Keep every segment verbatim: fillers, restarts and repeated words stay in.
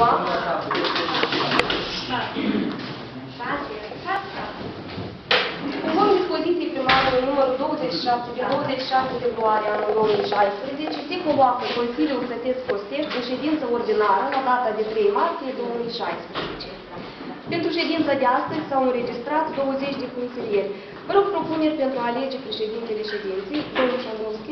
Împotriva. Conform dispoziției primarului numărul douăzeci și șapte de douăzeci și șase februarie anul două mii șaisprezece, se convoacă Consiliul Sătesc-Costec în ședință ordinară la data de trei martie două mii șaisprezece. Pentru ședința de astăzi s-au înregistrat douăzeci de consilieri. Vă rog propuneri pentru a alege președintele ședinței. Domnul Șandrovski.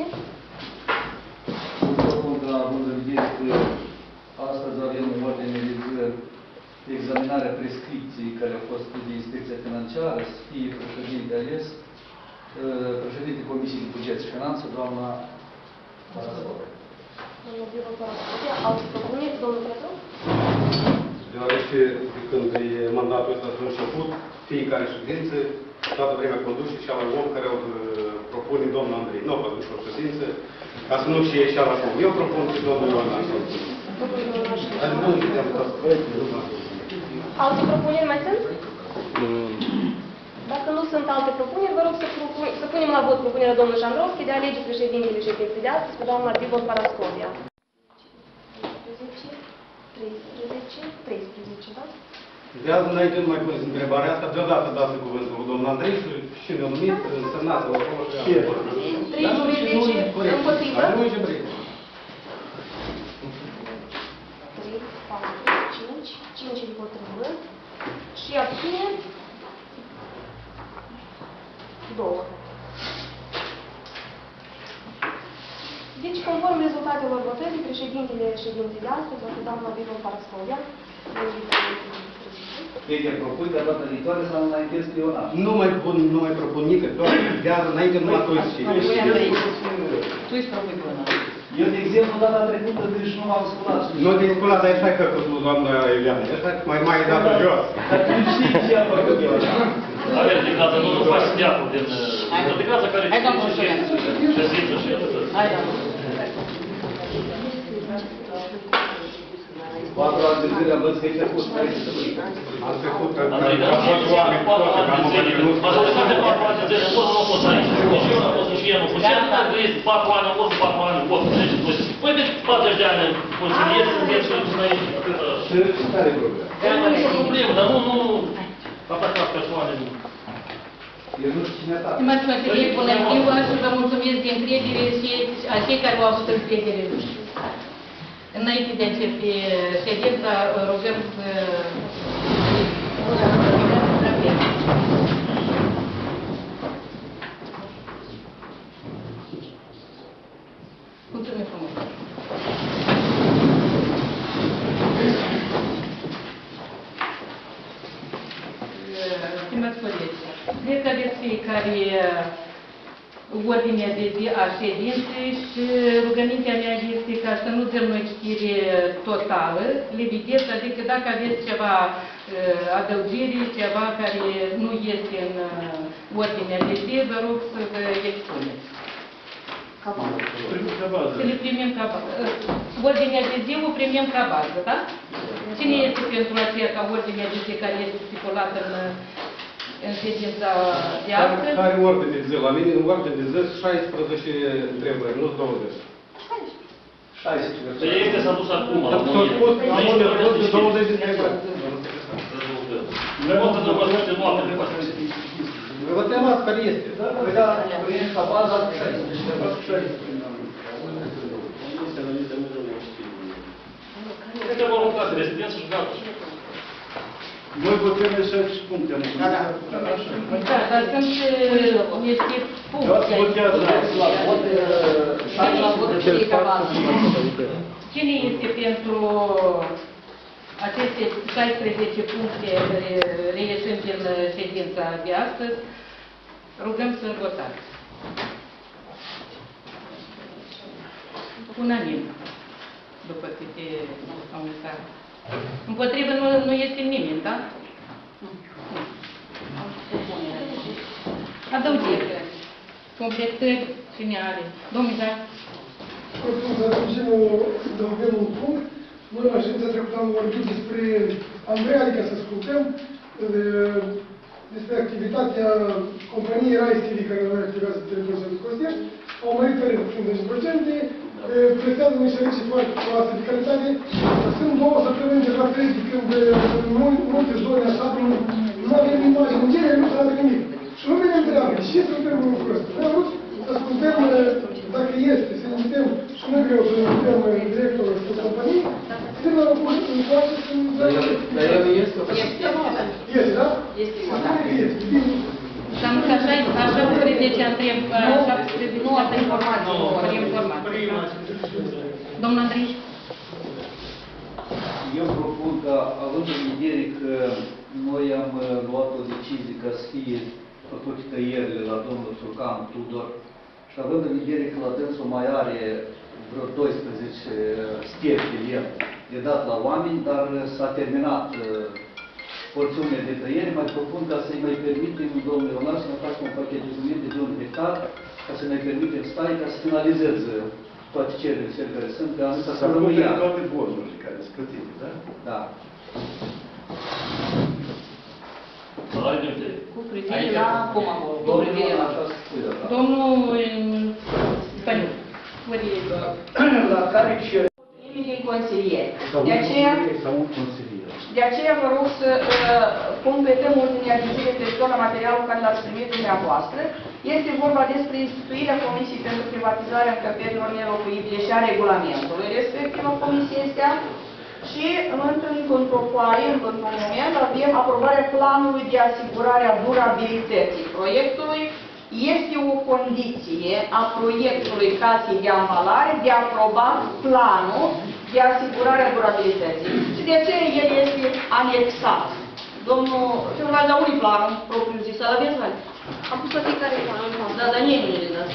Propun ca având în vedere că astăzi avem în ordine de zi examinarea prescripției care au fost de inspecția financiară, să fie președinte ales, președinte Comisiei de Buget și Finanțe, doamna Parascova. Domnul Biro Parascova. Alte propuneri, domnul Petru? Deoarece de când e mandatul ăsta s-a început, fiecare ședință, toată vremea conduce și ala om care o propune domnul Andrei. Nu a fost nicio ședință, ca să nu fie și ala om. Eu propun și domnul Ioan Andrei. Alte propuneri mai sunt? Dacă nu sunt alte propuneri, vă rog să, propun, să punem la vot propunerea domnului Șandrovski de a alege președintele ședinței de astăzi pe doamna Bibor Parascova. treisprezece, treisprezece, da? De azi înainte nu mai puneți întrebarea asta, deodată dați cuvântul lui domnul Andrei și ne-a numit, însemnați-o acolo și treisprezece împotrivă. trei, patru, cinci, cinci împotrivă și abține două. Deci, conform rezultatelor votării, președintele ședinței de astăzi, va fi doamna Bibor Parascova. Peter, propui ca data viitoare să nu înaintez spionaj. Nu mai pun, nu mai propun nică, doar de azi înainte numai tu și... Tu îți propui până. Eu, de exemplu, data trecută, deci nu m-am sculat. Nu te-ai sculat, dar așa că cu doamna Iuliana. Așa că mai mai dată jos. Dar tu știi ce am făcut eu, așa? Avem declarația, nu, nu faci steapul din... O declarație care... Hai, domnul Șoian. Ședință și atât. Hai, domnul. Patru ani de zile am văzut că e trecut. Am trecut, că Andrei, dar nu știu ce patru ani de zile. Majoritatea de patru ani de zile, nu pot fost aici. Nici eu n-am fost, nici el nu fost. Ce am trăit patru ani, am fost patru ani, pot să ziceți voi. Păi de patruzeci de ani consilieri, sunteți și aici. Și care e problema? Nu e o problemă, dar nu, nu, atacați persoane. Eu nu știu cine atacă. Stimați consilieri, bună ziua și vă mulțumesc de încredere și a cei care au avut încredere. Înainte de a începe ședința, rugăm să... Mulțumim frumos! Stimați colegi, cred că aveți fiecare ordinea de zi a ședinței și rugămintea mea este ca să nu dăm noi citire totală, le vedeți, adică dacă aveți ceva adăugiri, ceva care nu este în ordinea de zi, vă rog să vă expuneți. Să le primim ca bază. Ordinea de zi o primim ca bază, da? Cine este pentru aceea ca ordinea de zi care este stipulată în în ședința de astăzi? Care ordine de zi? La mine în ordine de zi șaisprezece întrebări, nu douăzeci. șaisprezece. Să este s-a dus acum. S-a spus, am unde de douăzeci de întrebări. Nu pot să vă spune noapte de față. Vă întrebați care este. Păi da, primim ca baza șaisprezece. Cred că vă rog ca să rezidență și gata. Noi putem șase puncte. Da, da. Da, dar sunt niște puncte. Cine este pentru aceste șaisprezece puncte reieșind din ședința de astăzi? Rugăm să votați. Unanim, după câte am uitat. Împotrivă nu, nu este nimeni, da? Nu. Adăugiri. Completări. Cine are? Domnul, da? Propun să aducem o, adăugăm un punct. Noi la ședința trecută am vorbit despre Andrei, adică să ascultăm despre activitatea companiei Rai T V care noi activează teritoriul Sătului Costești. Au mărit tariful cu cincizeci la sută, prestează niște servicii foarte frumoase de calitate. Sunt două săptămâni de fapt trăiesc de când în mul- multe zone a satului nu avem imagine, în genere nu s-a nimic. Și nu ne întreabă, ce se întâmplă lucrul ăsta? Noi am vrut să ascultăm dacă este, să ne invităm și nu vreau să ne invităm directorul și companii, să ne punct în față să ne Dar el dar el este o Este. Este, da? Este Să spune că este. Bine. Și am că așa, așa vă credeți, întreb, așa credeți, Nu, asta e informație. Nu, fără informație. Domnul Andrei? Eu propun că, având în vedere că noi am uh, luat o decizie ca să fie făcute tăierile la domnul Surcan Tudor și având în vedere că la dânsul mai are vreo doisprezece stiepi de el de dat la oameni, dar uh, s-a terminat uh, porțiunile de tăieri, mai propun ca să-i mai permitem domnul Ionar să ne facă un pachet de jumătate de un hectar, ca să ne permitem stai ca să finalizeze toate cererile cele care sunt, ca să S-a rămâia. făcut toate bonurile care sunt plătite, da? Da. Salarii de întâi. Cu privire la cum acolo? Cu privire la... Așa să spui, da. Domnul Stăniu, vă La care ce? Nimeni din consilieri. Sau De un aceea, consilier, sau un consilier. de aceea vă rog să uh, completăm ordinea de zi referitor la materialul care l-ați primit dumneavoastră. Este vorba despre instituirea Comisiei pentru Privatizarea Încăperilor Nelocuibile și a regulamentului respectiv a comisiei astea. Și întâlnind într-o foaie, într-un moment, avem aprobarea planului de asigurare a durabilității proiectului. Este o condiție a proiectului casei de ambalare de a aproba planul de asigurare a durabilității. Și de aceea el este anexat. Domnul, celălalt la unui plan propriu zis, să-l aveți la Am pus la fiecare plan. Da, dar nimeni nu le da.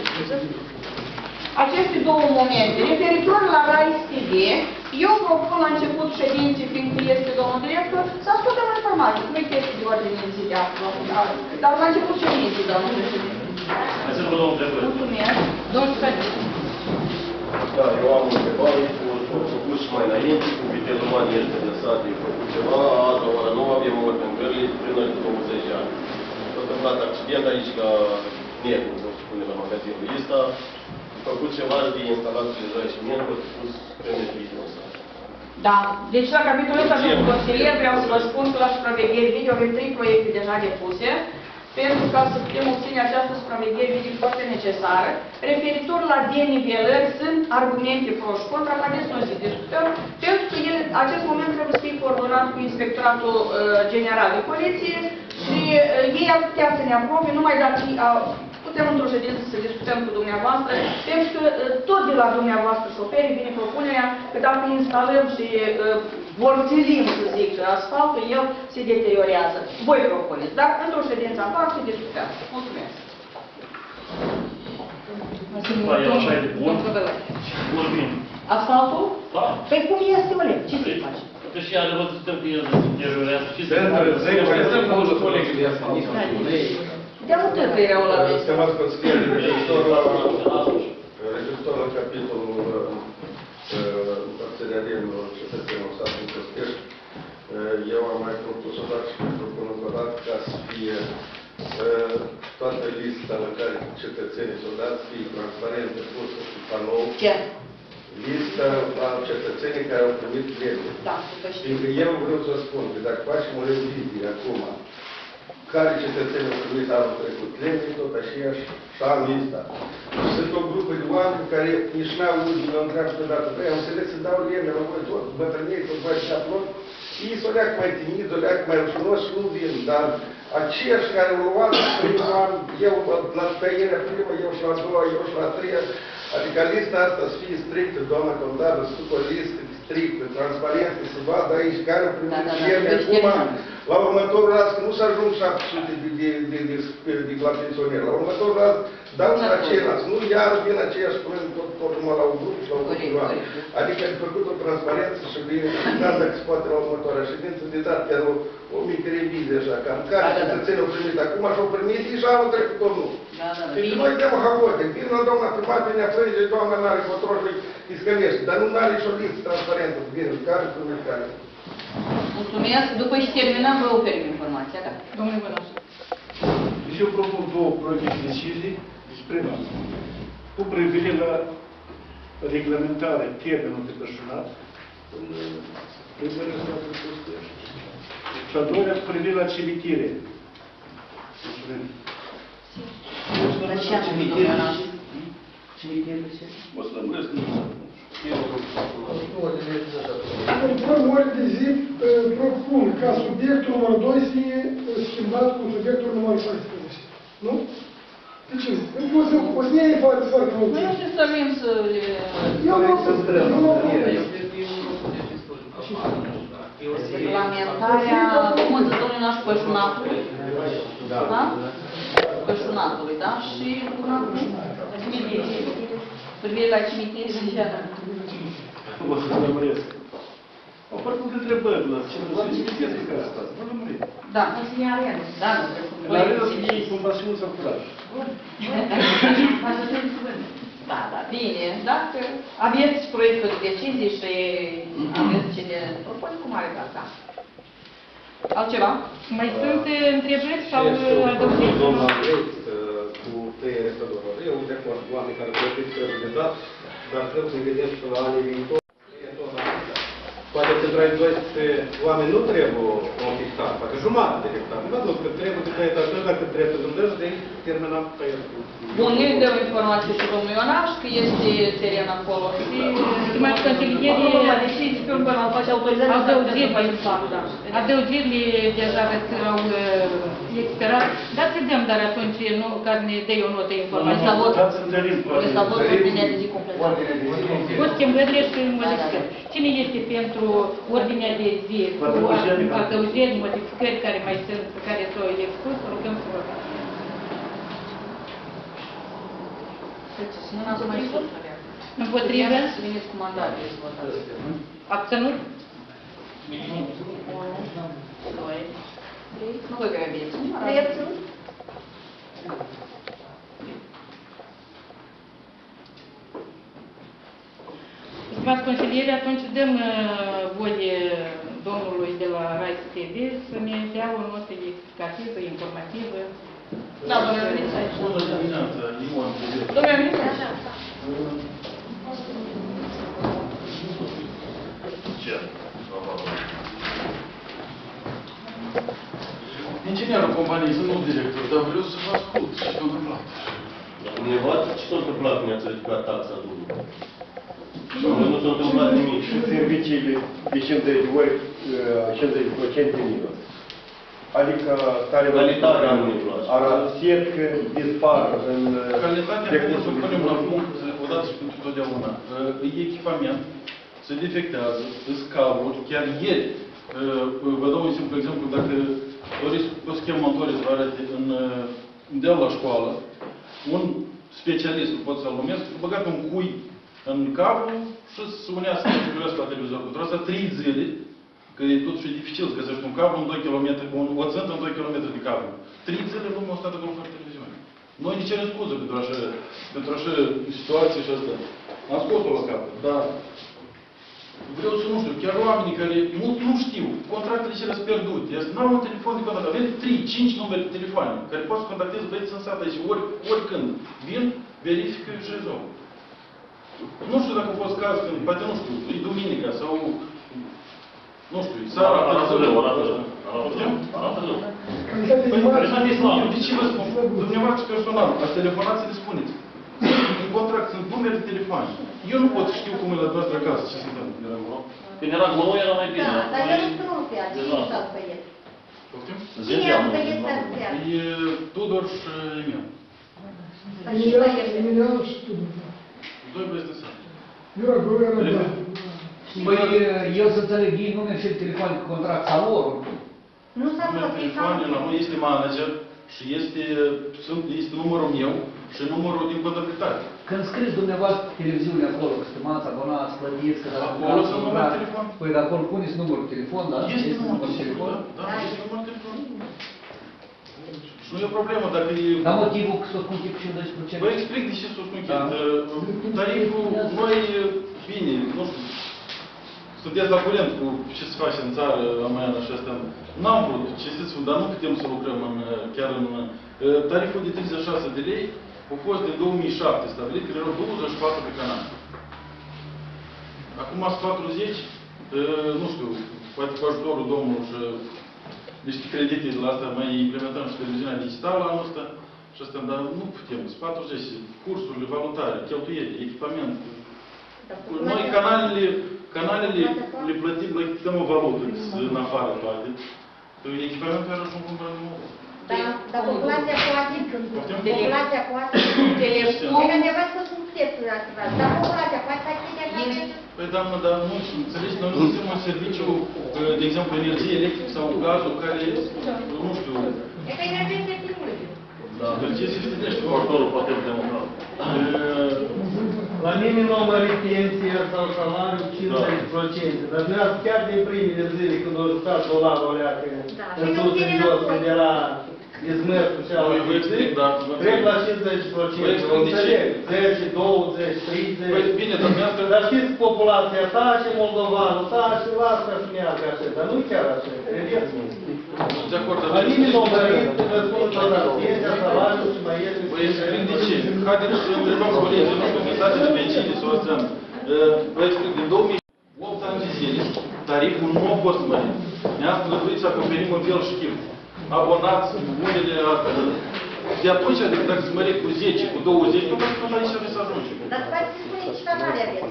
Aceste două momente, referitor la RAIS T V, eu propun la început ședinții, fiindcă este domnul director, să ascultăm informații. Nu e chestie de ordine de zi de acolo, dar la început ședinții, domnul președinte. Hai să vă dau o întrebare. Mulțumesc. Domnul Stăniu. Da, eu am o întrebare cu s-au făcut și mai înainte, cu vitezul mani este lăsat de făcut ceva, azi la ora nouă avem o întâmplări până de douăzeci de ani. S-a întâmplat accident aici la Negru, cum se spune, la magazinul ăsta, a făcut ceva de instalații de rachiment, a spus că ne video ăsta. Da, deci la capitolul ăsta, domnul consilier, vreau să vă spun că la supraveghere video avem trei proiecte deja depuse, pentru ca să putem obține această supraveghere video foarte necesară. Referitor la denivelări, sunt argumente pro și contra, haideți noi să discutăm, pentru că el, acest moment trebuie să fie coordonat cu Inspectoratul uh, General de Poliție și uh, ei ar putea să ne aprobe, numai dacă uh, putem într-o ședință să discutăm cu dumneavoastră, pentru că uh, tot de la dumneavoastră șoferii vine propunerea că dacă instalăm și uh, vorțilim, să zic, asfaltul, el se deteriorează. Voi propuneți, dar într-o ședință a doua să discutăm. Mulțumesc. Da, e așa de bun. Și vorbim. Asfaltul? Da. Păi cum este, Oleg? Ce se face? Că și are văzut că el se deteriorează. Și se Pentru zece face. care sunt mulți colegi de asta, nici nu lei. De-au tăcă erau la vezi. Stimați consilieri, referitor la, referitor la capitolul parteneriarilor cetățenilor statului Căstești, eu am mai propus o dată și mai propun încă o dată ca să fie toată lista la care cetățenii s-au dat, să fie transparentă, pusă cu panou. Ce? Lista la cetățenii care au primit credit. Da, să știu. Fiindcă eu vreau să spun că dacă facem o revizie acum, care cetățenii au primit anul trecut lemni, tot aceeași și anul ăsta. Sunt o grupă de oameni care nici n-au auzit, mă întreabă pe dată, băi, am înțeles să dau lemne la voi, tot bătrânei, tot voi și aplod, ei s-o leacă mai timid, o leacă mai rușinos și nu vin, dar aceiași care au luat primul an, eu la tăierea primă, eu și la a doua, eu și la a treia, adică lista asta să fie strictă, doamna contabilă, să facă o listă strictă, transparentă, să vadă aici care au primit Da, da, da, lemne deci acum, la următorul raz, că nu s-a ajuns șapte sute de, de, de, de, de, de la pensionieri, la următorul raz dau și aceiași, nu iar vin aceiași până tot, tot numai la un grup și la un grup de oameni. Adică am făcut o transparență și bine, dacă se poate la următoarea ședință, de dat chiar o, o mică revizie așa, cam care Da, da, da. cetățenii au primit acum și-au primit și anul trecut tot nu. Da, da, da. Deci Bine. noi dăm habote, vin la doamna primar, vine a plânge, doamna n-are controlul, îi scălește, dar nu are și o listă transparentă, vine, care primit care. Mulțumesc. După ce terminăm, vă oferim informația. Da. Domnul Bănaș. Deci eu propun două proiecte de decizii despre noi. Cu privire la reglementarea termenului de personal în Interesează costul. Și al doilea, cu privire la cimitire. Dar ce am cimitire? Cimitire ce? O să lămuresc în Conform ori de zi, propun ca subiectul numărul doi să fie schimbat cu subiectul numărul șaisprezece. Nu? De ce? Pentru că o să, o să ne iei foarte, foarte mult. Păi nu știu să avem să le... Eu nu să eu nu Reglementarea comandă domnului naș pășunatului. Da? Pășunatului, da? Și una cu cimitire. Privire la cimitire și ce? O să lămuresc. Au foarte multe întrebări la ce vreau să citesc ca asta. Vă lămurim. Da, nu se ia arena. Da, nu trebuie. La arena să iei cumva și nu s-a curat. Da, da, bine. Dacă aveți proiectul de decizii și aveți ce de propune, cum are asta? Altceva? Mai sunt întrebări sau Domnul adăugiri? Andrei, cu tăierea stădorilor. Eu de acord cu oameni care plătiți trebuie de dat, dar trebuie să ne gândim și la anii viitori. Poate centralizați oameni nu trebuie un hectar, poate jumătate de hectar. Nu văd că trebuie de tăiat atât, dacă trebuie să dăm de terminăm tăiatul. Bun, eu îi dau informație și domnul Ionaș că este teren acolo. Stimați consilieri, Decizii pe urmă, am face autorizare să adăugiri, mai fac, da. adăugirile deja au uh, expirat. Dați să dăm, dar atunci, nu, ca să ne dea o notă informație. Dați să întâlnim Ăsta văd ordinea de zi completă. Cu schimbările și modificări. Cine este pentru ordinea de zi cu adăugiri, modificări care mai sunt, care s-au expus, rugăm să votați. Nu n-am să mai spus. Împotrivă? Să veniți cu mandatul să votați. Abținut? unu, doi, trei. Nu vă grăbiți. Trei abținut? Stimați consilieri, atunci dăm uh, voie domnului de la Rai T V să ne dea o notă explicativă, informativă. Da, domnule ministru, aici. Bună dimineața, Ion. Domnule ministru, Așa, așa. Ce? Inginerul companiei, sunt nu director, dar vreau să vă ascult ce s-a întâmplat. Dumneavoastră, ce s-a întâmplat când ați ridicat taxa drumului? Nu s-a întâmplat nimic. Și serviciile de cincizeci de ori, cincizeci de procente minus. Adică tare Calitatea nu e proastă. arăsiet că dispar în Calitatea, trebuie să punem la punct, odată și pentru totdeauna. E echipament, se defectează, îs cabluri, chiar ieri, vă dau un simplu exemplu, dacă doriți o schemă motorii să arate în de la școală, un specialist, pot să-l numesc, a băgat un cui în cablu și să unească la televizor. Pentru asta trei zile, că e totuși dificil să găsești un cablu în doi kilometri, un, o țântă în doi kilometri de cablu. Trei zile lumea a stat acolo fără televiziune. Noi ne cerem scuze pentru așa, pentru așa situație și asta. Am scos-o la capăt, dar vreau să nu știu, chiar oamenii care mult nu știu, contractele cele sunt pierdute, n-au un telefon de contact, avem trei, cinci numere de telefoane, care poți să contactezi băieți în sat aici, ori, oricând. Vin, verifică și rezolvă. Nu știu dacă a fost caz când, poate nu știu, e duminica sau, nu știu, e seara, Arată rău, arată rău. Poftim? Arată rău. Păi, eu de ce vă spun? Dumneavoastră personal, ați telefonat să le spuneți. În contract sunt numere de telefoane. Eu nu pot știu cum e la dumneavoastră acasă, ce se întâmplă. Când era cu noi, era mai bine. Da, dar eu nu știu nu pe De cine la- e alt băiet? Poftim? Cine e alt băiet pe aceea? E Tudor și Emil. Dar și băiet. Emilian și tu. Doi băieți de sat. Eu acolo eram da. Păi, eu să înțeleg, ei nu mi-au și telefon cu contract sau oricum. Nu s-a Numele făcut telefoane, la noi este manager și este, sunt, este numărul meu și numărul din contabilitate. Când scriți dumneavoastră televiziunea acolo, că stimați, abonați, plătiți, că dacă Acolo sunt numărul de telefon. Păi de acolo puneți numărul de telefon, da? Este numărul de telefon, da, da, este numărul de telefon. Și nu e o problemă dacă e... Dar motivul că s-o scunchit cu cincisprezece procente? Vă explic de ce s-o scunchit. Da. Tariful, noi, bine, nu știu, sunteți la curent cu ce se face în țară, la Maiana și asta. N-am vrut, ce să spun, dar nu putem să lucrăm în, chiar în... Tariful de treizeci și șase de lei a fost din două mii șapte stabilit, că erau douăzeci și patru pe canal. Acum sunt patruzeci, nu știu, poate cu ajutorul domnului și niște credite de la asta, mai implementăm și televiziunea digitală anul ăsta. Și asta, dar nu putem, sunt patruzeci, cursurile voluntare, cheltuieli, echipament. Noi canalele, canalele le plătim, noi dăm o valută în afară toate. Echipamentul care își cumpără nu. Dar populația poate, populația poate, Telefon. e adevărat că sunt piepturi activați, dar populația poate să activeze. Păi, doamnă, dar nu, înțelegi, noi nu suntem un serviciu, de exemplu, energie electrică sau gazul care, nu știu... E că energie se stimulă. Da, energie se stimulește. Portorul poate democrat. La minim o mărit pensia sau salariul cincizeci la sută, dar dumneavoastră chiar din primele zile când a stat dolarul alea, în sus în jos, când era izmărsul și ala trec la cincizeci la sută, o înțeleg, zece, douăzeci, treizeci, Păi, bine, dar dumneavoastră... dar știți populația ta și moldovanul ta și lasă să meargă așa, dar nu chiar așa, credeți-mă. De acord, dar... La minim o mărit, vă spun totodată, pensia, salariul și mai este... Păi, de ce? Haideți să întrebăm colegii noștri, mesajele vecine, să o zicem. Vă explic, din două mii opt ani de zile, tariful nu a fost mărit. Ne-a străduit să acoperim în fel și chip. Abonați unele astea. De atunci, adică dacă se mărit cu zece, cu douăzeci, nu mai aici trebuie să ajunge. Dar poate să spune ce salari aveți.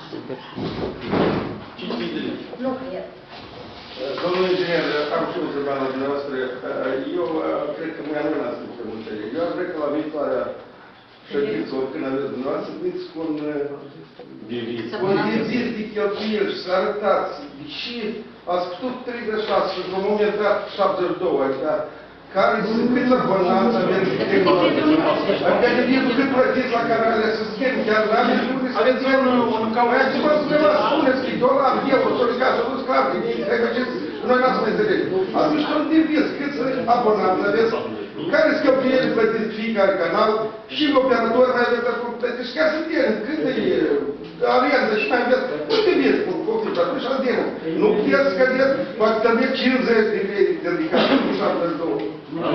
cinci mii de lei. Nu cred. Domnul inginer, am și o întrebare la dumneavoastră. Eu cred că mai nu l-ați spus pe multe. Eu aș vrea că la viitoarea ședință, oricând aveți dumneavoastră, să veniți cu un deviz. Cu un deviz de cheltuieli și să arătați de ce ați putut treizeci și șase și într-un moment dat șaptezeci și doi, adică care sunt câți abonați aveți de adică devizul cât plătiți la canalele să schimbi, chiar la mine lucruri să veți un cauiat. Ce vă spuneți, spuneți că e dolar, euro, solicat, să nu sclavă, că faceți, noi n-ați mai înțeleg. Ați mișcă un deviz, câți abonați aveți, care sunt cheltuieli plătiți fiecare canal și operatori mai aveți acum plătiți și ca să fie, cât de alianță și mai aveți, nu deviz, cu copii, și atunci la demo. Nu puteți scădeți, poate trebuie cincizeci de lei de ridicat, nu șaptezeci și doi.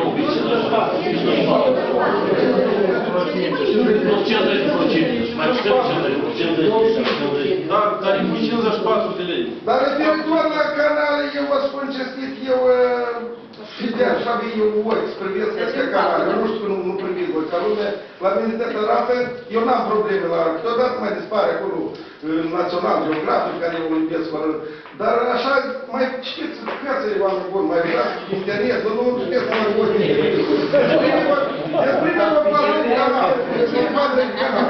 Da, dar e cu cincizeci și patru de lei. Dar referitor la canale, eu vă spun cinstit, eu fidel și avea eu ochi, privesc aceste canale. Eu nu știu că nu, nu priviți voi ca lume. La mine de arată, eu n-am probleme la arată. Câteodată mai dispare acolo național, geografic, care eu îl iubesc fără. Dar așa, mai știți, cățări oameni buni, mai vreați internet, nu nu știți să mai voi. Despre mine vă fac un canal. Despre mine canal.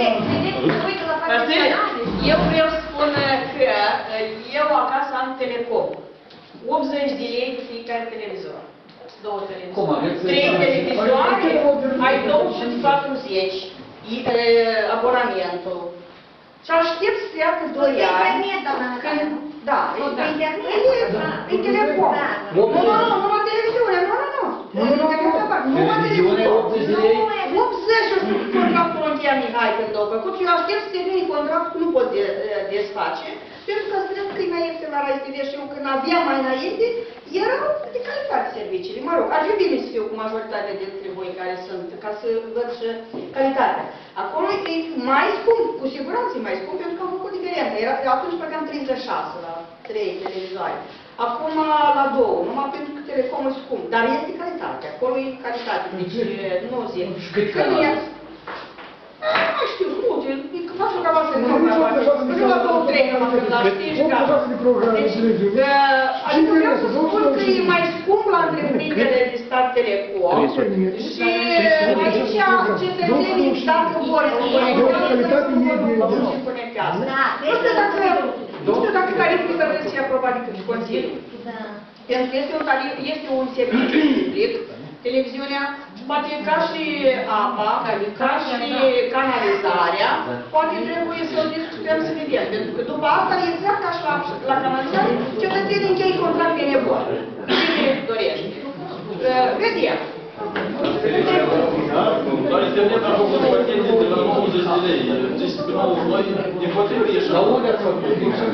Eu vreau să spun că eu acasă am Telecom. optzeci de lei de fiecare televizor. Două televizoare. Trei televizoare, ai două sute patruzeci abonamentul. Și aștept să treacă doi ani. Da, pe internet, pe Telecom. Nu, nu, nu, numai televiziune, nu, nu, nu. Numai televiziune, optzeci de lei? optzeci și contractul încheia Mihai când au făcut și eu aștept să termine contractul, nu pot desface. Pentru că strâng că e mai ieftin la Rai T V și eu când aveam mai înainte, erau de calitate serviciile. Mă rog, ar fi bine să fiu cu majoritatea dintre voi care sunt, ca să văd și calitatea. Acolo e mai scump, cu siguranță e mai scump, pentru că am făcut diferență. Era, atunci păgam treizeci și șase la trei televizoare. Acum la două, numai pentru că Telecom e scump. Dar este calitate, acolo e calitate, deci nu zic. Și cât canale? Nu știu, multe, că fac cam asta de programe. Nu la două, trei, cam atât, dar știi și gata. Deci, adică vreau să spun că e mai scump la întreprinderile de stat Telecom și aici cetățenii, dacă vor să conectează, nu se conectează. Nu știu dacă, nu știu dacă tariful trebuie să fie aprobat de către Consiliu. Pentru că este un tarif, este un serviciu public, televiziunea, poate ca și apa, ca și canalizarea, poate trebuie să o discutăm să vedem. Pentru că după asta, exact ca și la, la canalizare, cetățenii închei contract de nevoie. Cine dorește? Vedem. Dar internet a făcut pachete de la nouăzeci de lei. Deci pe nouăzeci și doi, din potrivă, e și la unde ați făcut?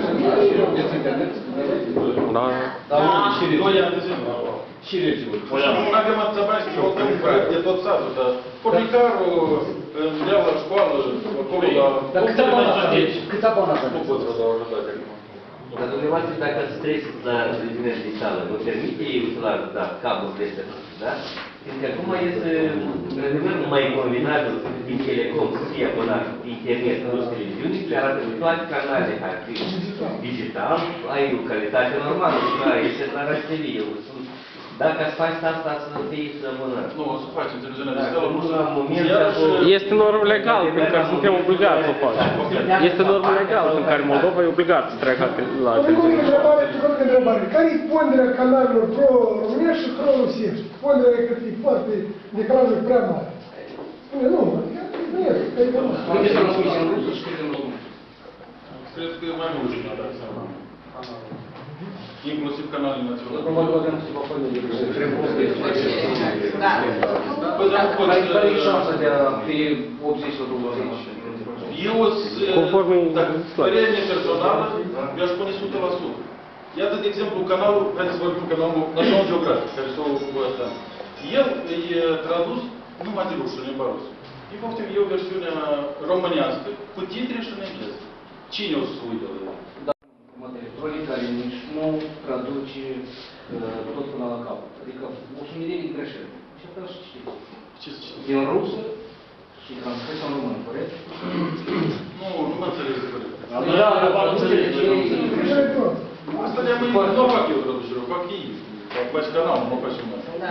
Da. Și doi ani de zile. Și regiuni. Dacă m-ați întrebat și o proiect de tot satul, dar pornicarul îndea la școală, acolo la... Dar cât abonați? Cât abonați? Nu pot să dau rezultate acum. Dar dumneavoastră, dacă ați trece la regiunea digitală, vă permite utilizarea da, cablurile astea, da? Pentru că acum este, într-adevăr, mai convenabil din Telecom să fie abonat internet plus televiziune, și arată că toate canalele care digital, ai o calitate normală, și ai este la H T V. Dacă ați face asta, să fie să abonat. Nu, o să facem televiziunea digitală, nu la moment. Este normă legală, pentru care suntem obligați să o facem. Este normă legală, în care Moldova e obligată să treacă la televiziune. Întrebare, întrebare. Care e ponderea canalelor pro-românești și pro-rusești? Ponderea că e foarte decalajul prea mare. Spune, nu, nu este, că e nu. Cred că e mai mult și dacă seama. Inclusiv canalele naționale. Care e șansa de a fi optzeci la douăzeci? Eu, dacă părerea personală, eu aș spune o sută la sută. Iată, de exemplu, canalul, haideți să vorbim canalul Național Geografic, care s-a cu asta. El e tradus numai de rușă, în limba rusă. Efectiv, e o versiune românească, cu titri și în engleză. Cine o să se uite la el? Electronic care nici nu traduce tot până la capăt. Adică o sumedenie din greșeli. Și asta și știți. Ce să știți? Din rusă și transcris în română, corect? Nu, nu mă înțeleg corect. Da, dar nu înțeleg ce e. Asta de-a mâine nu fac eu traducere, o fac ei. Faci canal, nu faci eu. Da.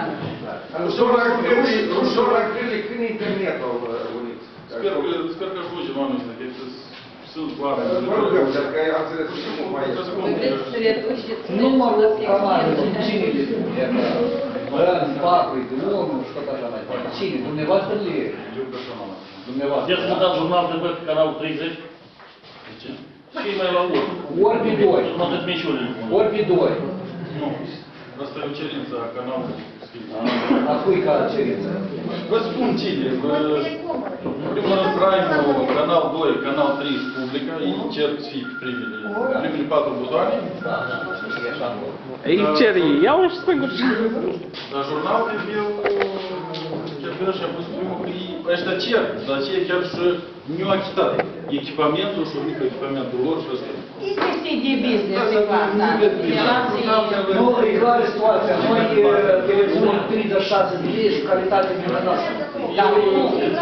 Ușor la grele, când internetul unit? Sper că ajunge oamenii ăștia, că sunt oameni. Mă rugăm, dacă am înțeles și cum mai este. Vedeți să reduceți Nu mă rog, la canalul, flexibilitate. cine le spune? Băian, patru, de unul și tot așa mai departe. Cine? Dumneavoastră le e? Eu personal. Dumneavoastră. Ia să mă dați jurnal de băi pe canalul treizeci. De ce? Și mai la ori. Ori pe doi. Nu atât meciurile. Ori pe doi. Nu. Asta e o cerință a canalului. A cui ca cerință? Vă spun cine. În primul rând, Prime-ul, Canal doi, Canal trei Publica, ei cer să fie primele, primele patru butoane. Ei cer ei, iau și spui cu ce. Dar jurnal de eu, chiar că și-am pus primul că ei, ăștia cer, dar aceea chiar și nu a achitat echipamentul și unică echipamentul lor și ăsta. Este de business, e clar, da. Nu, e clară situația. Noi telefonul treizeci și șase de lei și calitate minunată. Da, nu.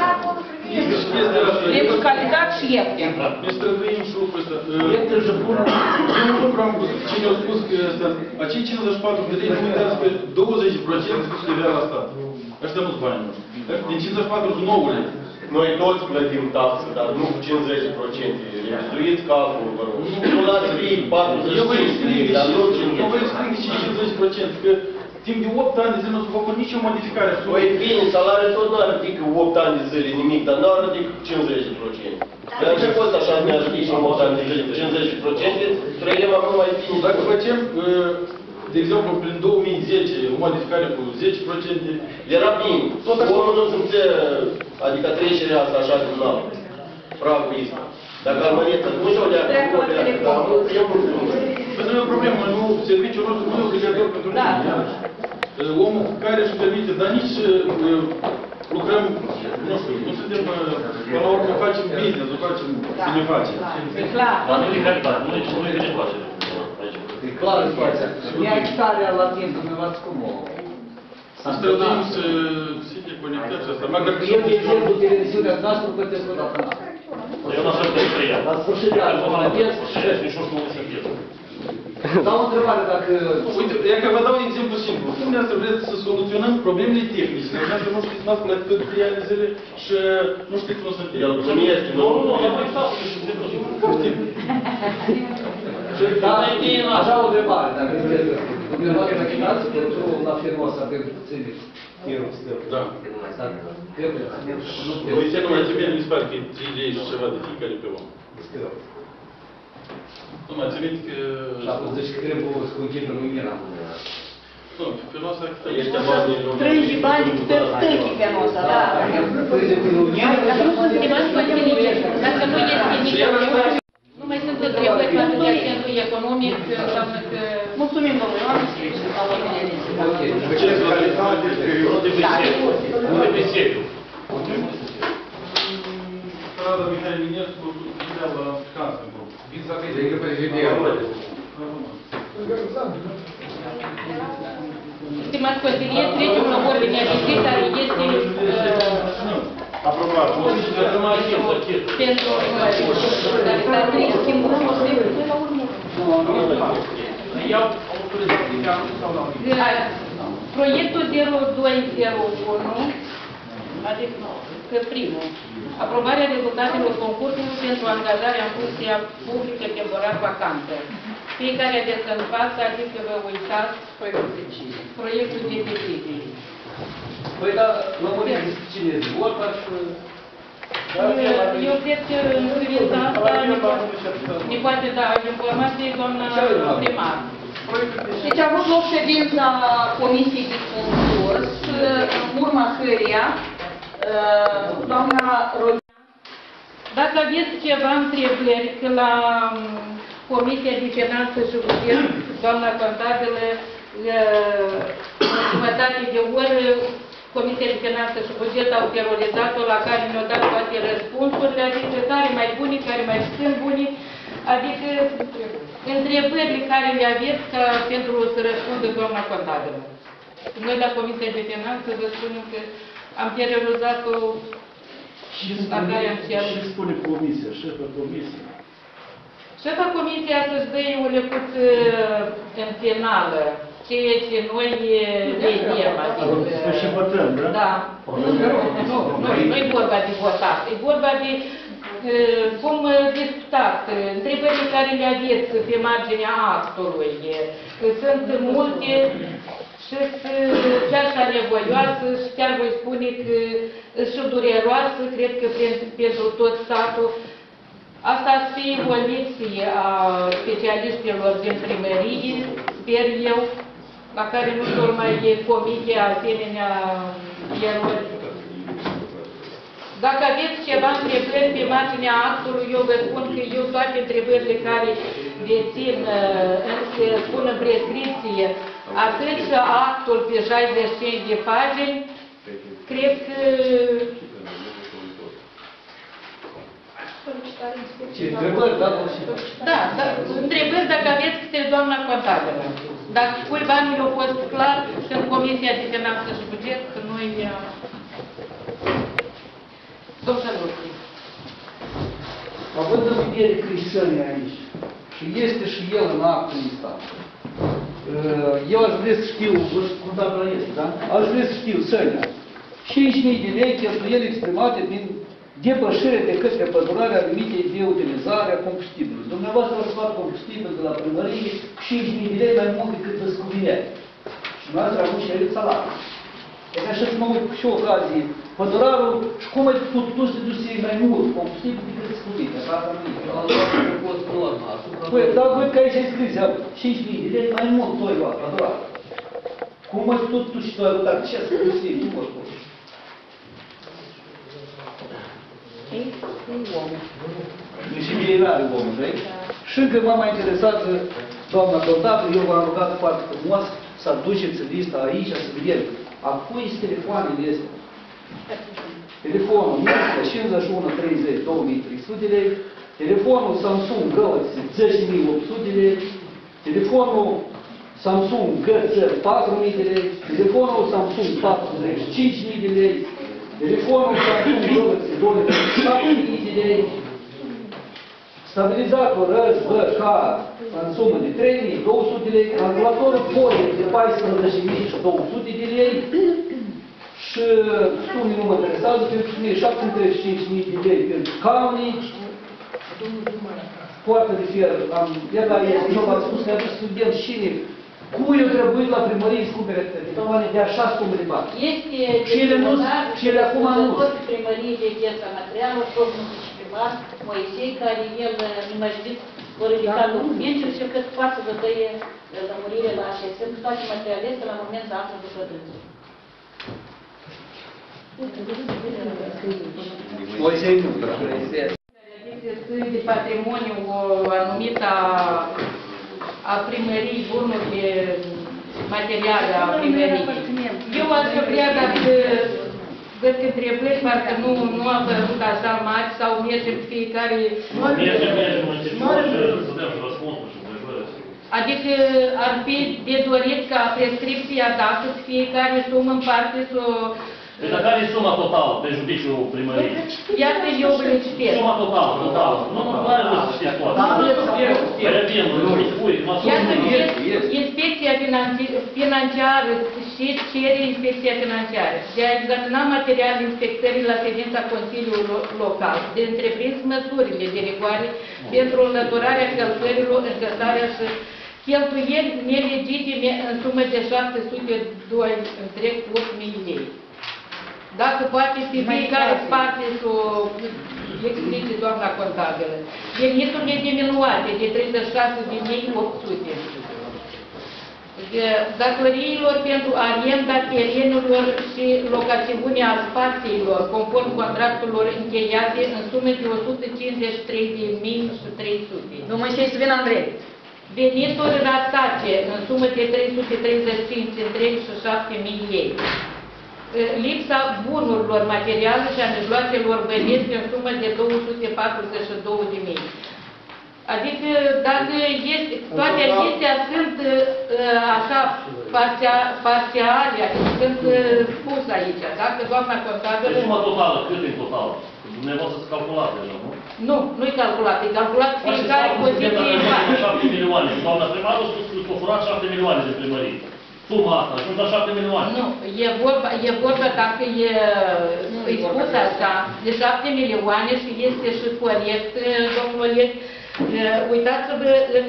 Trebuie calitate și ieftin. Ne străduim și lucrul ăsta. Ieftin și bună. Eu nu vreau cine a spus că ăsta, acei cincizeci și patru de lei nu uitați că douăzeci la sută se devea la stat. Ăștia nu-s bani noștri. Din cincizeci și patru sunt nouă lei. Noi toți plătim taxe, dar nu cu cincizeci la sută. Revizuiți calculul, vă rog. Nu lați fie patruzeci și cinci de lei, dar nu Nu vă explic și cincizeci la sută, că timp de opt ani de zile nu s-a făcut nicio modificare. Păi bine, salariul tot nu are decât opt ani de zile nimic, dar nu are decât cincizeci la sută. Dar ce fost așa mi-a ști și opt ani de zile, cincizeci la sută, trăim acum mai bine. Dacă facem, de exemplu, prin două mii zece, o modificare cu zece la sută, era bine. Tot omul nu simțea, adică trecerea asta așa din noapte. Pragul ăsta. Dacă ar mărită, nu și-o leacă, nu o leacă, dar nu e mulțumit. Păi nu e o problemă, nu, serviciul nostru nu e obligatoriu pentru nimeni. Omul care își permite, dar nici lucrăm, nu știu, nu suntem, până la urmă facem business, nu facem bine facem. E clar. Dar nu e calitate, nu e ce nu e de place. E clară situația. Neachitarea la timp, dumneavoastră cum o? Să străduim să se deconectăm și asta. Măcar că Eu, de exemplu, televiziunea noastră plătesc o dată în an. Eu n-aș să te trăia. La sfârșit de an, mă plătesc. Nici nu știu cum să fie. Dau o întrebare dacă... Uite, e că vă dau un exemplu simplu. Cum ne-ați vreți să soluționăm problemele tehnice? Dumneavoastră nu știți, n-ați plătit trei ani de zile și nu știți cum sunt El cum este, nu? Nu, nu, nu, mai stau și sunt Da, așa o întrebare, dacă sunteți. Dumneavoastră achitați controlul la firma asta pentru ține. Da. Nu este numai ce bine mi se pare că e trei lei și ceva de fiecare pe om. Nu mai țin minte că... Și apoi zici că trebuie să închidă lumina. Nu, pe noastră achităm. Ești bani din lumea. Trângi bani pe stânci pe noastră, da. Dacă nu sunt stimați potrivite, dacă nu este nici nu mai sunt întrebări față de agentul economic, înseamnă că... Mulțumim, domnule, eu am scris la ordine de zi. Ce calitate de Nu de pe sediu. Strada Mihai Minescu, studia la Cansen. Vizavi de prezident. Stimați consilieri, trecem la ordinea de zi care este Aprobat. pentru modalitatea de schimbăm o Proiectul zero doi zero unu, adică că primul, aprobarea rezultatelor concursului pentru angajarea în funcția publică temporar vacantă. Fiecare de în față, adică vă uitați proiectul de decizie. Păi da, lămurim cine e vorba și... Eu cred că în privința asta ne poate da informații doamna primar. Deci a avut loc ședința Comisiei de Concurs, în urma căreia doamna Rodina... Dacă aveți ceva întrebări, că la Comisia de Finanțe și Buget, doamna contabilă, jumătate de oră, Comisia de Finanțe și Buget au terorizat-o, la care ne-au dat toate răspunsurile, adică care mai bune, care mai puțin bune, adică întrebările care le aveți ca pentru să răspundă doamna contabilă. Noi la Comisia de Finanțe vă spunem că am terorizat-o la care am cerut. Ce spune Comisia, șefa Comisiei? Șefa Comisiei să-și dă o lecuță în finală, ceea ce noi le diem, adică... Și votăm, da? Da. Nu, nu, nu, nu e vorba de votat, e vorba de cum discutat, întrebările care le aveți pe marginea actului. Sunt multe și chiar și nevoioasă și chiar voi spune că și dureroasă, cred că pentru tot statul. Asta ar fi o lecție a specialiștilor din primărie, sper eu, la care nu vor mai comite asemenea erori. Dacă aveți ceva întrebări pe marginea actului, eu vă spun că eu toate întrebările care le țin, se spun în prescripție, atât și actul pe șaizeci și cinci de pagini, cred că... Întrebări, da? Da, da, întrebări dacă aveți câte doamna contabilă. Dacă cuiva nu i-a fost clar, în Comisia de Finanțe și Buget, că noi... Domnul Luții. Având în vedere că e Săni aici, și este și el în actul instant, eu aș vrea să știu, contabila este, da? Aș vrea să știu, Săni, cinci mii de lei cheltuieli exprimate din depășire de către pădurarea limitei de utilizare a combustibilului. Dumneavoastră ați luat combustibil de la primărie cinci mii de lei mai mult decât vă scuvine. Și dumneavoastră avut și el salarii. Deci așa să mă uit și ocazie. Pădurarul, și cum ai putut tu să duci mai mult combustibil decât scuvine? Asta nu e. Păi, dar văd că aici ai scris, cinci mii de lei mai mult tu ai luat, pădurar. Cum ai putut tu și tu ai luat ce combustibil? Nu poți spune. Și mie n-are omul, știi? Și încă m-a mai interesat, doamna contabilă, eu v-am rugat foarte frumos să aduceți lista aici, să vedem a cui telefoanele este. Telefonul Nokia cincizeci și unu treizeci două mii trei sute de lei, telefonul Samsung Galaxy zece mii opt sute de lei, telefonul Samsung G Z patru mii de lei, telefonul Samsung patruzeci și cinci mii de lei, telefonul Samsung Galaxy douăzeci și șapte mii de lei, stabilizator R S B K în sumă de trei mii două sute de lei, calculatorul Polet de paisprezece mii două sute de lei și sume nu mă interesează, pentru mine șapte sute treizeci și cinci mii de lei pentru scaune, poartă de fier, am, iar la el, eu v-am spus că am studiat cine, cui eu trebuie la primărie să cumpere telefoane de așa sume de bani. Este și ele nu, și ele acum nu. Tot primărie de piața materială, tot nu se primar, Moisei, care el imaginit vor ridica documente și cât poate să dăie lămurire la H S M, toate materialele la moment de află după dânsul. Moisei nu, Sunt de patrimoniu anumită a primării, bunurile materiale a primării. Eu aș vrea, dacă văd că întrebări, parcă nu, nu am văzut așa mari sau mergem fiecare... Mergem, mergem, începem să dăm răspunsul și întrebări. Adică ar fi de dorit ca prescripția dată să fiecare sumă în parte să o... Deci la care e suma totală pe judiciul primăriei? Iată, eu vă le citesc. Suma totală, totală. Nu, nu, nu are rost să știți toate. Păi avem, nu spui, mă Iată, spui. inspecția financi- financiară și cere inspecția financiară de a examina materialul inspectării la ședința Consiliului Lo- Local, de întreprins măsurile de rigoare pentru înlăturarea călcărilor, încălcarea și cheltuieli nelegitime în sumă de șapte sute doi întreg opt mii lei. Dacă poate pe fiecare parte să o explice doamna contabilă. Veniturile diminuate de treizeci și șase de mii opt sute. Datoriilor pentru arenda terenurilor și locațiunea spațiilor, conform contractelor încheiate în sume de o sută cincizeci și trei de mii trei sute. Nu mă știi să vină Andrei. Venituri ratate în sumă de trei sute treizeci și cinci întreg și șapte mii lei. Lipsa bunurilor materiale și a mijloacelor bănești în sumă de două sute patruzeci și două de mii. Adică, dacă este, toate acestea sunt așa parția- parțiale, adică sunt spuse aici. Dacă doamna contabilă... Deci suma totală, cât e total? Dumneavoastră să calculați deja, nu? Nu, nu-i calculat, e calculat fiecare poziție în parte. șapte milioane. Doamna primară a spus că s-au furat șapte milioane de primărie. Suma asta, atunci la șapte milioane. Nu, e vorba, e vorba dacă e, îi spus așa, de șapte milioane și este și corect, domnul Oleg. Uitați-vă în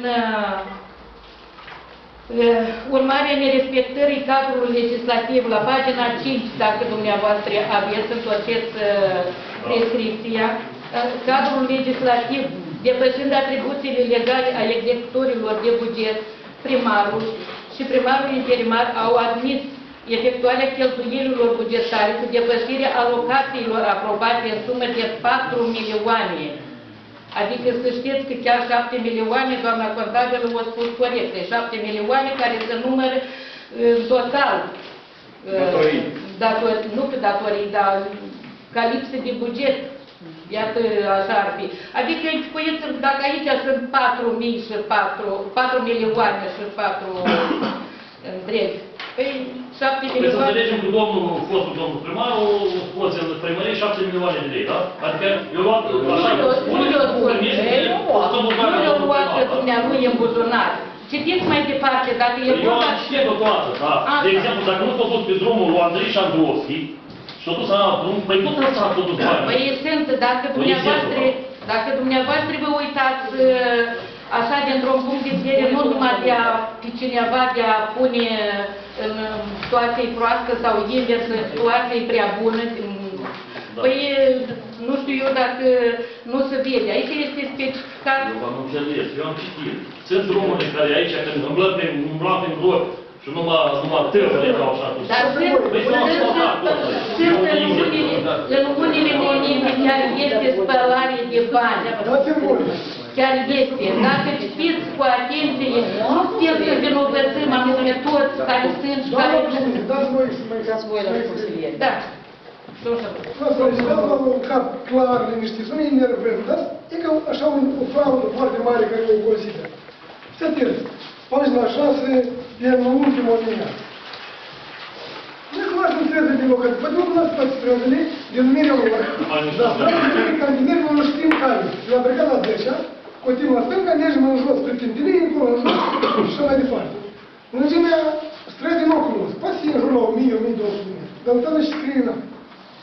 urmarea nerespectării cadrului legislativ, la pagina cinci, dacă dumneavoastră aveți, întorceți prescripția, cadrul legislativ, depășind atribuțiile legale a executorilor de buget, primarul și primarul interimar au admis efectuarea cheltuielilor bugetare cu depășirea alocațiilor aprobate în sumă de patru milioane. Adică să știți că chiar șapte milioane, doamna contabilă o spus corect, șapte milioane care se numără în total. Datorii. Dator, nu că datorii, dar ca lipsă de buget. Iată, așa ar fi. Adică, puiți, dacă aici sunt patru mii și patru milioane și patru întreg, păi șapte Păi să milioane... înțelegem că domnul, fostul domnul primar, o spus în primărie șapte milioane de lei, da? Adică eu luat așa, unii Nu spun nici de nu le-o luat că dumnealui în buzunar. Citiți mai departe, dacă e Eu am citit toată, da? De exemplu, dacă nu s-a dus pe drumul lui Andrei Șandrovski, și-a dus la alt drum, păi tot ăsta s-a dus bani. Păi sunt, dacă dumneavoastră, dacă dumneavoastră vă uitați așa dintr-un punct de vedere, nu numai de a, pe cineva de a pune în situație proastă sau invers, în situație prea bună, Da. păi nu știu eu dacă nu se vede. Aici este specificat. Eu v-am înțeles, eu am citit. Sunt drumurile care aici, când îmblăm prin, îmblam prin bloc și numai, numai târfele erau așa. Dar sunt, Păi s-au asfaltat tot. sunt în unele, în unele momente chiar este spălare de bani. Chiar este. Dacă știți cu atenție, nu știți să vinovățim anume toți care sunt și care nu sunt. Dați voi la consiliere. Da. Asta este un cap clar, liniștit, să nu enervăm, dar e ca așa un, o fraudă foarte mare care o consideră. Fiți atenți, pagina șase, e în ultimul linia. Nu cunoaștem străzile din localitate, poate nu cunoaște toate străzile, denumirea lor. Dar străzile cantineri nu știm care. La brigada zece, continuă la stânga, mergem în jos, spre Tintinii, încolo în jos și așa mai departe. Lungimea străzii nu o cunosc, poate fi în jur la o mie, o mie două sute de metri, dar uitați și scrie în apă.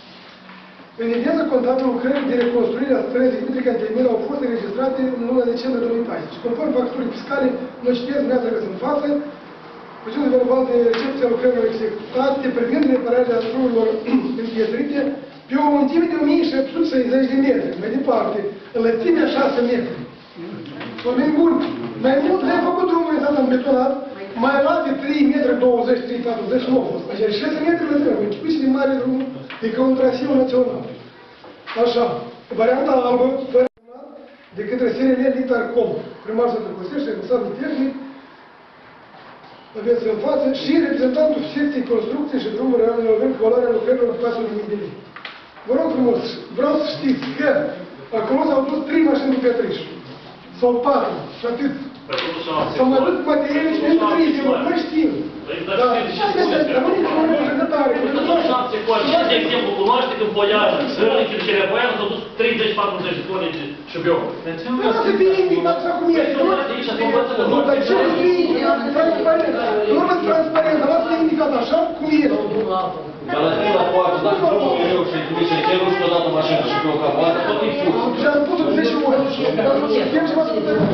În evidență contabilă lucrările de reconstruire a străzii Mitrica Antemir au fost înregistrate în luna decembrie două mii paisprezece. Conform facturii fiscale, nu citesc, nu ați în față, procedul verbal de recepție a lucrărilor executate privind repararea strurilor împietrite pe o lungime de o mie șapte sute șaizeci de metri. Mai departe, înălțimea șase metri. Oameni buni, mai mult le-ai făcut drumul ăsta în betonat, mai la de trei metri douăzeci, trei patruzeci nu au fost. Așa, șase metri le trebuie. Închipuiți de mare drum, e ca un traseu național. Așa, varianta albă, fără de către S R L Litarcom, primar Sfântul Costești, responsabil tehnic, aveți în față, și reprezentantul secției construcții și drumuri realelor în valoarea lucrărilor de patru mii de lei. Vă rog frumos, vreau să știți că acolo s-au dus trei mașini de Petriș, sau patru, și atât. Păi totuși șanse. Sau mai mult materiale și pentru trei zile, noi știm. Da, și asta este, rămâneți cu o reprezentare. Totuși șanse cu acest de exemplu cunoaște când Poiaș, Sărnichil și Repoian s-au dus treizeci patruzeci de tone de șubiou. Nu o să fie invitat așa cum este. Nu, dar ce să fie indicat transparent? Nu văd transparent, dar lasă indicat așa cum este. Dar la tine la poartă, dacă drumul e greu și ai trimis și nu știu odată mașină și pe o capoată, tot e pus. Și am pus-o de zece ori. Știm ce v-a spus de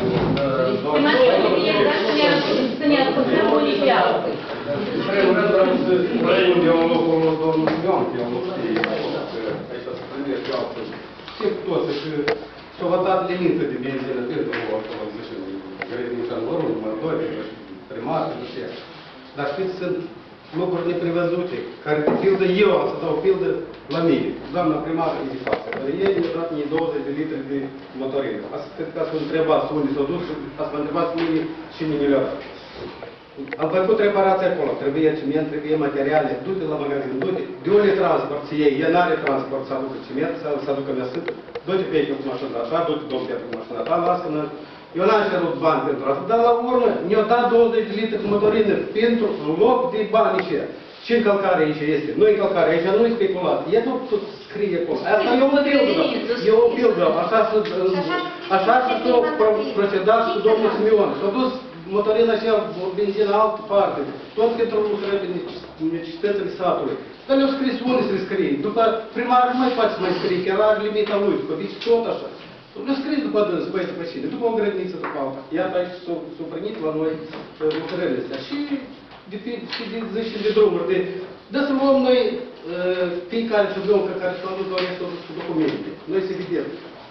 Să ne ascultăm unii pe alții. În primul rând vreau să răspund eu în locul domnului Ion, că eu nu știu, aici să prindesc eu altfel. Știm cu toți că și-au dat limită de benzină pentru acolo, zice, grădinița numărul unu, numărul doi, primarul, nu știu. Dar știți, sunt lucruri neprevăzute, care de pildă eu am să dau pildă la mine. Doamna primară e de față, dar ei mi-au dat mie douăzeci de litri de motorină. Asta cred că ați întrebați unde s-au dus și ați mă întrebați mine cine mi le-a dat. Am făcut reparație acolo, trebuie ciment, trebuie materiale, du-te la magazin, du-te, de unde transport să iei, el n-are transport să aducă ciment, să aducă mesută, du-te pe ei cu mașina ta, du-te domn Petru cu mașina ta, lasă-mă. Eu n-am cerut bani pentru asta, dar la urmă mi-au dat douăzeci de litri de motorină pentru loc de bani aceia. Ce încălcare aici este? Nu încălcare, aici nu e speculat. E nu tot scrie acolo. Asta e o pildă, e o pildă, așa să așa să procedați cu domnul Simeon. S-a dus motorina aceea, benzină altă parte, tot pentru lucrări necesitățile satului. Dar le-au scris unde să le scrie. După primarul nu mai poate să mai scrie, că era limita lui, după vici tot așa. Le-au scris după dâns, băi, după cine, după o grădiniță, după alta. Iată aici s-au primit la noi lucrările astea. Și de zi și de drumuri. De, de să luăm noi fiecare șubiuncă care s-a dus la restul cu documente. Noi să vedem.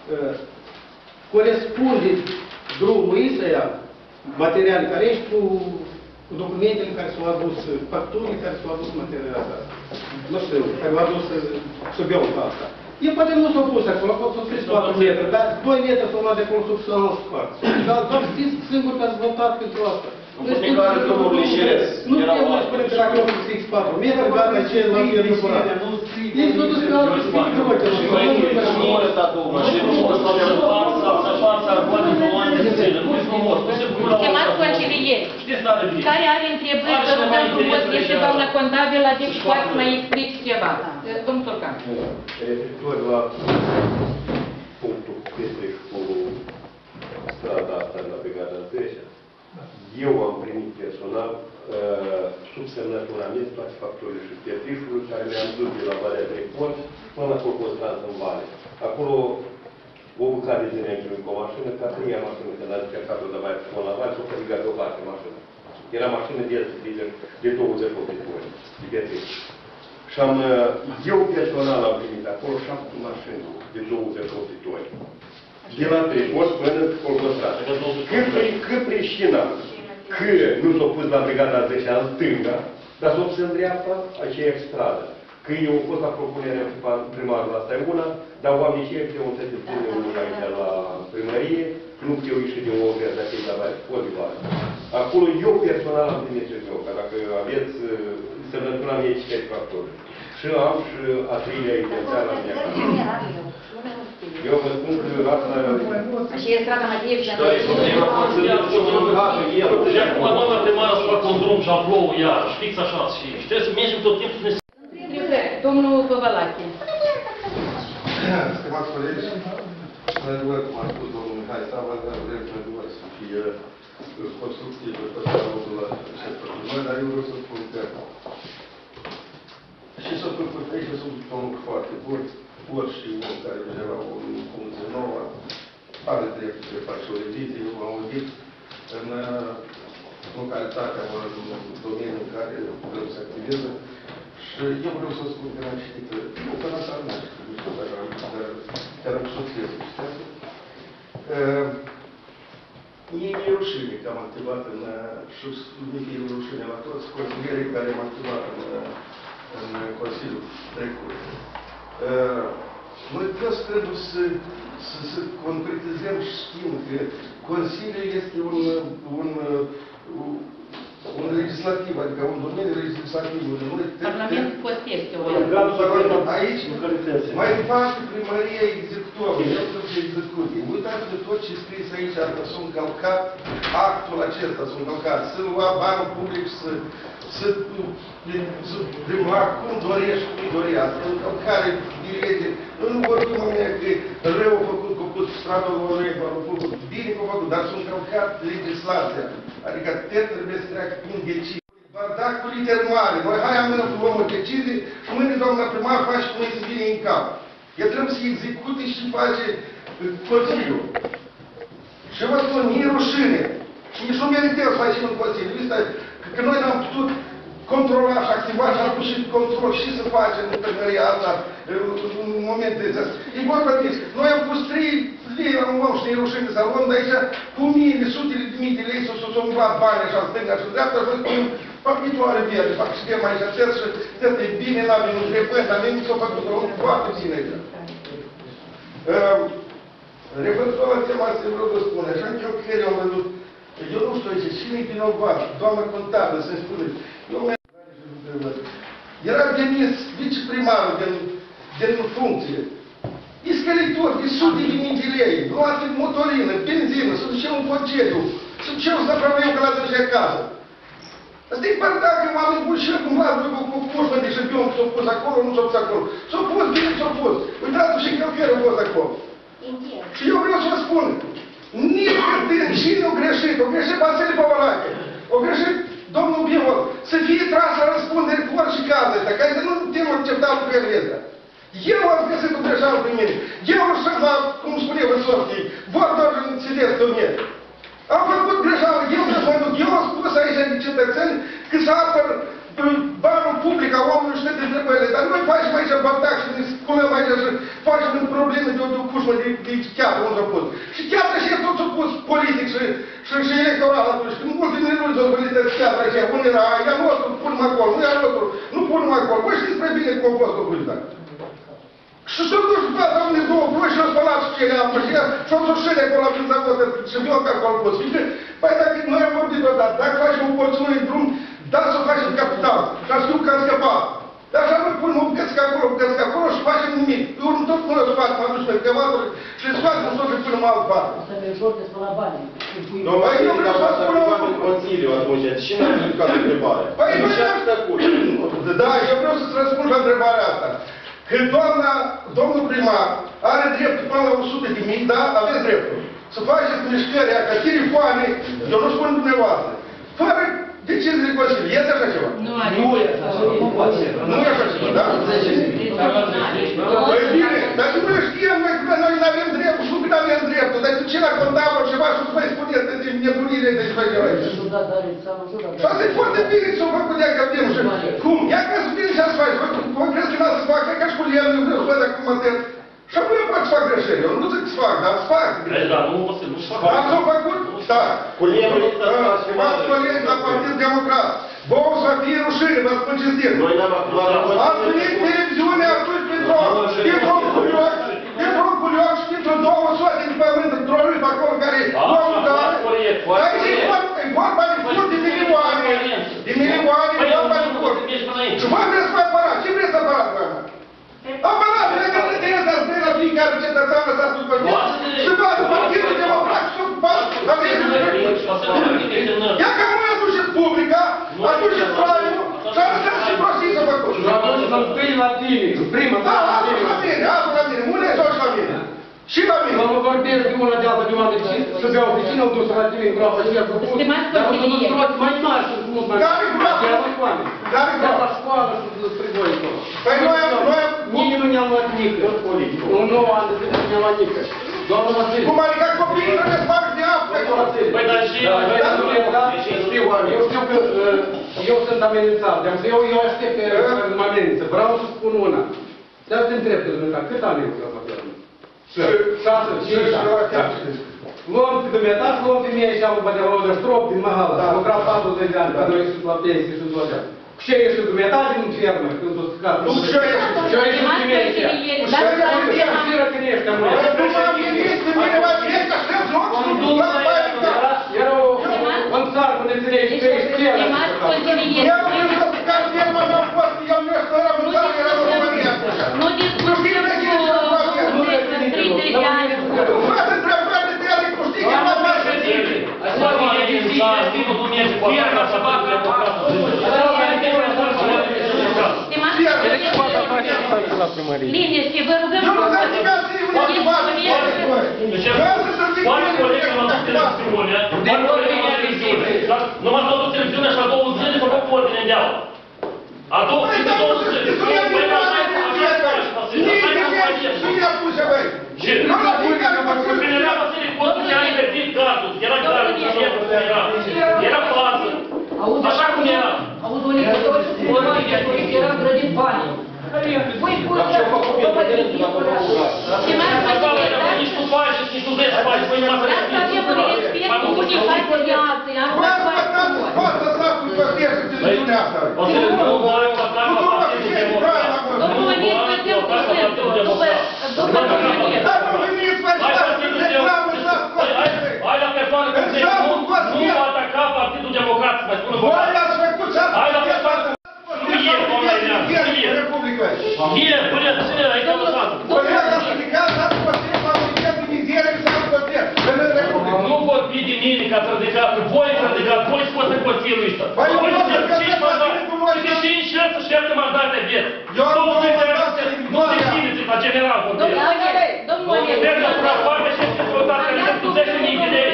Corespunde drumul ăsta, materiale care ești cu, cu documentele care s-au adus, facturile care s-au adus materialele astea. Nu știu, care au adus șubiunca asta. Eu poate nu s-au pus acolo, au fost scris patru metri, dar doi metri s-au luat de acolo sub să-l spart. Dar doar știți singur că ați votat pentru asta. Nu știu care drumul lișerez. Nu știu, nu spune că acolo să fix patru metri, gata, ce la el nu curat. Ei s-au dus pe altul și pic drumul. Nu mă lăsat o mașină, nu mă lăsat o față, să față argoane cu ani de zile. Nu-i frumos, nu se bucură la Chemați concilieri. Știți tare bine. Care are întrebări, vă rugăm frumos, este doamna contabilă, adică poate să mai explici ceva. Domnul Torcan. Referitor la punctul Petriș cu strada asta la Brigada zece, eu am primit personal sub semnătura mea toate facturile și Petrișului care le-am dus de la Valea Treport până la Corpostrans în Vale. Acolo o bucată de zi ne-am cu o mașină, ca prima mașină, când a descărcat-o de Valea până la Vale, s-o fărigat deoparte mașină. Era mașină de de douăzeci de tone de Petriș. Și am, eu personal am primit acolo șapte mașini de douăzeci de tone. De la Treport până Corpostrans. Că pricina, că nu s-a pus la Brigada zece în stânga, dar s-a pus în dreapta aceeași stradă. Că eu am fost la propunerea primarului, asta e una, dar oamenii și ei trebuie să se pune una aici la primărie, nu că eu ieși din o viață dacă e la Vale, pot de Vale. Acolo eu personal am primit ce eu, că dacă aveți semnătura mea și știți factori. Și am și a treilea intenția la mine acasă. Eu vă spun că asta... Și e strada Matievici. Și acum doamna primară să facă un drum și amplouă iarăși, fix așa. Și trebuie să mergem tot timpul să ne... Domnul Păvălache. Stimați colegi, într-adevăr, cum a spus domnul Mihai Sava, vrem într-adevăr să fie constructiv pe toată locul la sectorul noi, dar eu vreau să spun că și s-a făcut aici sunt un lucru foarte bun, orice om care deja la o funcție nouă are dreptul de face o revizie, un audit în localitatea, în domeniul în care vreau să activeze. Și eu vreau să spun că n-am citit, nu că n-am să n-am citit, nu știu, dar chiar am soție să citească. E rușine că am activat în, și nu fie rușine la toți consilierii care am activat în, în Consiliul trecut. Noi toți trebuie să, să, să concretizăm și știm că Consiliul este un, un, un legislativ, adică un domeniu legislativ. Parlamentul fost este o... Aici, mai departe, primăria execută Domnule, eu să fie execuție. Uitați-vă tot ce scris aici, că s-a încălcat actul acesta, s-a încălcat. Să lua banul public, să, să, să primar cum dorești, cum dorești. Asta e încălcare de lege. Nu vorbim o mea că rău a făcut, că a pus stradul lui, a făcut bine, că a făcut, dar s-a încălcat legislația. Adică te trebuie să treacă prin decizie. Bardacul liter mare. Noi hai amână să luăm o decizie și mâine doamna primar face cum îi se vine în cap. El trebuie să execute și face Consiliul. Și vă spun, nu e rușine. Și nici nu merităm să facem în Consiliu. Asta, că noi n-am putut controla și activa și am pus și control și să facem în primăria asta în momente de astea. E vorba de asta. Noi am pus trei lei, am luat și ne e rușine să luăm de aici cu mii, sutele de mii de lei să s-o luat bani așa în stânga și în dreapta și spunem, fac viitoare verde, fac schema aici, tăți și tăți e bine, n-avem întrebări, dar nimeni s-o făcut om foarte bine aici. Referitor la tema asta, vreau să spun, așa că eu cred, eu am văzut, eu nu știu aici, cine-i vinovat, doamna contabilă, să-mi spuneți. Eu era demis viceprimarul din, din funcție. Iscălitor de sute de mii de lei, luate motorină, benzină, să ducem în concediu, să ducem să pravim că la duce acasă. Asta e partea că oameni buni și cum l-a cu cu pușmă de șampion, s-au pus acolo, nu s-au pus acolo. S-au pus, bine s-au pus. Uitați-vă și călcări au fost acolo. Și eu vreau să vă spun, nici din cine au greșit, au greșit Vasile Pavalache, au greșit domnul Bivol, să fie tras la răspundere cu orice caz ăsta, ca să nu putem accepta lucrurile astea. Eu am găsit o greșeală pe mine. Eu nu știu la, cum spune Văsovski, vor doar în țidesc în mine. Am făcut greșeală, eu nu mă duc, eu am spus aici de cetățeni că să apăr banul public a omului și toate întrebările, dar noi facem aici batac și ne sculăm aici și facem în probleme de o cușmă de, de cheatră unde a pus. Și cheatră și tot s-a pus politic și, și, și electoral atunci, când ultimele luni s-au venit de cheatră aceea, unde era, e a nostru, punem acolo, nu e a nostru, nu punem acolo. Voi știți prea bine cum a fost făcut, da? Și s-au dus pe asta unde două ploi și au spălat și cele apă și și-au dus și acolo la prin zavod și viu că acolo pot. Păi dacă noi am vorbit odată, dacă facem o porțiune în drum, da să facem capital. Și am știu că am scăpat. Dar așa nu punem o bucățică acolo, o bucățică acolo și facem nimic. Eu urmă tot noi o să facem, am dus pe căvatul și le scoatem în tot și punem alt parte. Asta ne ușor de spăla banii. Păi eu vreau să spun un lucru. Consiliu atunci, și nu am ridicat întrebare. Păi nu da, eu vreau să-ți răspund la întrebarea asta. Că doamna, domnul primar are dreptul până la o sută de mii, da, aveți dreptul. Să faceți mișcări, ca telefoane, eu nu spun dumneavoastră. Fără deciziile Consiliului. Este așa ceva? Nu are. Nu e așa ceva. Nu e așa ceva, da? Păi bine, dar nu le știm noi că noi nu avem dreptul și nu că avem dreptul. Dar ce la contabil ceva și nu mai spuneți de nebunire de ceva ceva aici. Și asta e foarte bine să o facă de academ și cum? Ia ca să bine ce-ați faci. Vă crezi că n-ați să fac, ca și cu el, eu vreau să văd acum atât. Și apoi eu pot să fac greșeli. Eu nu zic să fac, dar să fac. Dar nu o să nu-și fac. Ați o făcut? Da. Cu lemnul ăsta să V-ați colegi la Partid Democrat. Vouă să fie rușine, vă spun cinstit. Noi n-am actuat la Ați venit televiziunea atunci pentru un culioc, pentru un culioc și pentru două soate de pământ, într-o râpă acolo care omul care... Aici e vorba de furt de milioane. De milioane, e vorba de furt. Și vă vreți să vă apărat. Ce vreți să apărat, vă? Apărat, vreți să trebuie să spune la fiecare cetățean să ascult pe mine. Și vadă Partidul Democrat și să ia că nu aduceți publica, aduceți radiul și arătați ce prostii să făcut. Nu atunci să-l spui la tine, prima. Da, aduci la mine, aduci la mine, mâine sau și la mine. Și la mine. Mă mă vorbesc de una de alta de oameni să bea o piscină, au dus la tine în groapă și i-a făcut. Dar au dus troți mai mari și mult mai mari. Care groapă? Care groapă? La școală și spre voi acolo. Păi noi am... Nimeni nu ne-a luat nică. Un nou an de zile nu ne-a luat nică. Doamna Vasile. Cum adică copiii nu ne fac de apă? Păi dar și... Eu știu că eu sunt amenințat. Eu eu aștept că mă amenință. Vreau să spun una. Dar te întreb pe dumneavoastră, cât ani eu la papel? Șase, cinci ani. Luăm pe dumneata și luăm femeie și am de la de strop din Mahala. Am lucrat patruzeci de ani, că noi sunt la pensie și tot așa. Ce ești dumneata din fermă, când s-o scat? Nu, ce ești? Ce ești femeie și ea? Și știră când ești ca noi. Nu m-am gândit că mine va vine că aștept loc și nu la baie de cap. Era un țar cu neînțelegi că ești țelă. Eu vreau să spun că ferma mea a fost, eu nu ești ăla, nu țară, era în România. Nu discutăm cu... Da, stimul nu merge cu Firma să facă Ele poate face și la primărie. Liniște, vă rugăm Eu nu vreau să ca să-i uneți bani, Deci, poate colegul m-a dus televiziunea, poate colegul m-a televiziunea, nu m-a dus televiziunea și la două zile s-a făcut ordine de aur. A două zile, două zile. Păi, așa e, așa e, așa e. Cine a pus băi? Și primerea Vasile Costu și a invertit cazul. Era clar, era. Era față. Așa cum era. Auzi, Oleg, era grădit banii. Voi pus să vă gândiți și mai rămâne, nici tu faci, nici tu vezi faci, voi numai să le asta avem un respect cu unii faci de viață, i-am Băi, luat bă, foarte bă, mult. poate să fac cu toate să televiziunea asta. O să le nu mai păcat la Partidul Democrat. Domnul Oleg, suntem cu sensul, după după primărie. Dar nu veniți mai Hai față, Partidul reclamă și la Democrat. Hai la persoană cum se nu, nu va ataca Partidul Democrat, să mai spună voi vorba. ați făcut ce ați Hai la făcut. persoană nu e, doamna Ileana, nu e. Republica. E, până cine aici am lăsat. Voi ați ridicat, ați păstrit familia de mizerie și ați păstrit. În Republica. Nu pot fi de mine că ați ridicat, că voi ați ridicat, voi scoate Consiliul ăsta. Păi, eu Voi nu sunteți zic că cinci să mandate, faceți cu noi, sunteți cinci șase și șapte mandate aveți. Eu am Două două dintre ele mandate sunteți- din nu Marea. dețineți la general Domnul vorbesc. Oleg, domnul Oleg. Merg la suprafață și este votat că sunt cu zece mii de lei.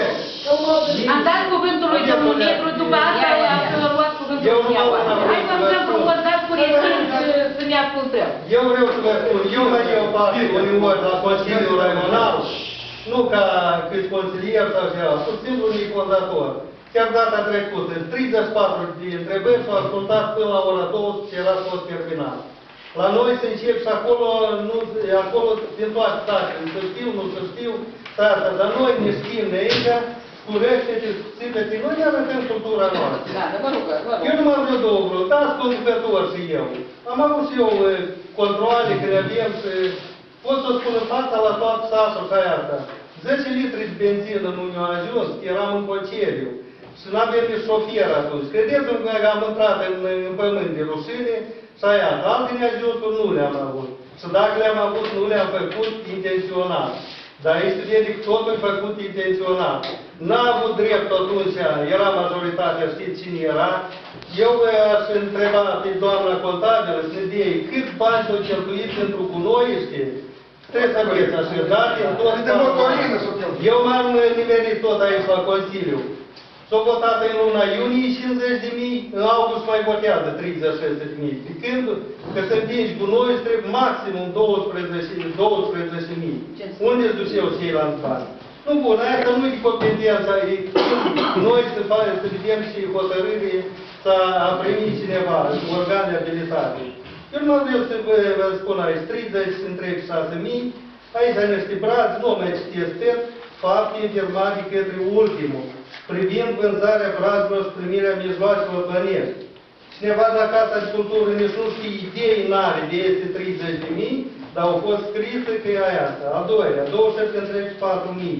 Am dat cuvântul lui domnul Negru, după asta am să luat cuvântul Eu lui nu mă dumneavoastră. Hai să vă frumos, dați cu rețin să ne ascultăm. Eu vreau să vă spun, eu mai eu parte uneori la Consiliul Raional, nu ca câți consilier sau ceva, pur și simplu un fondator. Chiar data trecută, treizeci și patru de întrebări s-au ascultat până la ora douăsprezece și era tot terminat. La noi se încep și acolo, nu, acolo din toate statele, să știu, nu să știu, asta, dar noi ne știm de aici, curește-te, ține-te, noi ne arătăm cultura noastră. Da, vă rog, vă rog. Eu nu m-am vrut două vreo, dați conducător și eu. Am avut și eu e, controale când avem și pot să spun în fața la toată satul ca asta. zece litri de benzină nu mi-au ajuns, eram în concediu. Și n-avem nici șofier atunci. Credeți-mi că am intrat în, în pământ de rușine și aia. Alte neajunsuri nu le-am avut. Și dacă le-am avut, nu le-am făcut intenționat. Dar este vede că totul e făcut intenționat. N-a avut drept atunci, era majoritatea, știți cine era. Eu aș întreba pe doamna contabilă să ne dea cât bani s-au cheltuit pentru cunoiește. Trebuie să aveți așa, date în tot statul. Eu m-am nimerit tot aici la Consiliu. S-au votat în luna iunie cincizeci de mii, în august mai votează treizeci și șase de mii. De când că să împingi gunoiul trebuie maximum douăsprezece mii. Unde îți duceau ceilalți bani? Nu bun, asta nu e competența, e noi să facem, să vedem și hotărâri să a primi cineva, organe abilitate. Eu nu vreau să vă, vă spun aici, treizeci întreg șase mii, aici ai niște brazi, nu mai citesc tot, fapte informate către ultimul, privind vânzarea brazilor și primirea mijloacelor bănești. Cineva de la Casa de Cultură nici nu știe idei n-are de este treizeci de mii, dar au fost scrise că e aia asta. A doilea, douăzeci și șapte întreg patru mii.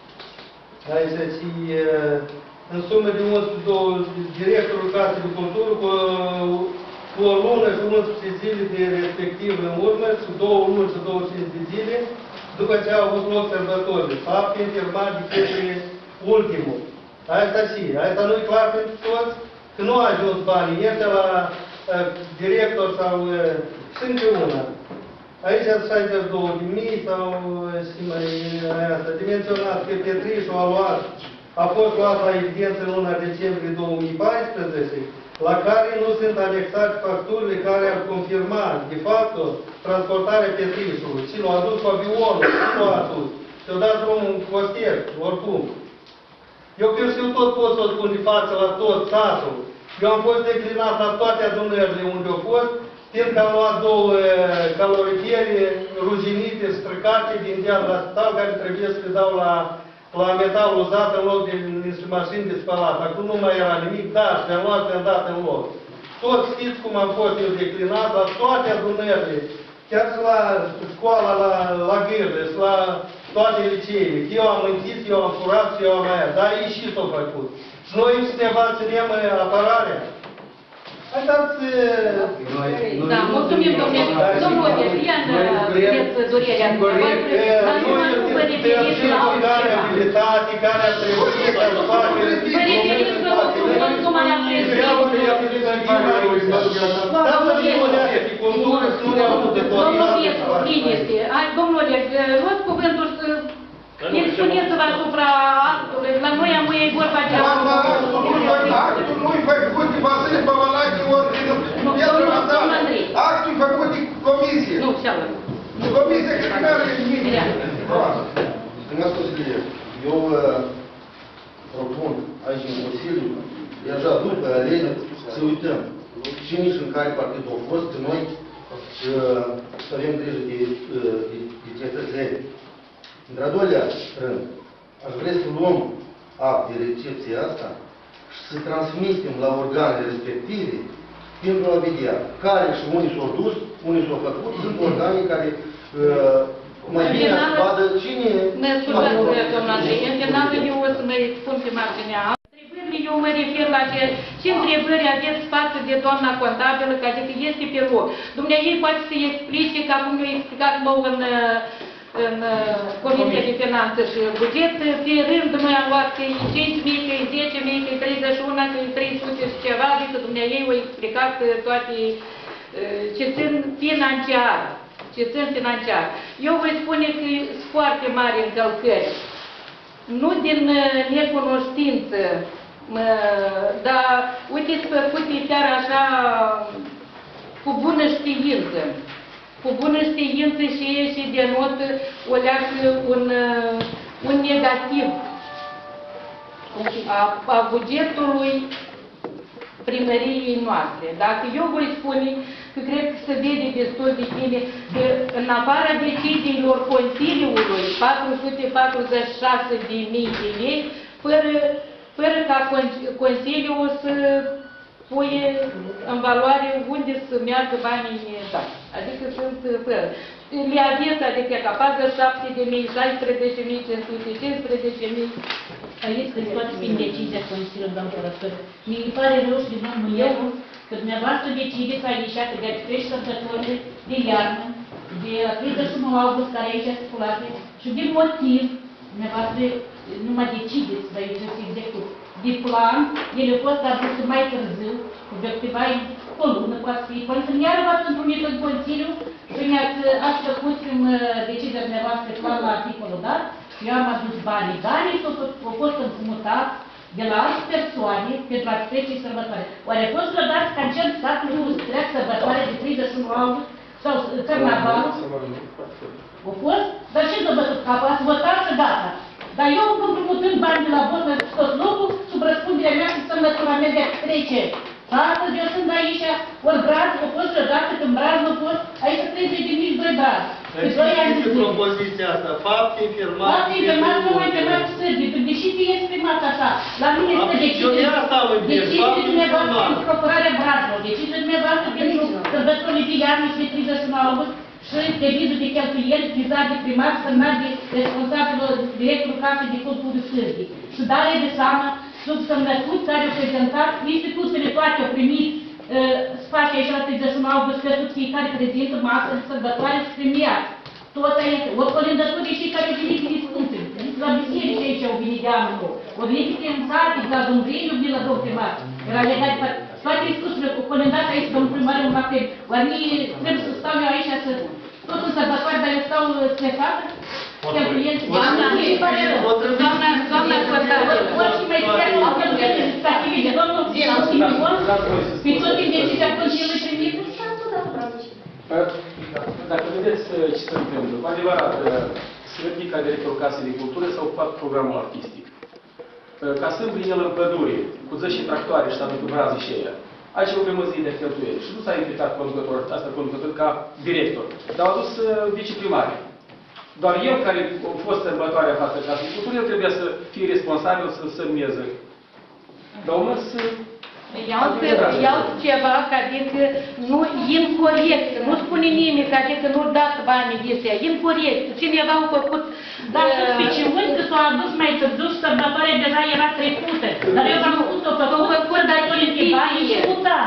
Aici și în sumă de unsprezece, directorul Casei de Cultură cu, cu o lună și unsprezece zile de respectiv în urmă și două luni și douăzeci și cinci de zile, după ce au avut loc sărbători. Fapt informat de către ultimul. Asta și, asta nu-i clar pentru toți, că nu a ajuns banii ăștia la uh, director sau uh, și încă una. Aici șaizeci și două de mii sau și mai asta. De menționat că Petrișul a luat, a fost luat la evidență în luna decembrie două mii paisprezece, la care nu sunt anexate facturile care ar confirma, de fapt, transportarea Petrișului. Și l-a adus cu avionul, și l-a adus. Și-a dat drumul în costier, oricum. Eu că știu tot pot să o spun de față la tot satul. Eu am fost declinat la toate adunările unde au fost, fiindcă am luat două calorifere ruginite, străcate din deal la spital, care trebuie să le dau la, la metal uzat în loc de niște mașini de spălat. Acum nu mai era nimic, da, și le-am luat, le-am dat în loc. Tot știți cum am fost eu declinat la toate adunările, chiar și la școala, la, la Gârle, și la toate liceele. Eu am închis, eu am furat și eu am aia, dar ei și s-au făcut. Și noi cineva ținem apărarea. Haideți... Da, mulțumim, domnule. Domnul Odeștian, aveți durerea dumneavoastră, dar nu mă nu vă referiți la altceva. Abilitate care a trebuit să facă... Vă referiți că nu numai la Domnul Pietru, liniște. Domnul Oleg, luați cuvântul să... Expuneți-vă asupra actului. La noi am e vorba de... Actul nu-i făcut de Vasile Pavalache, ori... Actul e făcut de comisie. Nu, cealaltă. Comisia criminală e nimic. Dumneavoastră scrie, eu propun aici în Consiliu, deja după arenă, să uităm cine și în care partid au fost, că noi să avem grijă de, de, de cetățeni. Într-a doilea rând, aș vrea să luăm act de recepție asta și să transmitem la organele respective pentru a vedea care și unii s-au dus, unii s-au făcut, sunt organe care uh, mai bine să vadă cine... Mă scuzați, doamna Andrei, în final eu o să mă expun pe marginea. Întrebările, eu mă refer la ce, ce întrebări aveți față de doamna contabilă, că adică este pe loc. Dumnezeu poate să explice, că acum eu explicat nou în, în Comisia de Finanțe și Buget, pe rând noi am luat că e cinci mii, că e zece mii, că e treizeci și unu, că e trei sute și ceva, adică Dumnezeu a explicat toate ce țin financiar. Ce țin financiar. Eu voi spune că sunt foarte mari încălcări. Nu din necunoștință, dar uite, sunt făcute chiar așa cu bună știință. Cu bună știință și și denotă o leacă un, un negativ a, a bugetului primăriei noastre. Dacă eu voi spune că cred că se vede destul de bine că în afara deciziilor Consiliului patru sute patruzeci și șase de mii de lei, fără, fără ca Consiliul să puie în valoare unde să meargă banii dați. Adică sunt fără. Le aveți, adică ca patruzeci și șapte de mii, șaisprezece mii cinci sute, cincisprezece mii. Aici că toate prin decizia Consiliului, doamnă Răstor. Mi-i pare rău și domnul eu că dumneavoastră decideți aici că de trece sărbătorile de iarnă, de treizeci și unu august, care aici stipulate, și din motiv, dumneavoastră nu mă decideți, dar eu trebuie să execut. De plan, ele au fost aduse mai târziu, cu câteva o lună, poate fi, până când iară v-ați întrunit în Consiliu și ne-ați făcut în decizia dumneavoastră plan la articolul dat, eu am adus banii, banii au fost împrumutați de la alte persoane pentru a trece sărbătoare. Oare a fost vreodată ca în cel statului să treacă sărbătoare de treizeci și unu august sau carnavalul? A fost? Dar ce s-a bătut capul? Ați votat și gata. Dar eu împrumutând bani de la Bosna și tot locul, sub răspunderea mea și sărbătura mea de trece. Astăzi eu sunt aici, ori braz, a fost vreodată când braz nu a fost, aici treizeci de mii doi braz. Este propoziția asta, fapte infirmate... Fapte infirmate nu mai trebuie cu sârbii, deși fie exprimat așa. La mine este decizie dumneavoastră pentru procurarea Brazilor, decizie dumneavoastră pentru sărbătorile de iarnă și de treizeci și unu august și devizul de cheltuieli vizat de primar semnat de responsabilul directorul Casei de Cultură Sârbii. Și dare de seamă sub semnături care au prezentat, instituțiile toate au primit spații aici la treizeci și unu august, căsut fiecare prezintă masă de sărbătoare și premiat. Tot aici, o colindături și care au venit din discuții. La biserici aici au venit de anul nou. Au venit în sate, la Dumnezeu, vin la domnul primar. Era legat de toate discuțiile cu colindat aici, domnul primar, în apel. Oare mie trebuie să stau eu aici să... Tot în sărbătoare, dar eu stau strecată? Cheltuieli. Doamna, doamna, doamna contabilă. Orice mai chiar nu au cheltuieli stativile. Domnul Simon, pe tot din decizia Consiliului primită? Dacă vedeți ce se întâmplă, cu adevărat, Sfântica, directorul Casei de Cultură, s-a ocupat programul artistic. Ca sâmbri el în pădure, cu zeci și tractoare și s-a ducut brazii și ea. Aici o primă zi de cheltuieli și nu s-a implicat conducătorul, asta conducător ca director, dar au adus viceprimare. Doar eu, care a fost sărbătoarea față Casei de Cultură, el trebuia să fie responsabil să semneze. Dar omul să... Iau ceva, adică nu incorrect, nu spune nimic, adică nu dați banii de astea, incorrect. Cineva a făcut... Dar suspiciuni că s-au adus mai târziu și sărbătoarea deja era trecută. Dar eu v-am spus-o, că s-au făcut datoriile banii și mutat.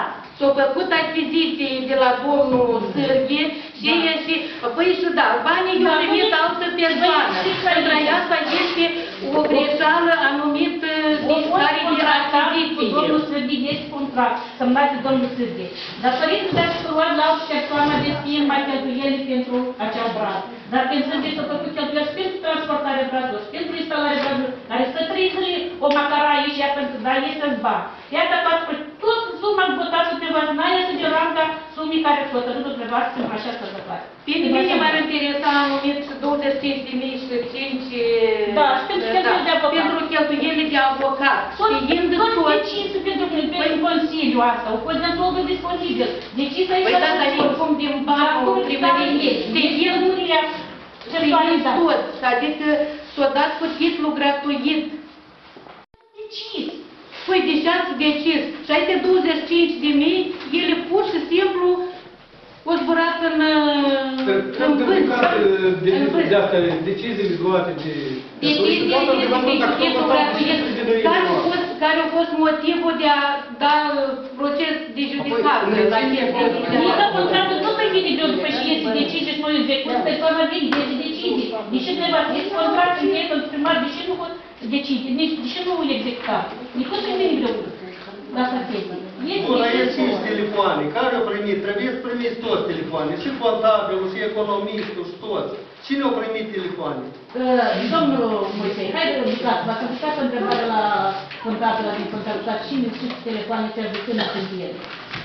s-au făcut achiziții de la domnul Sârghe și ei și, păi și da, banii i-au primit altă persoană. Între asta este o greșeală anumit din care era achiziție. Domnul Sârghe este contract, semnat de domnul Sârghe. Datorită de a luat la altă persoană de firma cheltuieli pentru acea brad. Dar când Sârghe s-a făcut cheltuieli și pentru transportarea bradului, și pentru instalarea bradului, care stă trei zile o macara aici, iar pentru da, este să-ți bani. Iată că tot suma votați pe vă, n-ai să de ranga sumii care s-au hotărât dumneavoastră în așa să facă. Pe mine m-ar interesa anumit douăzeci și cinci de mii și cinci... Da, și pentru cheltuieli de avocat. Pentru cheltuieli de avocat. Știind tot decință pentru Consiliu asta, au fost destul de disponibil. Decizia Păi da, dar oricum din banul primăriei. Știind tot, adică s-a dat cu titlu gratuit. Decis. Păi deși ați decis și alte douăzeci și cinci de mii, ele pur și simplu o zburat în vânt. De asta, deciziile luate de... Deciziile de titlul gratuit, care a fost motivul de a da proces de judecată la chestia. Nici contractul nu mai vine de după și este decizie și noi execut, persoana vine de decizie. Deși trebuie să este contract în ei pentru primar, deși nu decide, deși nu executa. Nici nu se vine de la săptămână. Bun, aici sunt telefoane. Care au primit? Trebuie să primiți toți telefoane. Și contabilul, și economistul, și toți. Cine au primit telefoane? Domnul Moisei, hai să ridicați, v-ați ridicat o întrebare la contabilă din contabilitate. Cine și telefoane se ajută în atelier?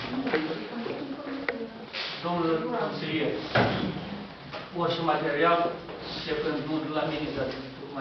Domnul consilier, orice material, începând nu de la mine, dar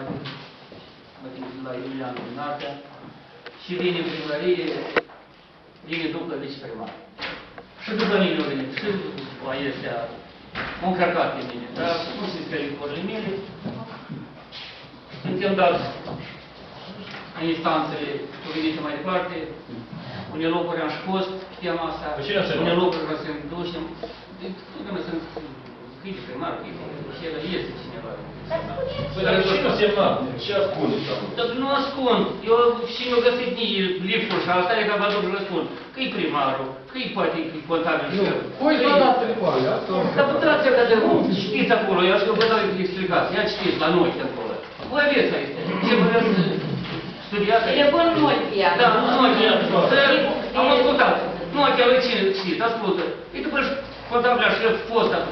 la Iulian Noaptea, și vine în primărie, vine după viceprimar. Și după mine au venit, și după este o încărcat pe mine, dar nu se sperie corile mele. Suntem dați în instanțele venite mai departe, unele locuri am scos pe tema asta, unele locuri vreau să-mi ducem. Trebuie să scrie primar, și el este cineva. Păi, dar și nu semna, ce ascunde? Dar nu ascund. Eu și mi-au găsit lipsuri și asta e ca vă duc răspund. Că-i primarul, că-i poate că-i contabil. Cui s-a dat telefoane? Dar puteți să vedem, știți acolo, eu aș vă dau explicați. Ia știți la noi acolo. Voi aveți aici. Ce vă vreau să studiați aici? Telefon Nokia. Da, Nokia. Am ascultat. Nokia, lui cine știți, ascultă. E după contabilul și fost atunci.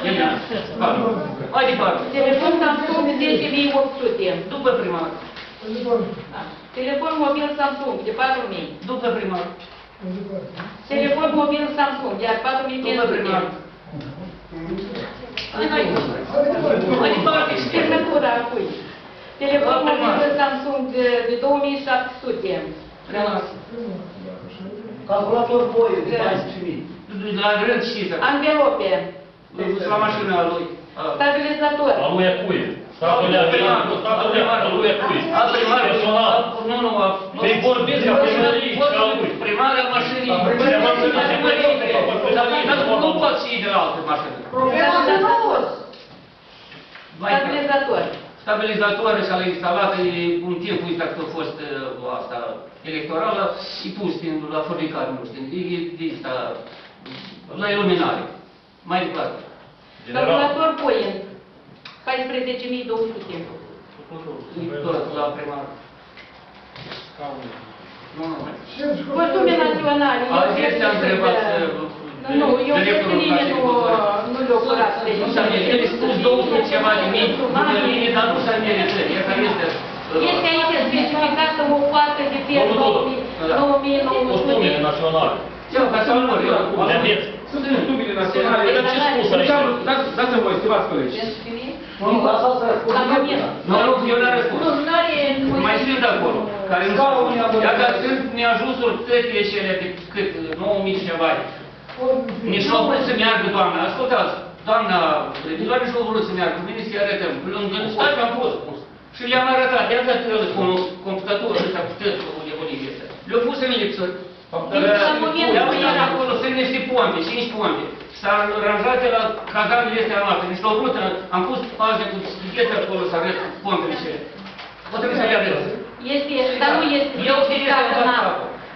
Mai departe. Telefon Samsung zece mii opt sute. După primar. Telefon mobil Samsung de patru mii. După primar. Telefon mobil Samsung de patru mii cinci sute. După primar. Mai departe. Semnătura cui? Telefon mobil Samsung de două mii șapte sute. Calculator voi, de paisprezece mii. La rând știți. Anvelope. La mașina lui. Stabilizator. A lui Acuie. Statul de primar, statul de primar, a lui Acuie. A primar, personal. Nu, nu, a... Păi vorbesc ca primării și a lui. Primar al mașinii. Nu pot și de la alte mașini. Stabilizator. Stabilizator și a instalat un timp, uite că a fost asta electorală, și pus la fabricare, nu știu, e asta, la iluminare. Mai departe. Stabilizator Point. paisprezece mii două sute. Tot la primar. Nu, nu. Costume naționale. Acestea am întrebat nu, eu cred că nimeni nu le-a curat. Nu s-a meritat. El a spus două sute ceva de mii, dar nu s-a meritat. E care este... Este aici specificată o poartă de fier nouă mii nouă sute. Costumele naționale. Eu, ca să nu eu. Sunt costumele naționale. Dați-mi voi, stimați colegi. Nu, nu, eu n-am răspuns. Nu, nu are... Mai sunt acolo. Care nu s-au... Dacă sunt neajunsuri toate eșele de cât, nouă mii ceva. Nici nu au vrut să meargă, doamna. Ascultați, doamna revizoare nici nu au vrut să meargă. Bine să-i arătăm. Lângă stat am fost. Și le-am arătat. I-am dat el cu computatorul ăsta cu tătul de bolivie. Le-au pus în lipsă. Le-au iar acolo, sunt niște pompe, cinci pompe. S-a aranjat de la cazanele astea noastre. Nici l-au vrut, am pus paze cu schichete acolo să arăt pompele cele. O trebuie să le arăt. Este, dar nu este specificată în apă.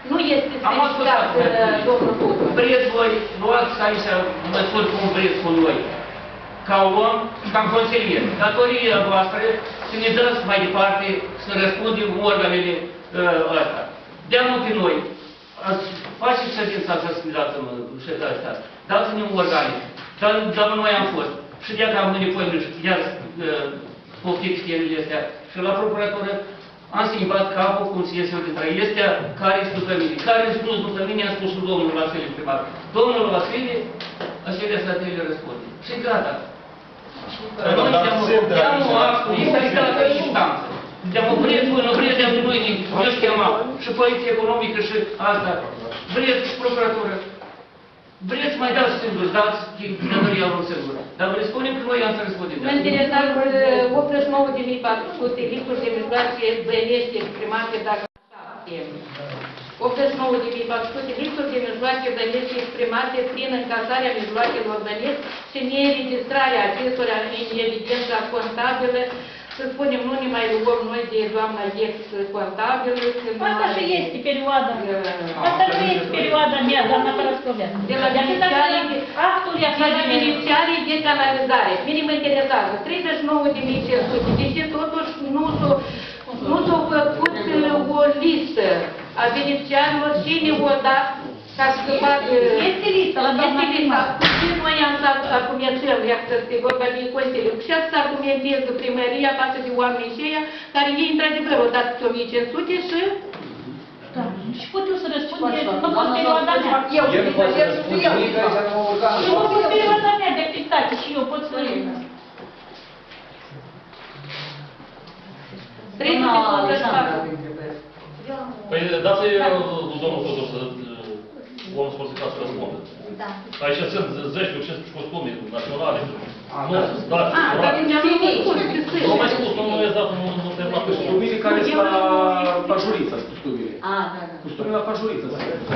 Nu este Am ascultat, specificat, domnul Tudor. vreți voi, luați aici măsuri cum vreți cu noi, ca om și ca consilier. Datoria voastră să ne dați mai departe, să răspundem organele uh, ăsta. Dea-mă pe noi, ați faceți ședința să ne dați-mă ședința asta, dați-ne organe, dar, dar noi am fost. Și de-aia am mâine poi iar uh, poftiți chestiile astea. Și la procuratură am schimbat capul cum se iese dintre este care este după mine. Care a spus după mine, a spus și domnul Vasile primar. Domnul Vasile, acelea statele răspunde. Și gata. Noi deam actul, este legată instanță. Deam vreți voi, nu vreți, deam noi, eu schema și poliție economică și asta. Vreți și procuratură. Vreți mai dați singur, dați datoria lor singur. Dar vă spunem că noi am să răspundem. Mă interesează optzeci și nouă de mii patru sute litri de mijloace băienești exprimate dacă optzeci și nouă de mii patru sute litri de mijloace băienești exprimate prin încasarea mijloacelor băienești și neînregistrarea acestora în evidența contabilă. Să spunem, nu ne mai rugăm noi de doamna ex-contabilă. Asta și este perioada. Asta nu este perioada mea, doamna Parascoveanu. De la beneficiarii de canalizare. Mine mă interesează. treizeci și nouă de mii cinci sute. De ce totuși nu s-a făcut o listă a beneficiarilor cine o dat ca să facă... Este lista la doamna primar. Cu ce noi am să argumentăm, iată, este vorba de Consiliu. Și să argumenteze primăria față de oamenii aceia, care ei, într-adevăr, o dat o mie cinci sute și... Da, și pot eu să răspund, nu pot perioada mea. Eu, eu, eu, Și nu pot perioada mea de activitate și eu pot să... trei sute patruzeci și patru. Păi dați domnul Tudor să om sporticat să răspundă. Da. Aici sunt zece cincisprezece costume naționale. Nu, dați, A, dar ne-am făcut. nu mai spus, nu mi-ați dat, nu nu te-am dat. Costumile care sunt la Pajurița, costumile. A, da, da. Costumile la Pajurița.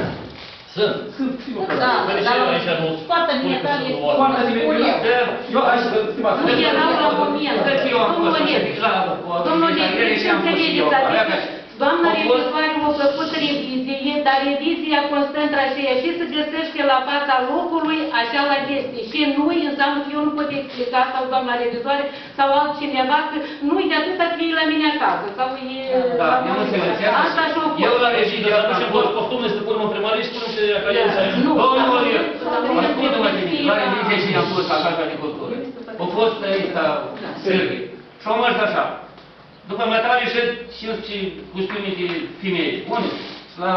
Sunt. Sunt, sigur că Da, Păi de dar ce aici nu foarte spui bine că tale. sunt luate? foarte bine. Eu aici, stimați, Nu erau la moment. Eu am fost Domnule, la domnule, și am fost eu. doamna revizoare a făcut revizie, dar revizia constă între aceea și se găsește la fața locului, așa la este. Și nu-i înseamnă că eu nu pot explica, sau doamna revizoare, sau altcineva, că nu-i de atâta că e la mine acasă, sau e... Da, eu nu înțeleg. Asta și-o fost. Eu la regie, atunci când vor costume, să punem în primărie și punem și academița aici. Nu. Domnule, ascultă-mă de mine, la revizie și am fost la Casa de Cultură. A fost aici la Sârghi. Și am mers așa. După mătare și cinci costume de femei. Unde? La...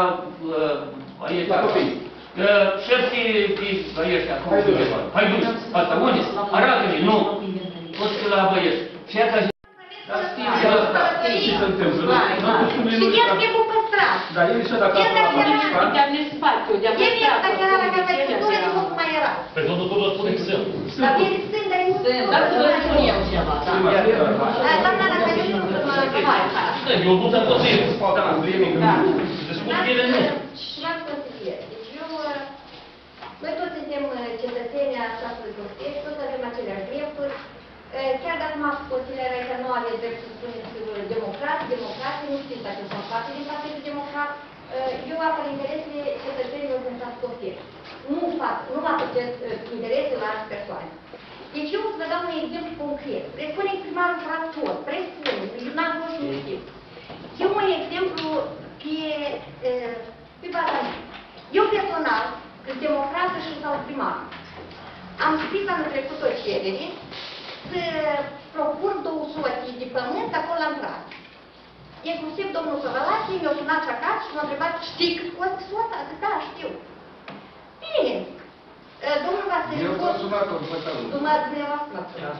aici. La copii. Șerții de ăștia. Haiduci. Asta, unde? Arată-mi, nu. Poți fi la băieți. Și asta... Dar știți asta. Ce se întâmplă? Și el trebuie păstrat. Da, el și dacă El dacă era, De-am spațiu, de-am el dacă era la Casa de Cultură, nu mai era. Păi domnul Tudor spune că sunt. Dar el sunt, dar nu sunt. Dar să vă spun eu ceva, da. Doamna Nataliu, nu sunt mai Eu nu te-am pățit. Da, vremii. Deci cum ele nu. Stimați consilieri, deci eu, noi toți suntem cetățeni a statului Costești, toți avem aceleași drepturi. Chiar dacă m-am consilier aici nu aveți dreptul să spuneți democrat, democrație, nu știți dacă sunt parte din Partidul Democrat. Eu apăr interesele cetățenilor din statul Costești. Nu fac, nu mă apăr interesele la alți persoane. Deci eu să vă dau un exemplu concret. Presupune primarul fractor, presupune, n-am fost și nu știu. Eu un exemplu pe, pe baza mea. Eu personal, sunt democrată și sau primar. Am scris anul trecut o cerere să propun două soții de pământ acolo la intrare. Inclusiv domnul Săvălache mi-a sunat și acasă și m-a întrebat, știi cât costă soța? Zic, da, știu. Bine. Domnul Vasile... Eu v-am sunat-o în păcălul. Dumneavoastră m-a sunat.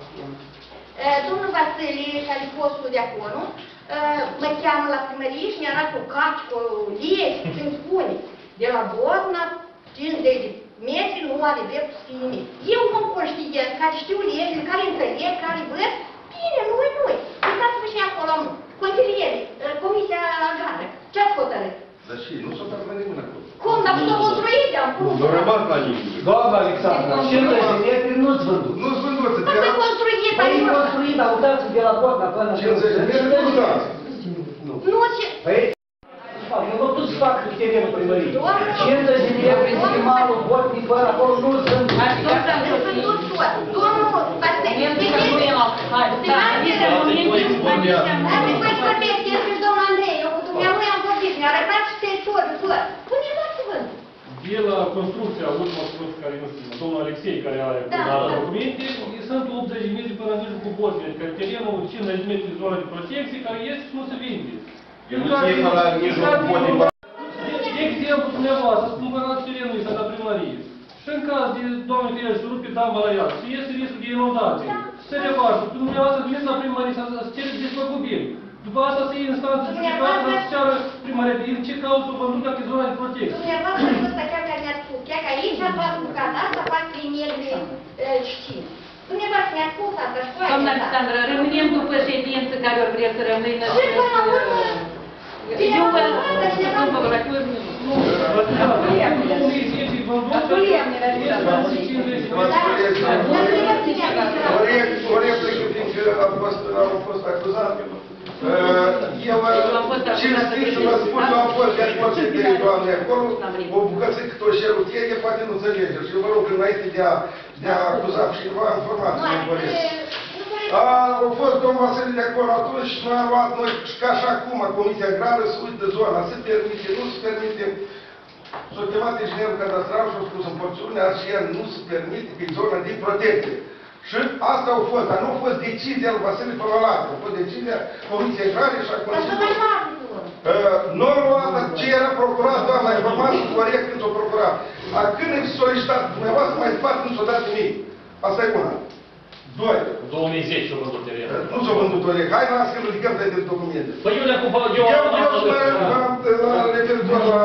Domnul Vasile, care e postul de acolo, mă cheamă la primărie și mi arată o carte cu o lege, îmi spune, de la Borna, cincizeci de metri, nu are dreptul să fie nimic. Eu, om conștient, care știu legile, care înțeleg, care văd, bine, noi, noi. Uitați-vă și acolo, consilieri, Comisia Agrară, ce ați hotărât? Dar și nu s-a dat la nimeni acolo. Cum? Dar s-a construit, am pus. Nu rămas la nimeni. Doamna Alexandra, cincizeci de metri nu-ți vândut. Nu-ți vândut, să Dar s-a construit, Păi e construit, dar uitați de la Borna până... cincizeci de metri nu dați. Nu, ce... Păi, eu vă pus să facă terenul primăriei. cincizeci de lei prin primarul Botnic, fără acolo nu sunt. De la construcția, ultima construcție care nu știu, domnul Alexei, care are dat documente, sunt optzeci de metri până în mijlocul cu Botnic, adică terenul cincizeci de metri zona de protecție, care este și nu se vinde. Eu nu știu că la mijlocul Botnic. De exemplu, dumneavoastră, să cumpărați terenul ăsta la primărie. Și în caz de, doamne ferește, să rupe damba la ea, și este riscul de inundație, se revarsă, dumneavoastră veniți la primărie să cereți despăgubiri. După asta se iei instanță judecată, să ceară primăria, în ce cauză o vândut dacă e zona de protecție. Dumneavoastră, ăsta chiar care ne-ați spus, chiar că aici apar cu cadastra, fac prin ele știi. Dumneavoastră ne-ați spus asta și voi. Doamna Alexandra, rămânem după ședință care ori vreți să rămână. Și până la urmă, eu vă spun vă rog, nu. O replică, fiindcă a fost, am fost acuzat. Eu, cinstit să vă spun, eu am fost de acord de doamne acolo, o bucățică tot și rutiere, poate nu înțelege. Și vă rog, înainte de a, de a acuza cineva, informați să vă păresc. A, a fost domnul Vasile de acolo atunci și noi am luat noi, și ca și acum, Comisia Agrară, să uită zona, se permite, nu se permite. S-a chemat inginerul cadastral și a spus în porțiunea aceea nu se permite pe zona din protecție. Și asta a fost, dar nu a fost decizia lui Vasile Pălălată, a fost decizia Comisiei Agrare și a Consiliului. Nu a luat ce era procurat, doamna, informații corect când s-a procurat. A când e solicitat dumneavoastră, mai departe nu s-a dat nimic. Asta e una. Doi. două mii zece s-a vândut terenul. Nu s-a vândut terenul. Hai la să ridicăm pe documente. Păi eu le-am cumpărat, eu am dat să referitor la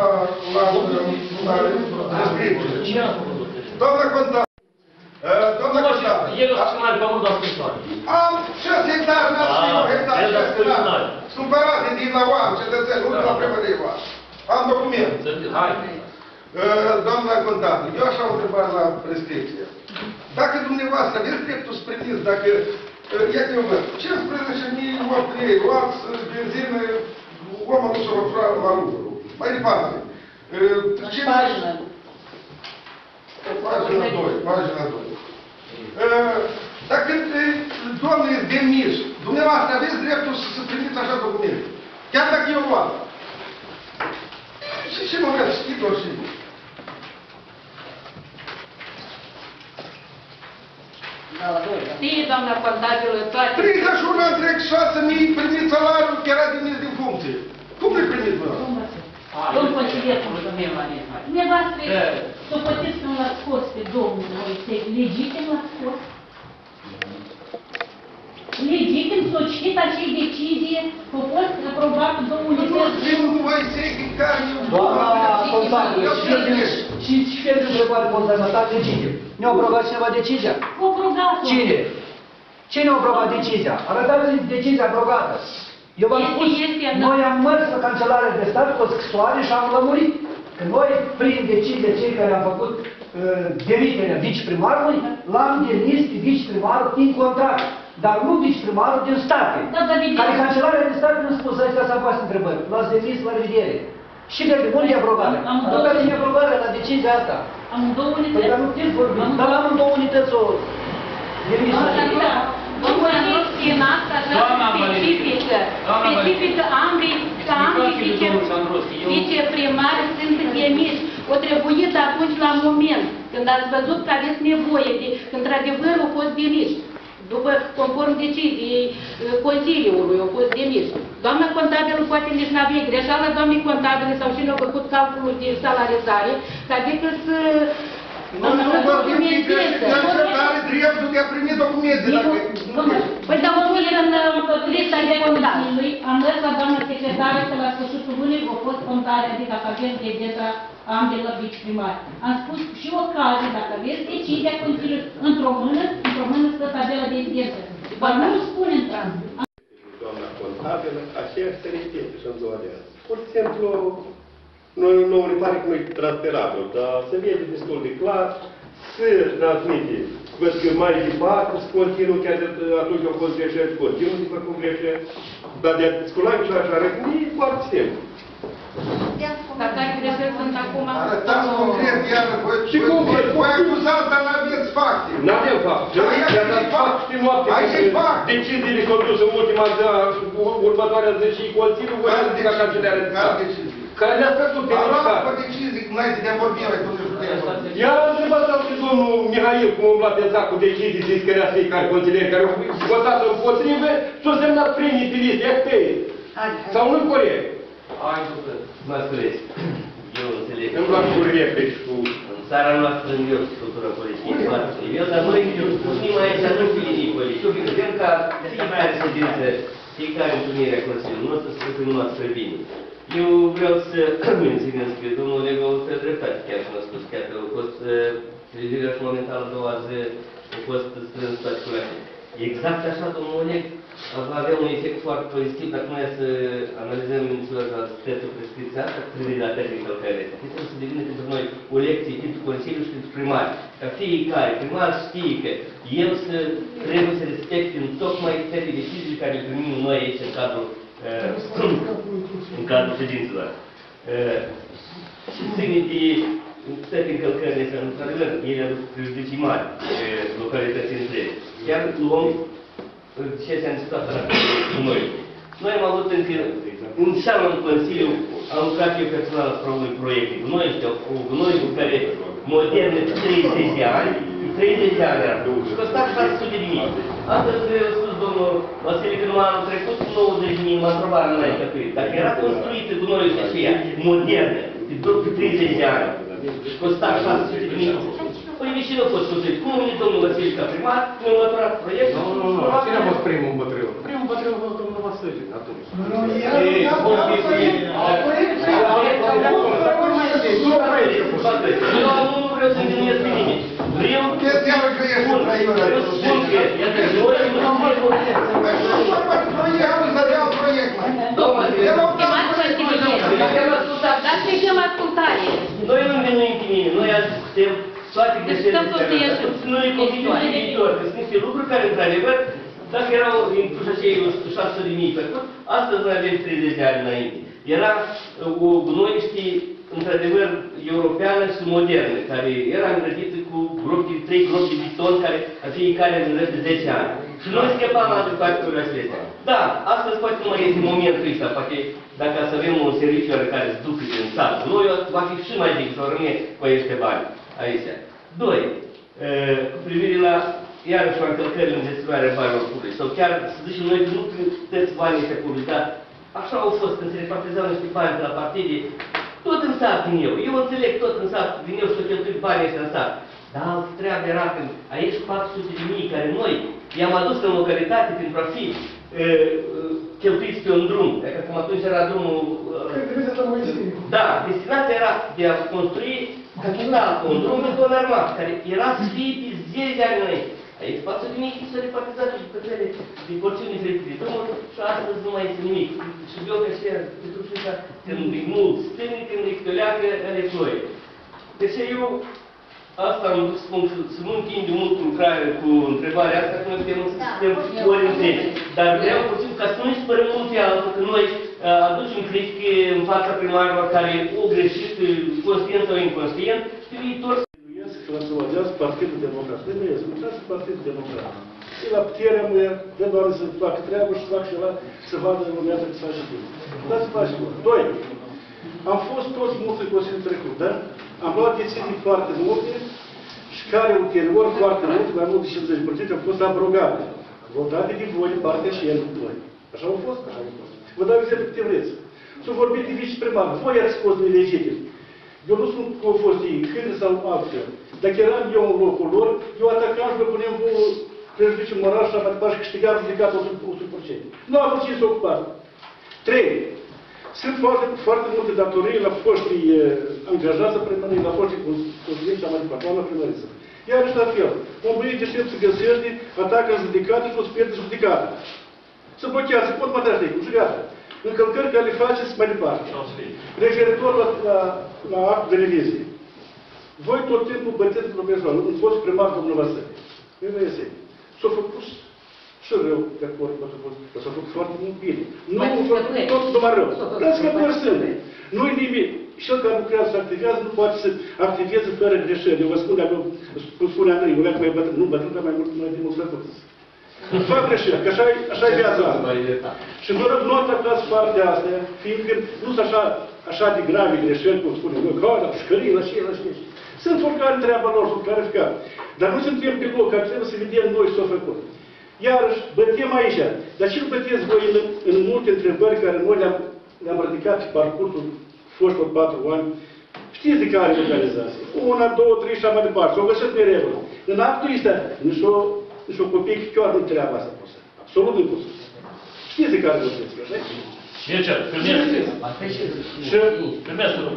descripție. Cine a vândut terenul? Doamna contabilă. Doamna contabilă. El a scriminat pe mult, dar scrisoare. Am șase hectare, n-am scris hectare, șase hectare. Cumpărate din la oameni, cetățeni, nu de la primărie oameni. Am document. Hai. Doamna contabilă, eu așa am întrebat la prescripție. Dacă dumneavoastră aveți dreptul să primiți, dacă, ia că eu văd, cincisprezece mii opt lei, luați benzină, omul nu s-a lucrat la lucru. Mai departe. Pagină. Pagina doi, pagina doi. Dacă doamne e demis, dumneavoastră aveți dreptul să primiți așa documente. Chiar dacă eu luat. Și ce mă vreau, știți-o și... Știe, doamna contabilă, toate... treizeci și unu întreg șase mii primit salariul, chiar a demis din funcție. Cum le primit, vă? Domnul consilier, dumneavoastră, să puteți când l-ați scos pe domnul Moisei, legitim l-ați scos? Legitim să o citit acei decizie, că a fost aprobat în domnul Moisei. Domnul Moisei, din care eu... Doamna contabilă, și ce fel de întrebare contabilă legitim? Ne-a aprobat cineva decizia? Cu aprobat-o. Cine? Cine a aprobat decizia? Arătați decizia aprobată. Eu v-am spus, noi am mers la Cancelarea de Stat cu o scrisoare și am lămurit că noi, prin decizie, cei care am făcut uh, demiterea viceprimarului, l-am demis pe viceprimarul din contract, dar nu viceprimarul din state. Da, da, care Cancelarea de Stat mi-a spus, astea s-a fost întrebări, l-ați demis la revedere. Și de unde e aprobarea? Arătați mi aprobarea la decizia asta. Am două unități? Păi, dar nu știți vorbim, dar am două unități o demisă. Domnul Androschi, în asta așa specifică, specifică ambrii, că ambrii viceprimari sunt demiși. O trebuit atunci la moment, când ați văzut că aveți nevoie, de, într-adevăr au fost demiși. După, conform deciziei Consiliului, au fost demiși. Doamna contabilă poate nici n-avea greșeală, doamnei contabile sau cine a făcut calculul de salarizare, adică să... Nu, nu vorbim de greșeală, are dreptul de a primi documente. Păi, dar o fie în lista de Consiliului, am mers la doamna secretară că la sfârșitul lunii a fost contare, adică avem de deta ambelor viceprimari. Am spus și ocazie, dacă aveți decizia Consiliului, într-o mână, într-o mână stă tabela de evidență. Dar nu spune în tranzit. Doamna contabilă, aceeași se repete și în ziua de azi. Pur și simplu, noi nouă ne pare că nu e transperabil, dar se vede destul de clar, se transmite. Văd că mai departe se continuă, chiar de atunci au fost greșeli, se continuă de făcut greșeli, dar de a sculanci și așa, e foarte simplu. Dar care greșeli sunt acum? Arătați concret, iar voi, Și cum voi, voi- voi acuzați, dar n-aveți fapte. Nu avem fapte. Da, aici I-am e dat fapt. fapte noapte. Aici e fapt. Deciziile conduse în ultima zi, următoarea zi și Consiliul voi Care decide la decizii? cancelarea de Care stat. decizii? Care le-a stătut de Am luat stat. pe decizii, cum ai zis, de vorbim, ai tot timpul de vorbim. Ia a întrebat sau și domnul Mihail cum umbla pe zac cu decizii zis că era fiecare consilieri care au votat împotrivă și au semnat primii pe listă, e pe ei. Sau nu-i corect? Hai, mă scureți. Eu înțeleg. Îmi luat cu replici cu... În țara noastră în eu cultura politică, foarte nivel, dar noi punem aici nu fi politică. Vedem ca fiecare ședință, fiecare întâlnire a Consiliului nostru să fie noastră bine. Eu vreau să menționez că domnul Lego a dreptate, chiar și m-a spus, chiar că a fost televiziunea și momentan a doua zi, a fost strâns toate curate. Exact așa, domnul Oleg, va avea un efect foarte pozitiv dacă noi să analizăm menționarea prescripția asta cu privire la tehnică care este. Trebuie să devină pentru noi o lecție pentru Consiliu și pentru primari. Ca fiecare primar știe că el să trebuie să respecte în tocmai toate deciziile care le primim noi aici în cadrul în cadrul ședințelor. Și ține de toate încălcările astea, într-adevăr, ele au prejudicii mari localității întregi. Chiar luăm ce s-a discutat cu noi. Noi am avut încă, inițial în Consiliu, am lucrat eu personal asupra unui proiect cu noi, cu noi cu care modern de treizeci de ani, treizeci de ani era, și costa șase sute de mii. Astăzi a spus domnul Vasile că numai anul trecut nouăzeci de mii, m-a întrebat înainte că dacă era construită cu noi de aceea, modernă, de după treizeci de ani, și costa șase sute de mii, păi nici nu a fost construit. Cum a venit domnul Vasile ca primar, mi-a înlăturat proiectul? Nu, nu, nu, cine a fost primul bătrân? Primul bătrân a fost domnul Vasile, atunci. Nu, Eu nu vreau să învinuiesc pe nimeni. Vreau să spun că, iată, noi nu am mai vorbit. Dar să fim ascultare. Noi nu învinuim pe nimeni, noi azi suntem toate greșelile care nu le convine pe viitor. Sunt niște lucruri care, într-adevăr, dacă erau incluse acei șase sute de mii făcut, astăzi noi avem treizeci de ani înainte. Era o gunoiește, într-adevăr, europeană și modernă, care era îngrădită cu gropi, trei gropi de beton, care a fiecare în rând de zece ani. Și noi scăpam la de toate lucrurile astea. Da, astăzi poate nu mai este momentul ăsta, poate dacă să avem un serviciu care se ducă din sat, noi va fi și mai dificil, o rămâne cu acești bani aici. Doi, cu privire la iarăși o încălcări în gestionarea banilor publici, sau chiar să zicem noi că nu câteți banii ăștia publici, dar așa au fost când se repartizau niște bani de la partide, tot în sat din eu. Eu înțeleg tot în sat din eu și să cheltui banii ăștia în sat. Dar altă treabă era când aici patru sute de mii care noi i-am adus în localitate pentru a fi cheltuiți pe un drum. Dacă cum atunci era drumul... Da, destinația era de a construi capital, un drum de ton armat, care era să fie pe zece de ani înainte. Aici patru sute de mii s-au repartizat și bucățele de porțiuni diferite de drumuri și astăzi nu mai este nimic. Și eu că și pentru că când e mult stâni, când e câteoleacă, ele flori. Deci eu asta am spun să nu întind de mult lucrare cu întrebarea asta, că noi putem să suntem ori întregi. Dar vreau puțin ca să nu ne spărăm mult pe altul, că noi aducem critică în fața primarilor care au greșit, conștient sau inconștient, pe viitor. Să înțelegească Partidul Democrat. De mie, să Partidul Democrat. E la puterea mea, de doar să facă treabă și să facă ceva, să vadă în lumea că se face bine. Dar să faci bine. Doi. Am fost toți mulți în Consiliul trecut, da? Am luat decizii foarte multe și care ulterior foarte multe, mai mult de cincizeci la sută, au fost abrogate. Votate de voi, de partea și el cu voi. Așa au fost? Așa au fost. Vă dau exemplu câte vreți. S-au vorbit de viceprimar. Voi ați fost nelegitim. Eu nu sunt cum au fost ei, câte sau altfel. Dacă eram eu în locul lor, eu atacam și vă punem vouă prejudiciu moral și mai departe și câștigam judecat o sută la sută. Nu am avut cine să ocupați. Trei. Sunt foarte, foarte multe datorii la foștii angajați să primării, la foștii consilieri și mai departe, doamna primăriță. Iar și la fel, un băiet deștept se găsește, atacă în judecată și o să pierde judecată. Se blochează, pot mă trage cu judecată. Încălcări care le faceți mai departe. Referitor la, la, la actul de revizie. Voi tot timpul băteți profesional, un fost primar domnul Vasile. Eu vă iese. S-a făcut și rău de acord cu că s-a făcut foarte mult bine. Nu tot numai rău. Dați că păr sunt. Nu-i nimic. Și cel care lucrează și activează nu poate să activeze fără greșeli. Eu vă spun, dacă cum spunea Andrei, un leac mai bătrân, nu bătrân, dar mai mult mai de mult făcut. Fac greșeli, că așa e, așa e viața asta. Și vă rog, nu atacați partea asta, fiindcă nu sunt așa, așa de grave greșeli, cum spunem, eu, că la șcării, la și la și sunt oricare treaba lor, sunt clarificat. Dar nu suntem pe loc, că trebuie să vedem noi ce s-au făcut. Iarăși, bătem aici. Dar ce nu băteți voi în, în multe întrebări care noi le-am le ridicat pe parcursul foștilor patru ani? Știți de care organizație? Una, două, trei și așa mai departe. S-au găsit mereu. În actul ăsta, nici o, nici o copie chiar nu treaba asta pusă. Absolut nu pusă. Știți de care vorbesc, așa? Și ce? Și... Primesc rog.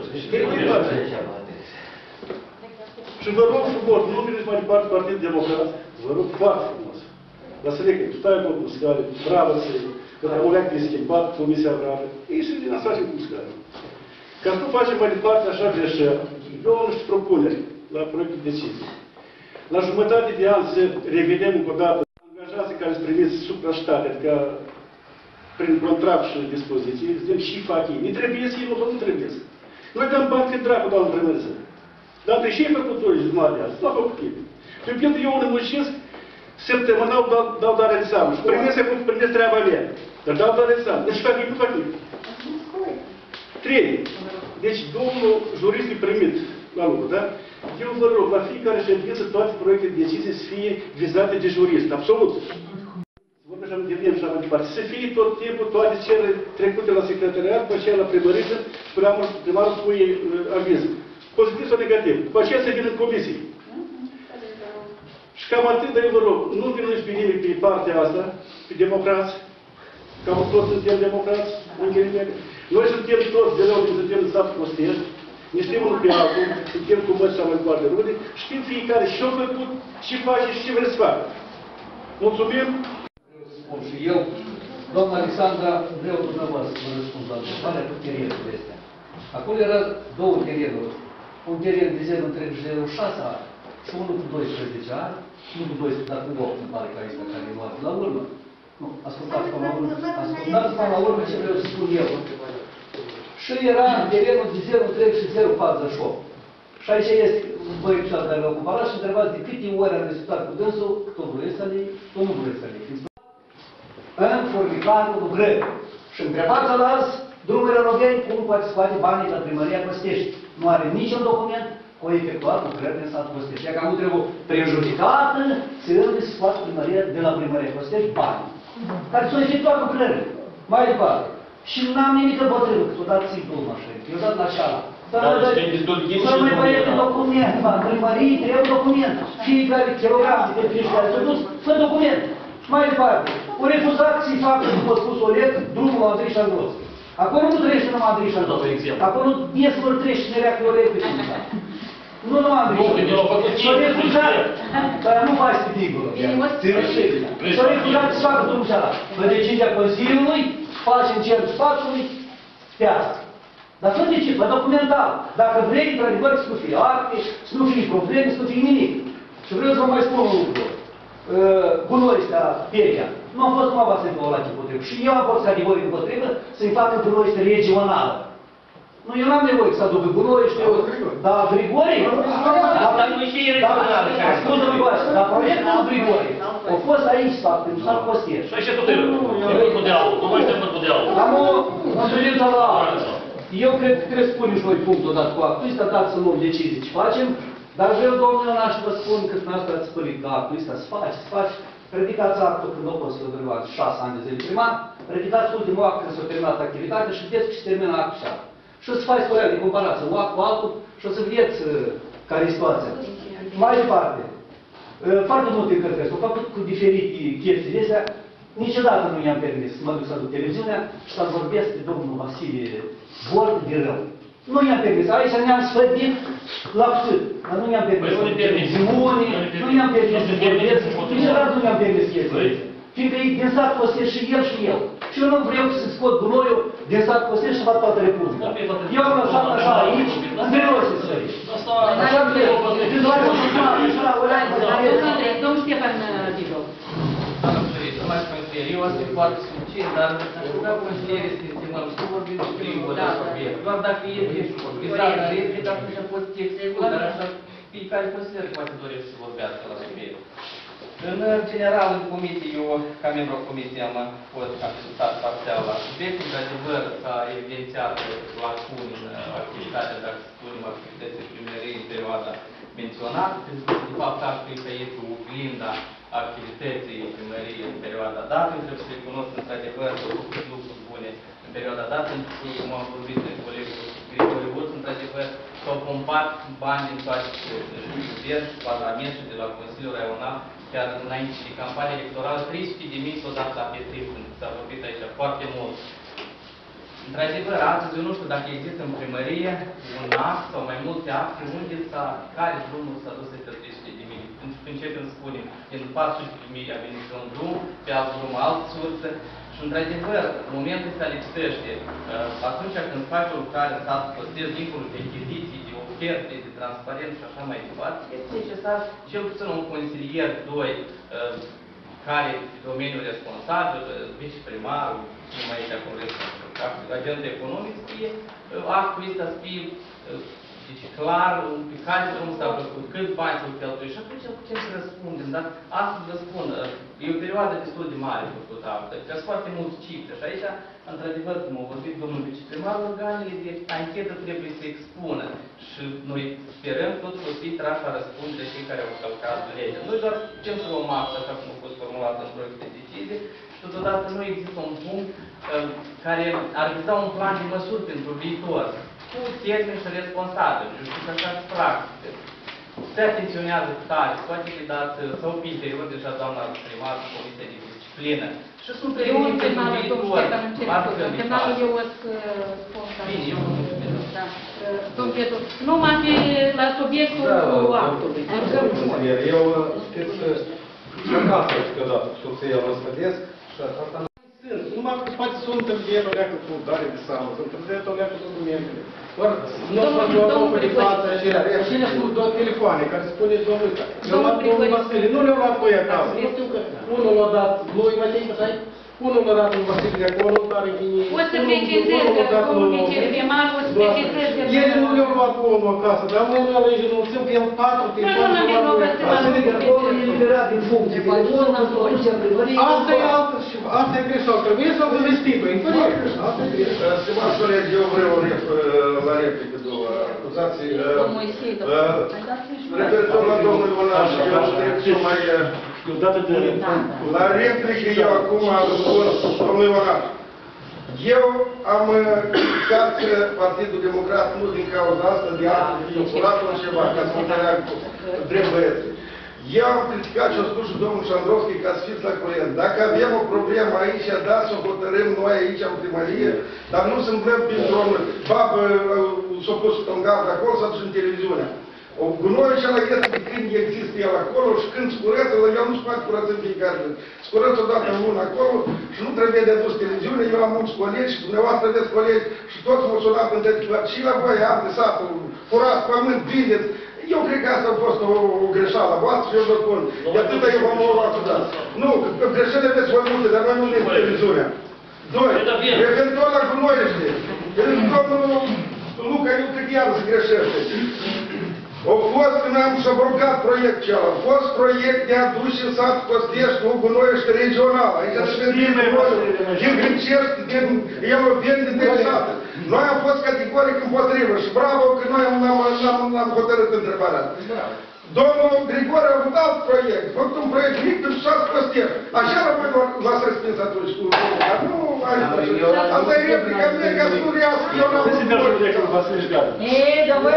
Și vă rog frumos, nu veniți mai departe Partidul Democrat, vă rog foarte frumos. Василий, стай по пускали, право се, когда молеки пад, комисия право, и ще ги насочим пускали. Като facem mai departe așa greșeli, eu nu știu propuneri la proiectul de decizie. La jumătate de an să revedem încă o dată angajații care sunt primiți supraștate, adică prin contract și dispoziții, zicem și fac ei. Nu trebuie să ei, nu trebuie să. Noi dăm bani cât dracu, doamnă primăriță. Dar de ce ai făcut o jumătate de an? Nu a făcut ei. Eu pentru eu ne muncesc, săptămânal dau, dau dare de seamă. Și primesc acum primesc treaba mea. Dar dau dare de seamă. Deci fac ei, nu fac ei. Trei. Deci domnul jurist e primit la lucru, da? Eu vă rog, la fiecare ședință toate proiectele de decizie să fie vizate de jurist. Absolut. Vorbim așa de vreme și așa mai departe. Să fie tot timpul toate cele trecute la secretariat, după aceea la primăriță, primarul spune uh, aviz. Pozitiv sau negativ. După aceea să vină în comisie. Și cam atât, dar eu vă rog, nu vinuiți pe nimic pe partea asta, pe democrați, cam toți suntem democrați, în ghilimele. Noi suntem toți, de rău, suntem în sat Costier, ne știm unul pe altul, suntem cu măți sau mai foarte rude, știm fiecare ce-a făcut, ce face și ce vrea să facă. Mulțumim! Spun și eu, doamna Alexandra, vreau dumneavoastră să vă răspund la întrebarea cu terenul astea. Acolo era două terenuri, un teren de zero între zero șase ani și unul cu doisprezece ani, nu cu doisprezece, dar cu opt, îmi pare că este care e luat la urmă. Nu, ascultați până la urmă, ascultați până la urmă ce vreau să spun eu. Și era în terenul de zero trei și zero patruzeci și opt. Și aici este băiețul care l-au cumpărat și întrebați de câte ori am discutat cu dânsul, tot vreți să le, tot nu vreți să le. În formicarul lucrări. Și întrebați la azi, drumurile Roveni, cum poate să scoate banii la primăria Costești. Nu are niciun document, o efectuat lucrări în satul Costești. Iar că am trebuie prejudicată, să îl scoate primăria, de la primăria Costești banii. Care s-au efectuat lucrări. Mai departe. Și n-am nimic de bătrână, că s-o dat simplu așa. Eu dat la șala. Să mai băieți document, în primărie trebuie document. Fiecare kilogram de friș care s-a dus, fă document. Mai departe. O refuzat să-i facă, după spus Oleg, drumul la Andrei Șangros. Acolo nu trăiește numai Andrei Șangros. Acolo ies vor trece și nerea cu Oleg pe cineva. Nu, nu Andrei Șangros. S-a refuzat, dar nu faci pe digură. S-a refuzat să facă drumul și ala. Pe decizia Consiliului, faci în cerul spațiului, pe asta. Dar fă de ce? Fă documental. Dacă vrei, într-adevăr, să nu fie acte, să nu fie probleme, să nu fie nimic. Și vreau să vă mai spun un lucru. Gunoi ăsta, Peria, nu am fost numai Vasile la împotrivă. Și eu am fost categoric împotrivă să-i facă gunoi ăsta regională. Nu, eu n-am nevoie să aducă gunoi, știu eu. Dar Grigori? Dar nu știi regională. Ascultă-mă, Goasă, dar proiectul Grigori a fost aici, fac, în sat Costier. Și aici tot e vârful de aur, nu mai știu vârful de aur. Am o întâlnită la eu cred că trebuie să punem și noi punctul odată cu actul ăsta, dați să luăm decizii ce facem. Dar vreau, domnule, n-aș vă spun că dumneavoastră ați spălit că actul ăsta se face, se face. Ridicați actul când au fost hotărât șase ani de zile primar, ridicați ultimul act când s-a terminat activitatea și vedeți că se termină actul și actul. Și o să faci o de comparație, un act cu altul și o să vedeți care e situația. Mai departe, foarte multe încărcări s-au făcut cu diferite chestii astea. Niciodată nu i-am permis să mă duc să aduc televiziunea și să vorbesc de domnul Vasile Bord de rău. Nu i-am permis. Aici ne-am sfădit la cât. Dar nu i-am permis. Zimunii, nu i-am permis să vorbesc. Niciodată nu i-am permis chestii. Fiindcă e din sat Costești și el și eu. Și eu nu vreau să scot gunoiul din sat Costești și fac toată Republica. Eu am lăsat așa aici, între noi să sfări. Așa vreau. Domnul Ștefan Dibov. Eu o să fiu foarte succint, dar aș vrea consilierii să estimăm și vorbim și primul de subiect. Doar dacă e vizat în replică, atunci poți să te exclud, dar așa fiecare consider că poate dorește să vorbească la subiect. În general, în comisie, eu, ca membru al comisiei, am fost asistat parțial la subiect. Într-adevăr, s-a evidențiat lacuni în activitatea, dacă spunem, activității primăriei în perioada menționată. De fapt, actul că este oglinda activității primăriei în perioada dată. Trebuie să recunosc, într-adevăr, că au făcut lucruri bune în perioada dată, cum am vorbit de colegul Grigore Urț, într-adevăr, s-au pompat bani din toate sursele, din județ, Parlament și de la Consiliul Raional, chiar înainte de campanie electorală, trei sute de mii s-au dat la Petrit, s-a vorbit aici foarte mult. Într-adevăr, astăzi eu nu știu dacă există în primărie un act sau mai multe acte unde s-a, care drumul s-a dus pe trei sute de mii. Începem să spunem, din patru sute de mii a venit pe un drum, pe alt drum altă sursă. Și într-adevăr, în momentul ăsta lipsește, atunci când faci o lucrare în statul costier, dincolo de achiziții, de oferte, de transparență și așa mai departe, este necesar cel puțin un consilier, doi, care e domeniul responsabil, viceprimarul, nu mai aici acum agentul economic, să fie actul ăsta să fie deci clar, pe care drum s-a făcut, câți bani s-au cheltuit și atunci putem să răspundem, dar astăzi vă spun, e o perioadă destul de mare făcut asta, că sunt foarte mulți cifre și aici, într-adevăr, cum a vorbit domnul viceprimar, organele de anchetă trebuie să expună și noi sperăm tot să fie trași la răspundere cei care au călcat legea. Noi doar putem să luăm asta, așa cum a fost formulat în proiect de decizie, și totodată nu există un punct uh, care ar visa un plan de măsuri pentru viitor, cu termeni și responsabili. Eu știu că așa se practică. Se atenționează tare, poate fi dat, sau pe interior, deja doamna primar, Comisia de Disciplină. Și sunt prevenite pentru viitor. Termenul eu o să spun. Bine, eu nu știu. Domn Petru, numai pe la subiectul actului. Eu, știți, și acasă câteodată soția mă spădesc și asta nu sunt. Numai că poate să întâlnire o leacă cu dare de seamă, să întâlnire o leacă cu documentele. Doar nu o să o luăm pe față aceea. Cine sunt două telefoane care spune domnul ăsta. Eu l-am dat domnul Vasile, nu le-au luat voi acasă. Unul l-a dat lui, mai știi că ai? Unul l-a dat lui Vasile de acolo, care vine... O să precizez că domnul viceprimar o să precizez că... Ele nu le-au luat cu unul acasă, dar unul ăla e renunțăm că el patru telefoane. Nu, nu, nu, nu, acolo e liberat din funcție. Asta e altă și asta e greșeală. Trebuie să-l investită. Asta e greșeală. Stimați colegi, eu vreau la replică două acuzații. Referitor la domnul Ionaș, eu trebuie să mai... La replică eu acum am spus, domnul Ionaș, eu am criticat Partidul Democrat nu din cauza asta, de altă vinculat în ceva, ca să înțeleagă drept băieții. Eu am criticat și-a spus și domnul Șandrovski ca să fiți la curent. Dacă avem o problemă aici, da, să o hotărâm noi aici în primărie, dar nu să îmblăm printr-o babă, s-a pus în gard acolo sau în televiziune. O gunoi și ala este de când există el acolo și când scurăță, el nu-și poate curăță în fiecare zi. Scurăță odată în lună acolo și nu trebuie de dus televiziune. Eu am mulți colegi și dumneavoastră aveți colegi și toți m-au sunat în detectat. Și la voi am de satul, furați pământ, vindeți. Eu cred că asta a fost o, o greșeală voastră și eu vă spun. De atâta eu v-am luat dat. Nu, că greșeli aveți voi multe, dar noi nu ne televiziunea. Doi, referitor la gunoiește. Domnul Luca, eu cred că iară se greșește. Au fost, când am subrogat proiectul acela, a fost proiect de adus în sat Costești cu gunoiește regional. Aici se vede din Grâncești, din Eloveni, din sat. Noi am fost categoric împotrivă și bravo că noi am hotărât întrebarea. Domnul Grigore a avut alt proiect, a făcut un proiect mic pentru sat Costești. Așa la voi v-ați respins atunci cu dar nu asta e replica mea ca să nu rească. Eu n-am văzut. Ei, dar voi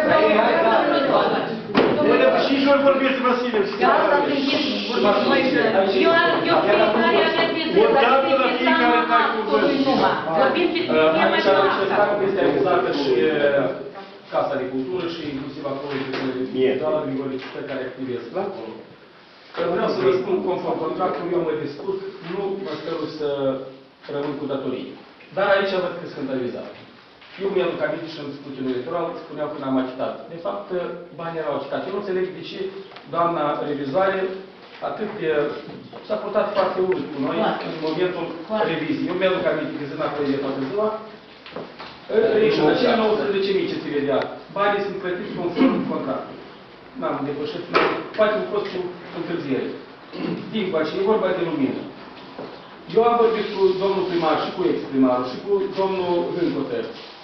și și ori vorbiți, Vasile. Asta trebuie să Eu eu fiecare avem de fiecare actului numai. Vorbim pe tema aici asta. este acuzată și Casa de Cultură și inclusiv acolo de doamna Grigoricică care activează acolo. Vreau să vă spun conform contractului, eu mă discut, nu mă stărui să rămân cu datorii. Dar aici văd că sunt avizat. Eu mi-am aminte și în scrutinul electoral, spuneau că n-am achitat. De fapt, banii erau achitați. Eu nu înțeleg de ce doamna revizoare atât de... s-a purtat foarte urât cu noi în momentul reviziei. Eu mi-aduc aminte că sunt acolo de toată ziua. Și în acele nouăsprezece mii ce ți vedea, banii sunt plătiți conform contractului. N-am depășit, poate au fost cu întârziere. Din coace, e vorba de lumină. Eu am vorbit cu domnul primar și cu ex-primarul și cu domnul Hâncotă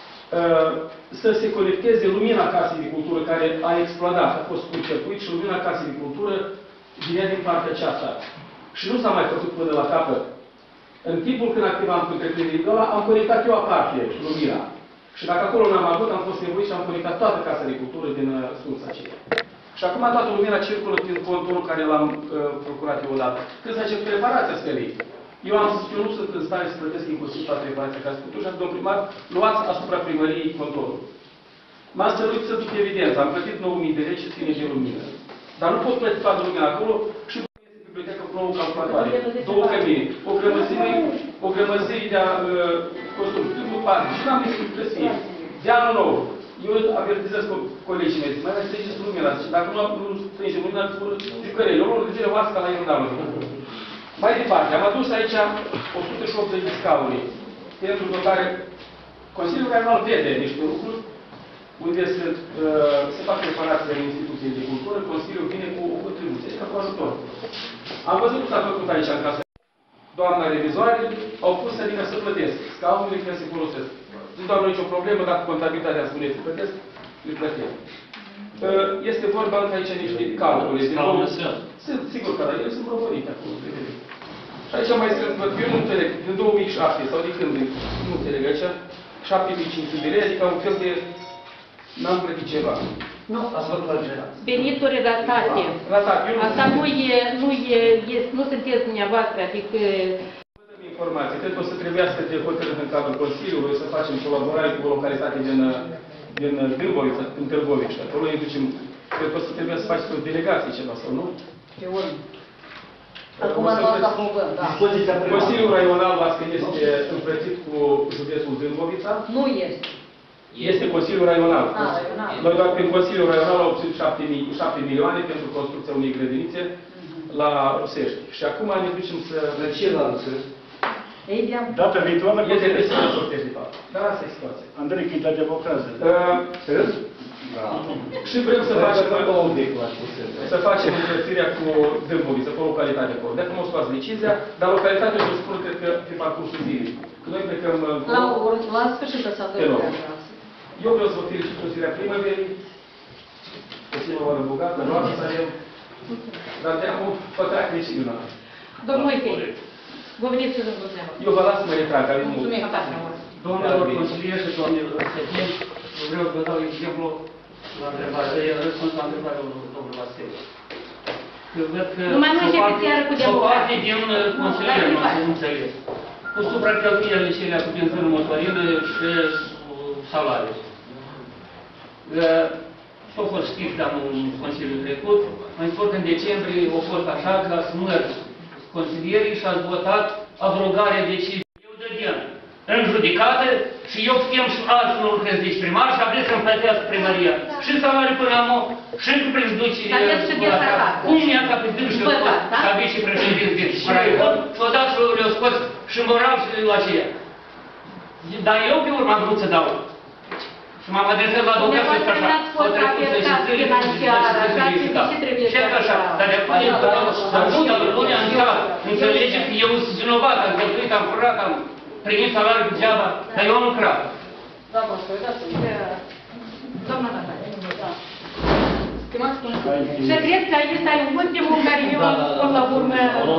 să se colecteze lumina Casei de Cultură care a explodat, a fost curcircuit și lumina Casei de Cultură vinea din partea aceasta. Și nu s-a mai făcut până la capăt. În timpul când activam cu întreprindere ăla, am conectat eu aparte lumina. Și dacă acolo n-am avut, am fost nevoit și am conectat toată Casa de Cultură din uh, sursa aceea. Și acum toată lumina circulă prin conturul care l-am uh, procurat eu odată. Când s-a început reparația scării, eu am zis că eu nu sunt în stare să plătesc inclusiv toată reparația Casei de Cultură și am zis, domnul primar, luați asupra primăriei contorul. M-am stăruit să duc evidență, am plătit nouă mii de lei și ține de lumină. Dar nu pot plăti toată lumina acolo și bibliotecă cu nouă calculatoare, două cămine, o grămăzire, o grămăzire de uh, construcții, după azi. Și n-am zis că să fie. De anul nou, eu avertizez co colegii mei, mai mai strângeți lumina, zice, dacă nu, nu strângem lumina, jucărele, o lună de zile oască la Ionalul. Mai departe, am adus aici o sută optzeci de scaune, pentru care Consiliul Regional vede niște lucruri, unde se, uh, se fac reparații în instituții de cultură, Consiliul vine cu o contribuție, ca cu ajutor. Am văzut ce s-a făcut aici în casă. Doamna revizoare au pus să vină să plătesc. Scaunele care se folosesc. Nu doamnă nicio problemă, dacă contabilitatea spune să plătesc, le plătesc. Uh, este vorba încă aici niște calcule. Sunt, sigur că ele sunt proponite acolo. Și aici mai sunt, eu nu înțeleg, din două mii șapte sau de când, nu înțeleg aici, șapte mii cinci sute de lei, adică un fel de... N-am plătit ceva. Nu. Ați văzut altceva. Venituri ratate. Ratate. Asta nu e, nu e, e, nu sunteți dumneavoastră, adică... Informație. Cred că o să trebuiască să te hotărâm în cadrul Consiliului, să facem colaborare cu o localitate din, din Dâmbovița, în Târgovici. Acolo îi ducem, cred că o să trebuie să faci o delegație ceva, sau nu? Pe urmă. Acum nu asta fugăm, da. Consiliul Raional Vască este împrățit cu județul Dâmbovița? Nu este. Este Consiliul Raional. Ah, Raional. Noi doar prin Consiliul Raional au obținut șapte milioane pentru construcția unei grădinițe la Rusești. Și acum ne ducem să... De ce la Rusești? Data viitoare... Este de să de fapt. Dar asta e situația. Andrei, că e la democrație. Și vrem să facem să facem încălțirea cu Dâmbovița, cu o localitate acolo. De acum o să luați decizia, dar localitatea o să spun, cred că, pe parcursul zilei. Că noi plecăm... La, la sfârșit să adăugă. Eu vreau să vă felicit cu zirea primăverii, că se mă oară bogată, noastră să avem, dar de acum pătrac neșiunea. Domnul Moise, vă veniți să vă dumneavoastră. Eu vă las să mă retrag, care nu... Mulțumim, tata. Domnilor consilieri și domnilor secretari, vreau să vă dau exemplu la întrebare, răspuns la întrebarea domnului Vasile. Nu mai nu începeți iară cu democrație. O parte din consilieri nu se înțeleg. Cu supracheltuielile și alea cu benzină motorină și salariul. S-a fost știți anul Consiliul trecut, mai spun că în decembrie a fost așa că ați măr consilierii și ați votat abrogarea deciziei. Eu dădeam în judecată și eu putem și azi nu lucrez de primar și aveți să-mi plătească primăria. Și salariul până am și cu prejuduciile. Cum mi-a ca pe dâns și și aveți și președinți de Raion și odată le-au scos și moral și la aceea. Dar eu pe urmă am vrut să dau. Și m-am adresat la domnul și așa. O trecut să și zile, și așa. Dar de acum, dar nu, dar lumea înțelege că eu sunt vinovat, am cheltuit, am curat, am primit salariul degeaba, dar eu am lucrat. Doamna, să uitați, doamna Natalia. Stimați consilieri. Și cred că aici e ultimul care eu până la urmă...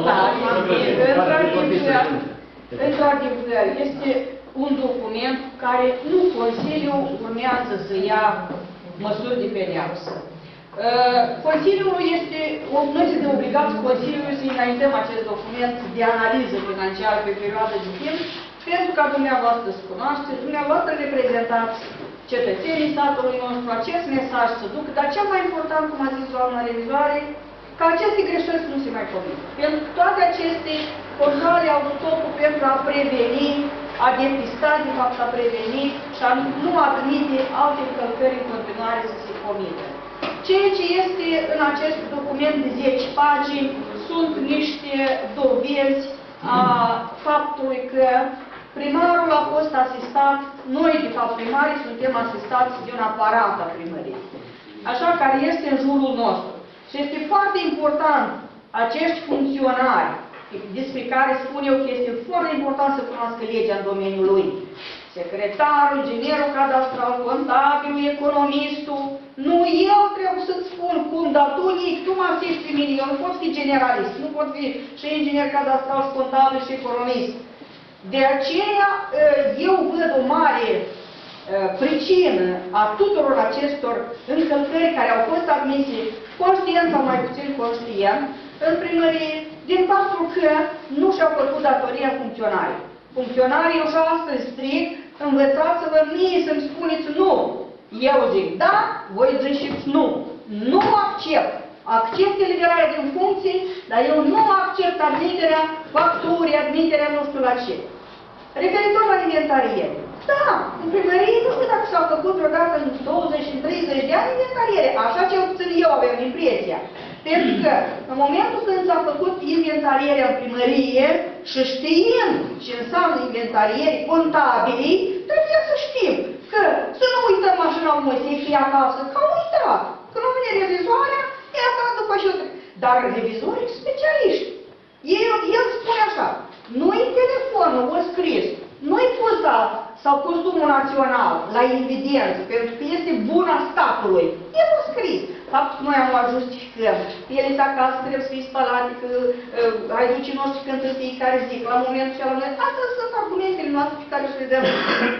Într-adevăr, este un document care nu Consiliul urmează să ia măsuri de pedeapsă. Consiliul este, noi suntem obligați Consiliului să înaintăm acest document de analiză financiară pe perioadă de timp, pentru ca dumneavoastră să cunoașteți, dumneavoastră reprezentați cetățenii statului nostru, acest mesaj să ducă, dar cel mai important, cum a zis doamna revizoare, ca aceste greșeli nu se mai comit. Pentru că toate aceste controle au scopul pentru a preveni, a depista, de fapt, a preveni și a nu admite alte încălcări în continuare să se comită. Ceea ce este în acest document de zece pagini sunt niște dovezi a faptului că primarul a fost asistat, noi de fapt primarii suntem asistați de un aparat a primăriei, așa care este în jurul nostru. Și este foarte important acești funcționari, despre care spun eu că este foarte important să cunoască legea în domeniul lui. Secretarul, inginerul cadastral, contabilul, economistul. Nu eu trebuie să-ți spun cum, dar tu, tu mă asisti pe mine, eu nu pot fi generalist, nu pot fi și inginer cadastral, contabil și economist. De aceea eu văd o mare pricină a tuturor acestor încălcări care au fost admise, conștient sau mai puțin conștient, în primărie, din faptul că nu și-au făcut datoria funcționarii. Funcționarii eu și astăzi stric, învățați-vă mie să-mi spuneți nu. Eu zic da, voi ziceți nu. Nu accept. Accept eliberarea din funcții, dar eu nu accept admiterea facturii, admiterea nu știu la ce. Referitor la inventariere. Da, în primărie nu știu dacă s-au făcut vreodată în douăzeci și treizeci de ani inventariere. Așa ce obțin eu avem impresia. Pentru că în momentul când s-a făcut inventarierea în primărie și știind ce înseamnă inventariere contabilii, trebuie să știm că să nu uităm mașina lui Moisei fie acasă, că am uitat. Când nu vine revizoarea, e asta după și dar revizorii specialiști. El, el spune așa, nu-i telefonul, o scris, nu-i poza sau costumul național la evidență, pentru că este buna statului. El a scris. Faptul că noi am luat justificăm. Ele acasă trebuie să fie spălate, că uh, haiducii noștri cântă fiecare zi, la momentul și la moment. Astea sunt argumentele noastre pe care să le dăm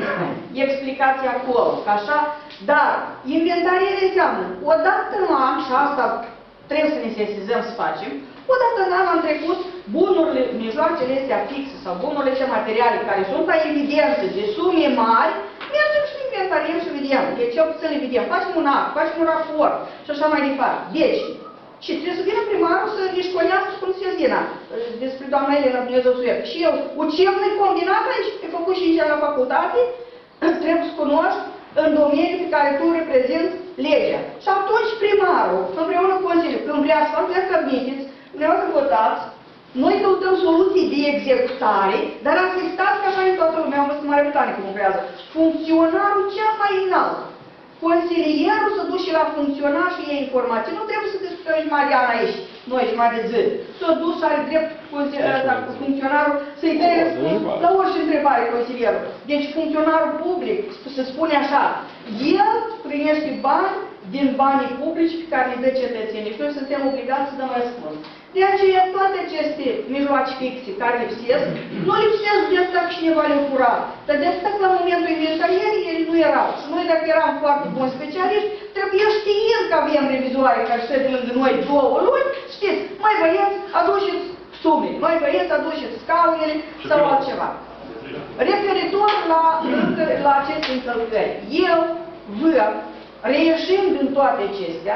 explicații acolo. Așa? Dar inventarierea înseamnă, odată în an, și asta trebuie să ne sesizăm să facem, odată în an am trecut bunurile, mijloacele astea fixe sau bunurile ce materiale care sunt la evidență de sume mari, mergem și inventariem și vedem. Deci eu puțin le vedem. Facem un act, facem un raport și așa mai departe. Deci, și trebuie să vină primarul să ne școlească cum se zina. Despre doamna Elena Dumnezeu Suier. Și eu, ucevnă combinat aici, e făcut și aici la facultate, trebuie să cunoști în domeniul pe care tu reprezinți legea. Și atunci primarul, împreună cu Consiliul, când vrea să facă, vrea să admiteți, vreau să votați, noi căutăm soluții de executare, dar asistați ca așa în toată lumea, am văzut Mare Britanie cum lucrează. Funcționarul cel mai înalt. Consilierul să duce la funcționar și e informații. Nu trebuie să discutăm și Mariana aici, noi și mai de zi. S-a dus și are drept funcționarul să-i dea răspuns la orice întrebare consilierul. Deci funcționarul public, se spune așa, el primește bani din banii publici pe care îi dă cetățenii și noi suntem obligați să dăm răspuns. De aceea, toate aceste mijloace fixe care lipsesc, nu lipsesc de asta că cineva le-a furat. Dar de asta că la momentul inventarierii ele nu erau. Și noi, dacă eram foarte buni specialiști, trebuie știind că avem revizoare care stă de lângă noi două luni, știți, mai băieți, aduceți sume, mai băieți, aduceți scaunele sau altceva. Referitor la, la aceste încălcări, eu văd, reieșind din toate acestea,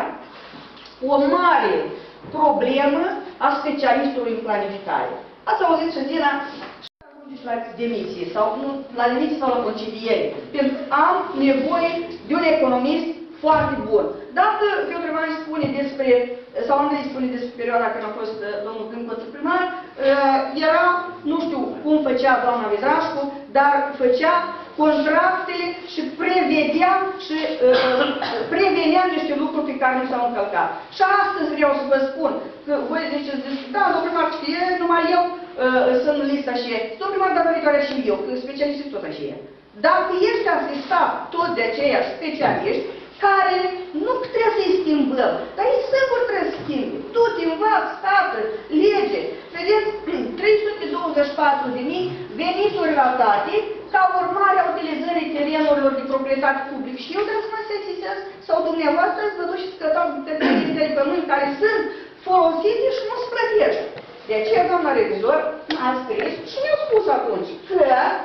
o mare problemă a specialistului în planificare. Ați auzit și Dina, ajungeți la demisie sau nu, la demisie sau la concediere. Pentru că am nevoie de un economist foarte bun. Dacă Piotr spune despre, sau Andrei spune despre perioada când a fost domnul Câmpăț primar, era, nu știu cum făcea doamna Vidrașcu, dar făcea contractele și prevedea și uh, prevenea niște lucruri pe care nu s-au încălcat. Și astăzi vreau să vă spun că voi ziceți, da, domnul primar, știe, numai eu uh, sunt în lista și domnul primar, dar viitoare și eu, că specialiștii tot așa e. Dacă ești asistat tot de aceiași specialiști, care nu trebuie să-i schimbăm, dar ei singur trebuie să schimbe. Tu te învați, tată, lege. Vedeți, trei sute douăzeci și patru de mii venituri ratate ca urmare a utilizării terenurilor de proprietate publică. Și eu trebuie să mă sesizez, sau dumneavoastră să vă duceți cătați de terenuri de pământ care sunt folosite și nu se plătește. De aceea, doamna revizor, a scris și mi-a spus atunci că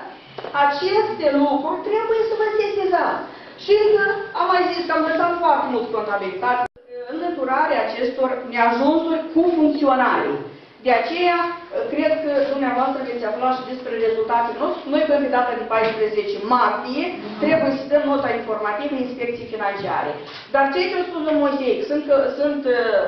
aceste lucruri trebuie să vă sesizați. Și am mai zis că am lăsat foarte mult contabilitate în înlăturarea acestor neajunsuri cu funcționarii. De aceea, cred că dumneavoastră veți afla și despre rezultatele noastre. Noi, pe data de paisprezece martie, trebuie să dăm nota informativă inspecții financiare. Dar cei ce au spus domnul Moisei, sunt, sunt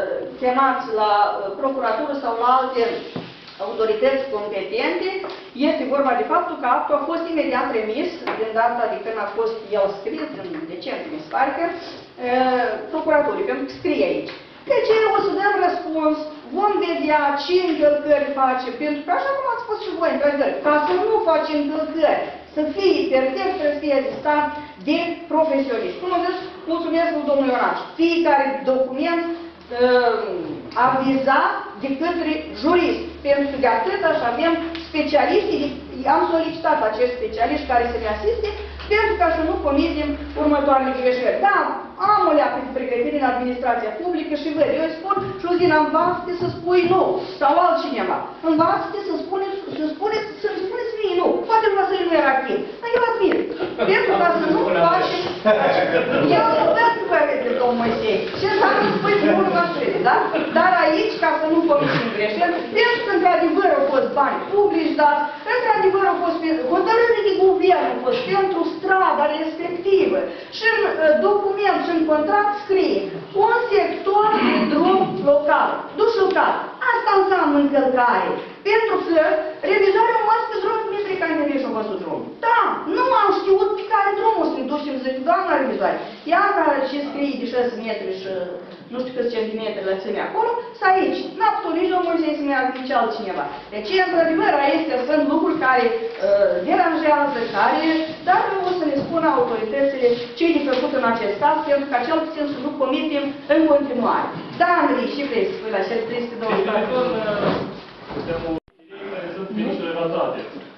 chemați la uh, procuratură sau la alte autorități competente, este vorba de faptul că actul a fost imediat remis, din data de când a fost el scris, în decembrie, mi se pare că, uh, procuraturii, pentru că scrie aici. Deci o să dăm răspuns, vom vedea ce încălcări face, pentru că așa cum ați spus și voi, într-adevăr, ca să nu facem încălcări, să fie perfect, trebuie să fie existat de profesioniști. Cum am zis, mulțumesc lui domnul Ionaș. Fiecare document uh, avizat de către jurist, pentru că de atâta și avem specialiști, am solicitat acești specialiști care să ne asiste, pentru ca să nu comitem următoarele greșeli. Da, am o leacă de pregătire în administrația publică și văd, eu îi spun, Juzina, învață-te să spui nu, sau altcineva. Învață-te să spuneți, să spuneți, să spuneți mie nu. Poate nu Vasile nu era activ, dar eu admir. Pentru ca să nu facem... Eu văd că vă vedeți, domnul Moisei, ce înseamnă să spui cu unul Vasile, da? Dar aici, ca să nu comitem greșeli, pentru că într-adevăr au fost bani publici, dar într-adevăr au fost hotărâri de guvern, au fost pentru strada respectivă. Și în uh, document și în contract scrie un sector de drum local, duș local. Asta înseamnă încălcare. Pentru că revizoarea a mers pe drum cu Mitri Canderie și-a văzut drumul. Da, nu am știut pe care drumul să ne ducem, zic, doamna revizoare, ia care ce scrie de șase metri și nu știu câți centimetri lăsime acolo, să aici. N-a putut nici domnul Moisei să meargă nici altcineva. Deci, într-adevăr, acestea sunt lucruri care uh, deranjează, care, dar o să ne spună autoritățile ce e de făcut în acest caz, pentru că cel puțin să nu comitem în continuare. Da, Andrei, și vrei să spui la cel trei sute douăzeci și patru? Sunt minuse relatate.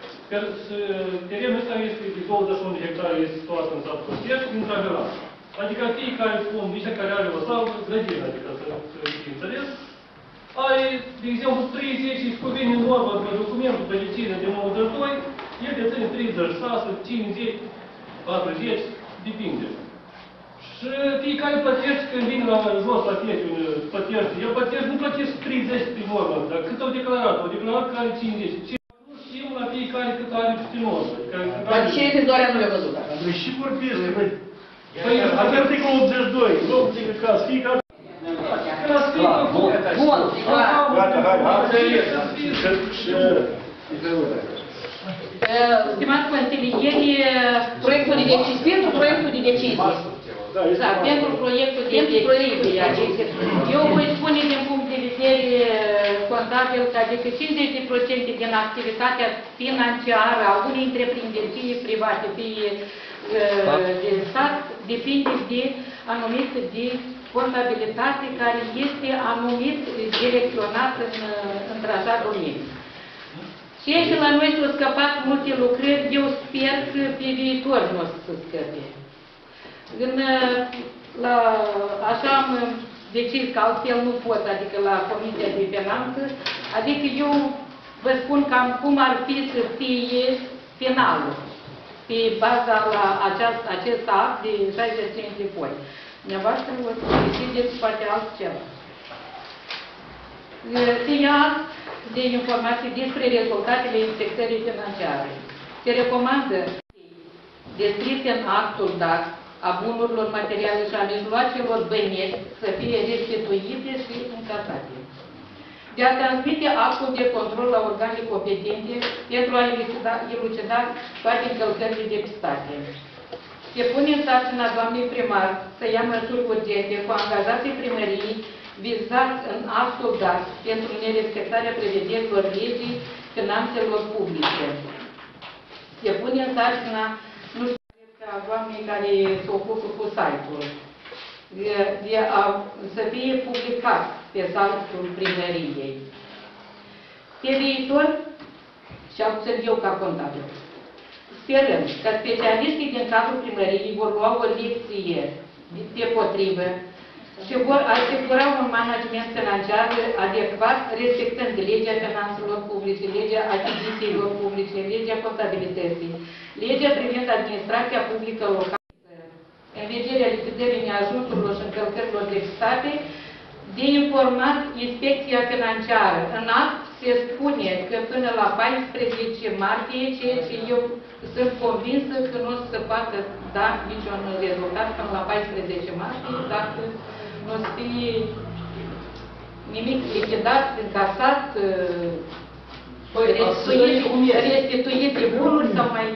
Terenul ăsta este de douăzeci și unu de hectare, este situat în satul Costier, din Dragălaș. Adică fiecare spun, nici care are o sală, grădină, adică să fie înțeles, are, de exemplu, treizeci și cuvine în normă pe documentul pe deține de nouăzeci și doi, el deține treizeci și șase, cincizeci, patruzeci, depinde. Și fiecare plătește când vine la jos, plătește, plătește, el plătește, nu plătește treizeci prin normă, dar cât au declarat? Au declarat că are cincizeci. Nu știm la fiecare cât are prin normă. Dar ce revizoarea nu le-a văzut? Deci și vorbesc, băi. Păi, articolul optzeci și doi, nu zic că ați fi ca... Bun, bun, gata, hai, Stimați consilieri, proiectul de decizie, pentru proiectul de decizie. Da, pentru proiectul de decizie. Eu voi spune din punct de vedere contabil că adică cincizeci la sută din activitatea financiară a unei întreprinderi, fie private, fie de stat, depinde de anumit de contabilitate care este anumit direcționat în, într-așa domeniu. Ceea ce la noi s-au scăpat multe lucrări, eu sper că pe viitor nu o să scăpe. În, la, așa am decis că altfel nu pot, adică la Comisia de Finanță, adică eu vă spun cam cum ar fi să fie finalul, pe baza la aceast, acest act de șaizeci și cinci de foi. Dumneavoastră o să decideți poate altceva. Se ia de informații despre rezultatele inspectării financiare. Se recomandă descrise în actul dat a bunurilor materiale și a mijloacelor bănești să fie restituite și încasate. De a transmite actul de control la organele competente pentru a elucida, elucida toate încălcările depistate. Se pune în sarcina doamnei primar să ia măsuri urgente cu angajații primăriei vizați în actul dat pentru nerespectarea prevederilor legii finanțelor publice. Se pune în sarcina, nu știu, a doamnei care se ocupă cu site-ul, de, de a, să fie publicat pe site-ul primăriei. Pe viitor, și am observ eu ca contabil, sperăm că specialiștii din cadrul primăriei vor lua o lecție de potrivă și vor asigura un management financiar adecvat, respectând legea finanțelor publice, legea achizițiilor publice, legea contabilității, legea privind administrația publică locală, în vederea lichidării neajunsurilor și încălcărilor depistate, de informat inspecția financiară. În act se spune că până la paisprezece martie, ceea ce eu sunt convinsă că nu o să poată da niciun rezultat până la paisprezece martie, dacă nu o să fie nimic lichidat, încasat, Păi, restituite bunuri sau mai...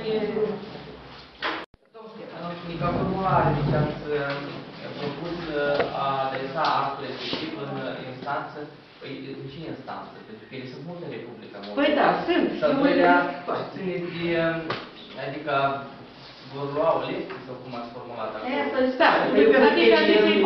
Ca formulare, deci ați propus a adresa actul respectiv în instanță. Păi, în ce instanță? Pentru că ele sunt multe în Republica Moldova. Păi da, sunt. Și al doilea, țineți de, adică vor lua o lecție sau cum ați formulat acolo? Da, adică decizii,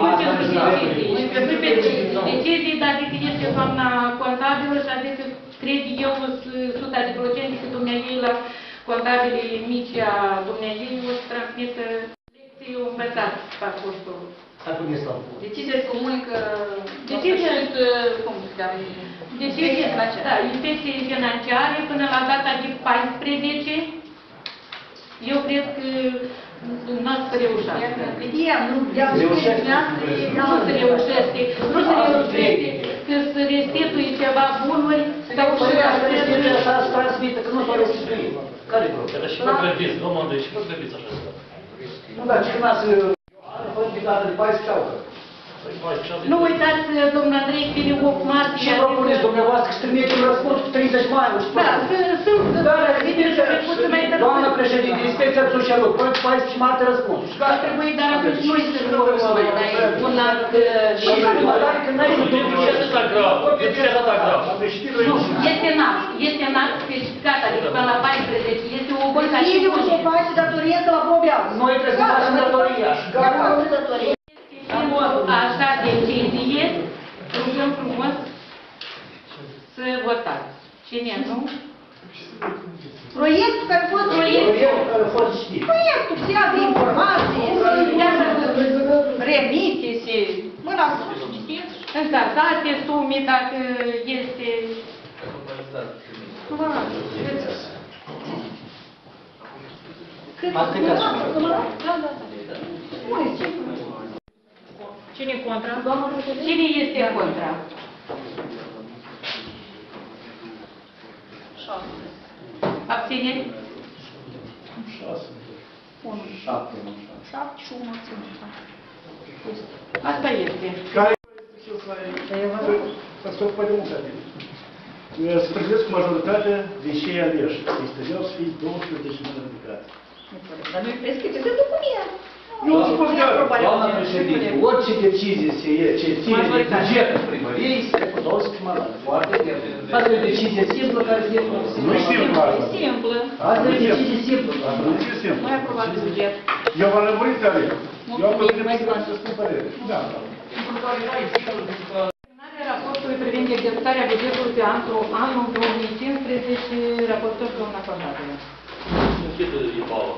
decizii, dar adică este doamna contabilă și adică cred eu o sută de procente că dumneavoastră la contabili mici a dumneavoastră o să transmită lecții învățați parcursul. Decizia se comunică... Decizia, cum chiar Decizia, da, inspecție financiare până la data de paisprezece, eu cred că nu o să reușească. Nu se reușește, nu se reușește că să restituie ceva bunuri sau și așa să transmită, că nu s-o restitui. Care-i problema? Și vă grăbiți, domnul Andrei, și vă grăbiți așa ceva. Nu, dar cineva să... Fără dată de paisprezece ceaucă. Nu uitați, domnul Andrei, că e opt martie. Și propuneți dumneavoastră că să trimitem răspuns cu treizeci mai. Da, sunt... Doamna președinte, inspecția socială, păi paisprezece martie răspunsul. Ar trebui, dar atunci noi să rămânem un act... Și măcar că n-ai să nu e atâta grav, nu e atâta grav. Nu, este în act, este în act specificat, adică până la paisprezece, este o obligație. Consiliul se face datorie să la probează. Noi trebuie să facem datoria. Gata. Așa decizie, rugăm frumos să votați. Cine nu? Proiectul care a fost Proiectul care a fost știt. Proiectul se ia de informații, remite, se mâna sus, știți? Încasate sume dacă este... Asta e cazul. Da, da, da. Cine contra? Cine este contra? Abțineri? șase. șapte. șapte și unu abțineri. Asta este. Care să se ocupe de muncă. Să privesc cu majoritatea din cei aleși. Este vreau să fie douăsprezece mâini ridicate. Dar nu-i prescrie de document. Eu îți spun că, doamna președinte, orice decizie se ie, ce ține de bugetul primăriei, se cu douăsprezece manate. Foarte bine. Asta e o decizie simplă care se ia. Nu e simplă asta. Simplă. Asta e o decizie simplă. Nu e simplă. Noi aprobăm buget. Eu v-am lămurit tare. Eu am pățit să spun părere. Da, da. Raportului privind executarea bugetului pe anul două mii cincisprezece, raportor doamna Contabilă. Închide e Paula.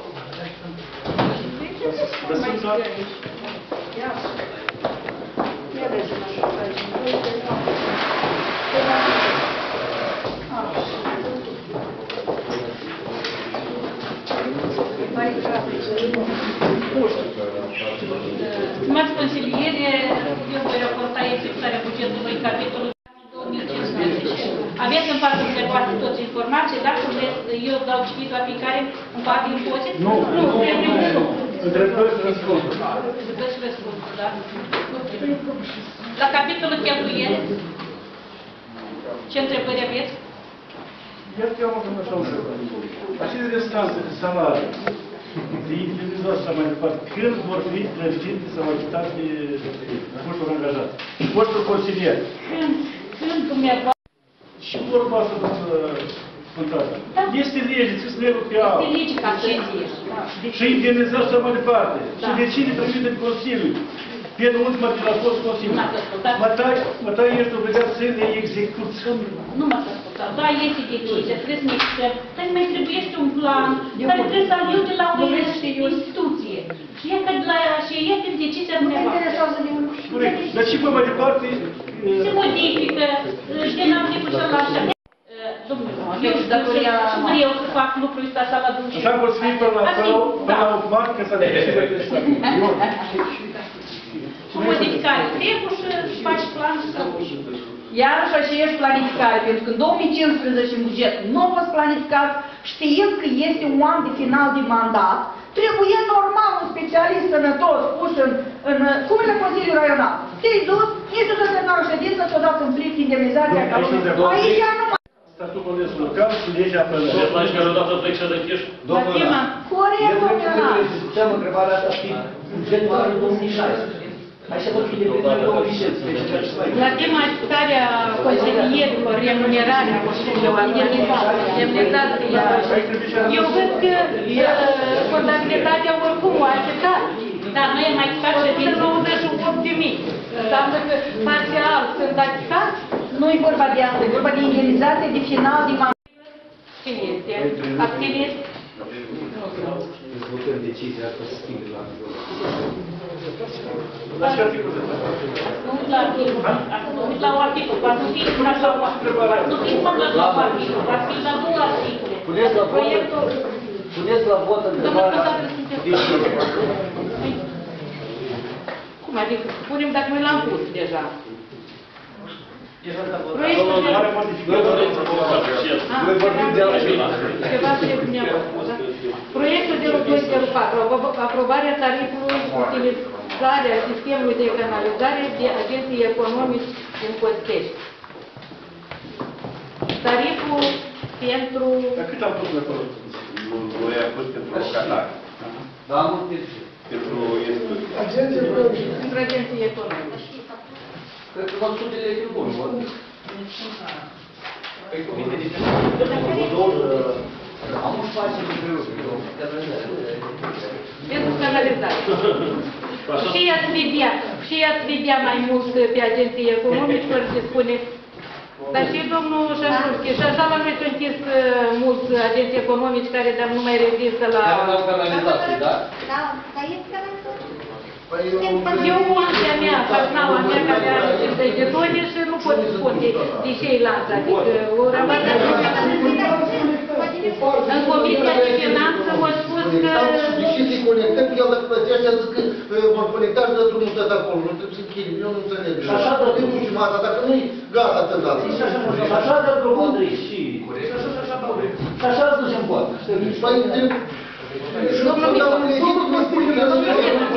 Stimați consilieri, eu voi raporta executarea bugetului capitolul două mii cincisprezece. Aveți în fața dumneavoastră toți informații, dacă vreți, eu dau citit la fiecare în parte impozit? Nu, nu, nu. Întrebări și răspunsuri. Întrebări și răspunsuri, da? La capitolul cheltuieli, ce întrebări aveți? Eu am avut așa ușor. Acele restanțe de salarii, de indemnizare și așa mai departe, când vor fi plătite sau achitate costul angajat? Costul consilier. Când? Când dumneavoastră? Și vorba asta, doamnă Contabilă. Este lege, ți-s mereu pe alt. Este lege ca ce zici. Și indemnizare și așa mai departe. Da. Și decide primit de Consiliu. Pe ultima de la fost Consiliu. Mătai ești obligat să le execuți. Nu m-ați ascultat. Da, este decizie, trebuie să ne extrem. Dar mai trebuiește un plan care trebuie să ajunge la o instituție. Și ea că de la și ea când decizia dumneavoastră. Corect. Dar și pe mai departe... Se modifică, de la tipul și la așa. Domnule, eu știu eu să fac lucrul ăsta așa la Dumnezeu. Așa vor fi până la automat că s-a decis. Cu modificare trebuie și faci plan să Iarăși așa ești planificare, pentru că în două mii cincisprezece în buget nu a fost planificat, știind că este un an de final de mandat, trebuie normal un specialist sănătos pus în, în cum e la Consiliul Raional. Te-ai dus, este să terminat o ședință, s-o dat în plic indemnizația ca lumea. Aici nu mai... Statutul Colegiului Local și legea apelării. Deci, la care odată plec și de fiș. La tema. Corect, domnule. Puteam întrebarea asta fi bugetul anului două mii șaisprezece. Aici pot fi depinde de oficiență. La tema starea consilierilor, remunerarea, indemnizația, eu văd că contabilitatea oricum o ajutat. Dar noi am achitat și din nouăzeci și opt de mii. Înseamnă că parțial sunt achitați. Nu e vorba de asta, e vorba de indemnizație de final de mandat. Cine este? Activist? Votăm decizia asta să schimbe la La ce articol de Nu uit la articol. Nu uit la un articol. Va nu fi așa un articol. Nu fi până la un articol. Va fi la două articole. Puneți la vot, puneți la vot întrebarea de cine. Cum adică? Punem dacă noi l-am pus deja. Proiectul de doi patru, aprobarea tarifului utilizarea sistemului de canalizare de agenții economici în Costești. Tariful pentru... Dar cât am pus la acolo? Noi am pus pentru locatari. Da, am multe. Pentru agenții economice. Pentru agenții economice. Cred că v-am spus de telefon, vă? Păi cuvinte diferite. Am un spațiu de greu. Pentru canalizare. Și i-ați vedea, și i-ați vedea mai mult pe agenții economici, fără să spuneți. Dar și domnul Șașurchi, și așa la noi sunt mulți agenții economici care dar nu mai rezistă la... Care n-au canalizații, da? Da, dar este canalizație. Eu cu ansia mea, facnaua mea care are cincizeci de tone și nu pot spune de ceilalți, adică o rămână... În Comisia de Finanță m-a spus că... Deși se conectăm, el dacă plătește, zic că vor conecta și dă-ți unul tot acolo, nu trebuie să închidem, eu nu înțeleg. Și așa dă drumul jumătate, dacă nu-i gata atât dată. Și așa dă drumul și... Și așa îți ducem pot. Păi, și nu dau un legit, nu spune că nu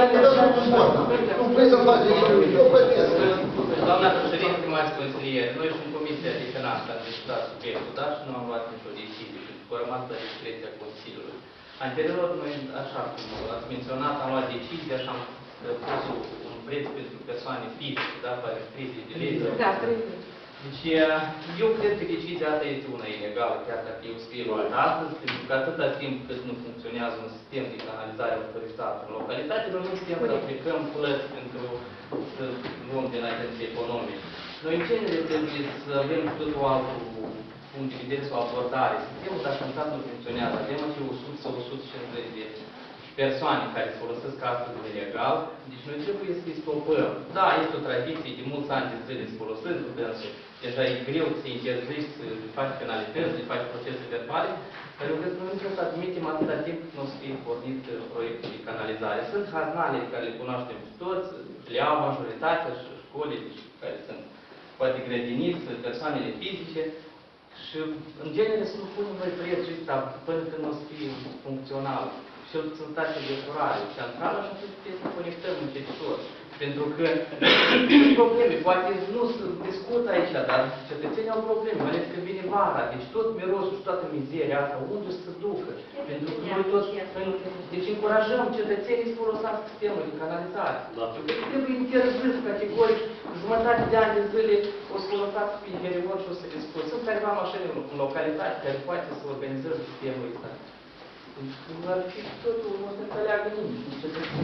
vrei să faci legit, eu plătesc. Doamna președinte, stimați consilieri, noi și în Comisia de Finanță am discutat subiectul, dar și nu am luat nicio decizie, pentru că a rămas la discreția Consiliului. Anterior, noi, așa cum ați menționat, am luat decizia și am pus un preț pentru persoane fizice, da, pare treizeci de lei. Da, treizeci. Deci, eu cred că decizia asta este una ilegală, chiar dacă eu scriu astăzi, pentru că atâta timp cât nu funcționează un sistem de canalizare autorizat în localitate, noi nu putem să aplicăm plăți pentru să luăm din agenții economice. Noi, în genere, trebuie să avem totul altul punct de vedere sau abordare. Sistemul, dacă în stat nu funcționează, avem acei o sută sau o sută cincizeci de persoane care se folosesc astăzi ilegal, deci noi trebuie să-i stopăm. Da, este o tradiție de mulți ani de zile să folosesc, deja e greu să interzici, să faci penalități, să faci procese verbale, dar eu cred că noi nu trebuie să admitem atâta timp cât nu o să fie pornit proiectul de canalizare. Sunt haznale care le cunoaștem toți, le au majoritatea și școlile care sunt poate grădiniți, persoanele fizice, și în genere să nu punem noi prețul ăsta până când nu o să fie funcțional. Și o să stație de curare centrală și atunci trebuie să conectăm încetișor. Pentru că sunt probleme, poate nu se discută aici, dar cetățenii au probleme, mai ales că vine vara, deci tot mirosul și toată mizeria asta, unde să se ducă? Pentru că noi toți, deci încurajăm cetățenii să folosească sistemul de canalizare. Da. Eu cred că trebuie interzis categoric, jumătate de ani de zile o să folosați pe interior și o să discut. Sunt careva mașini în localitate care poate să organizeze sistemul ăsta. Ar fi totul, nu se înțeleagă nimic.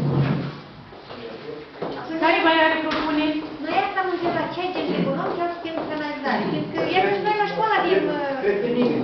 Care mai are propuneri? Noi asta am întrebat ce agenți economici au sistemul de canalizare. Pentru că iată și noi la școală avem... Cred că nimic.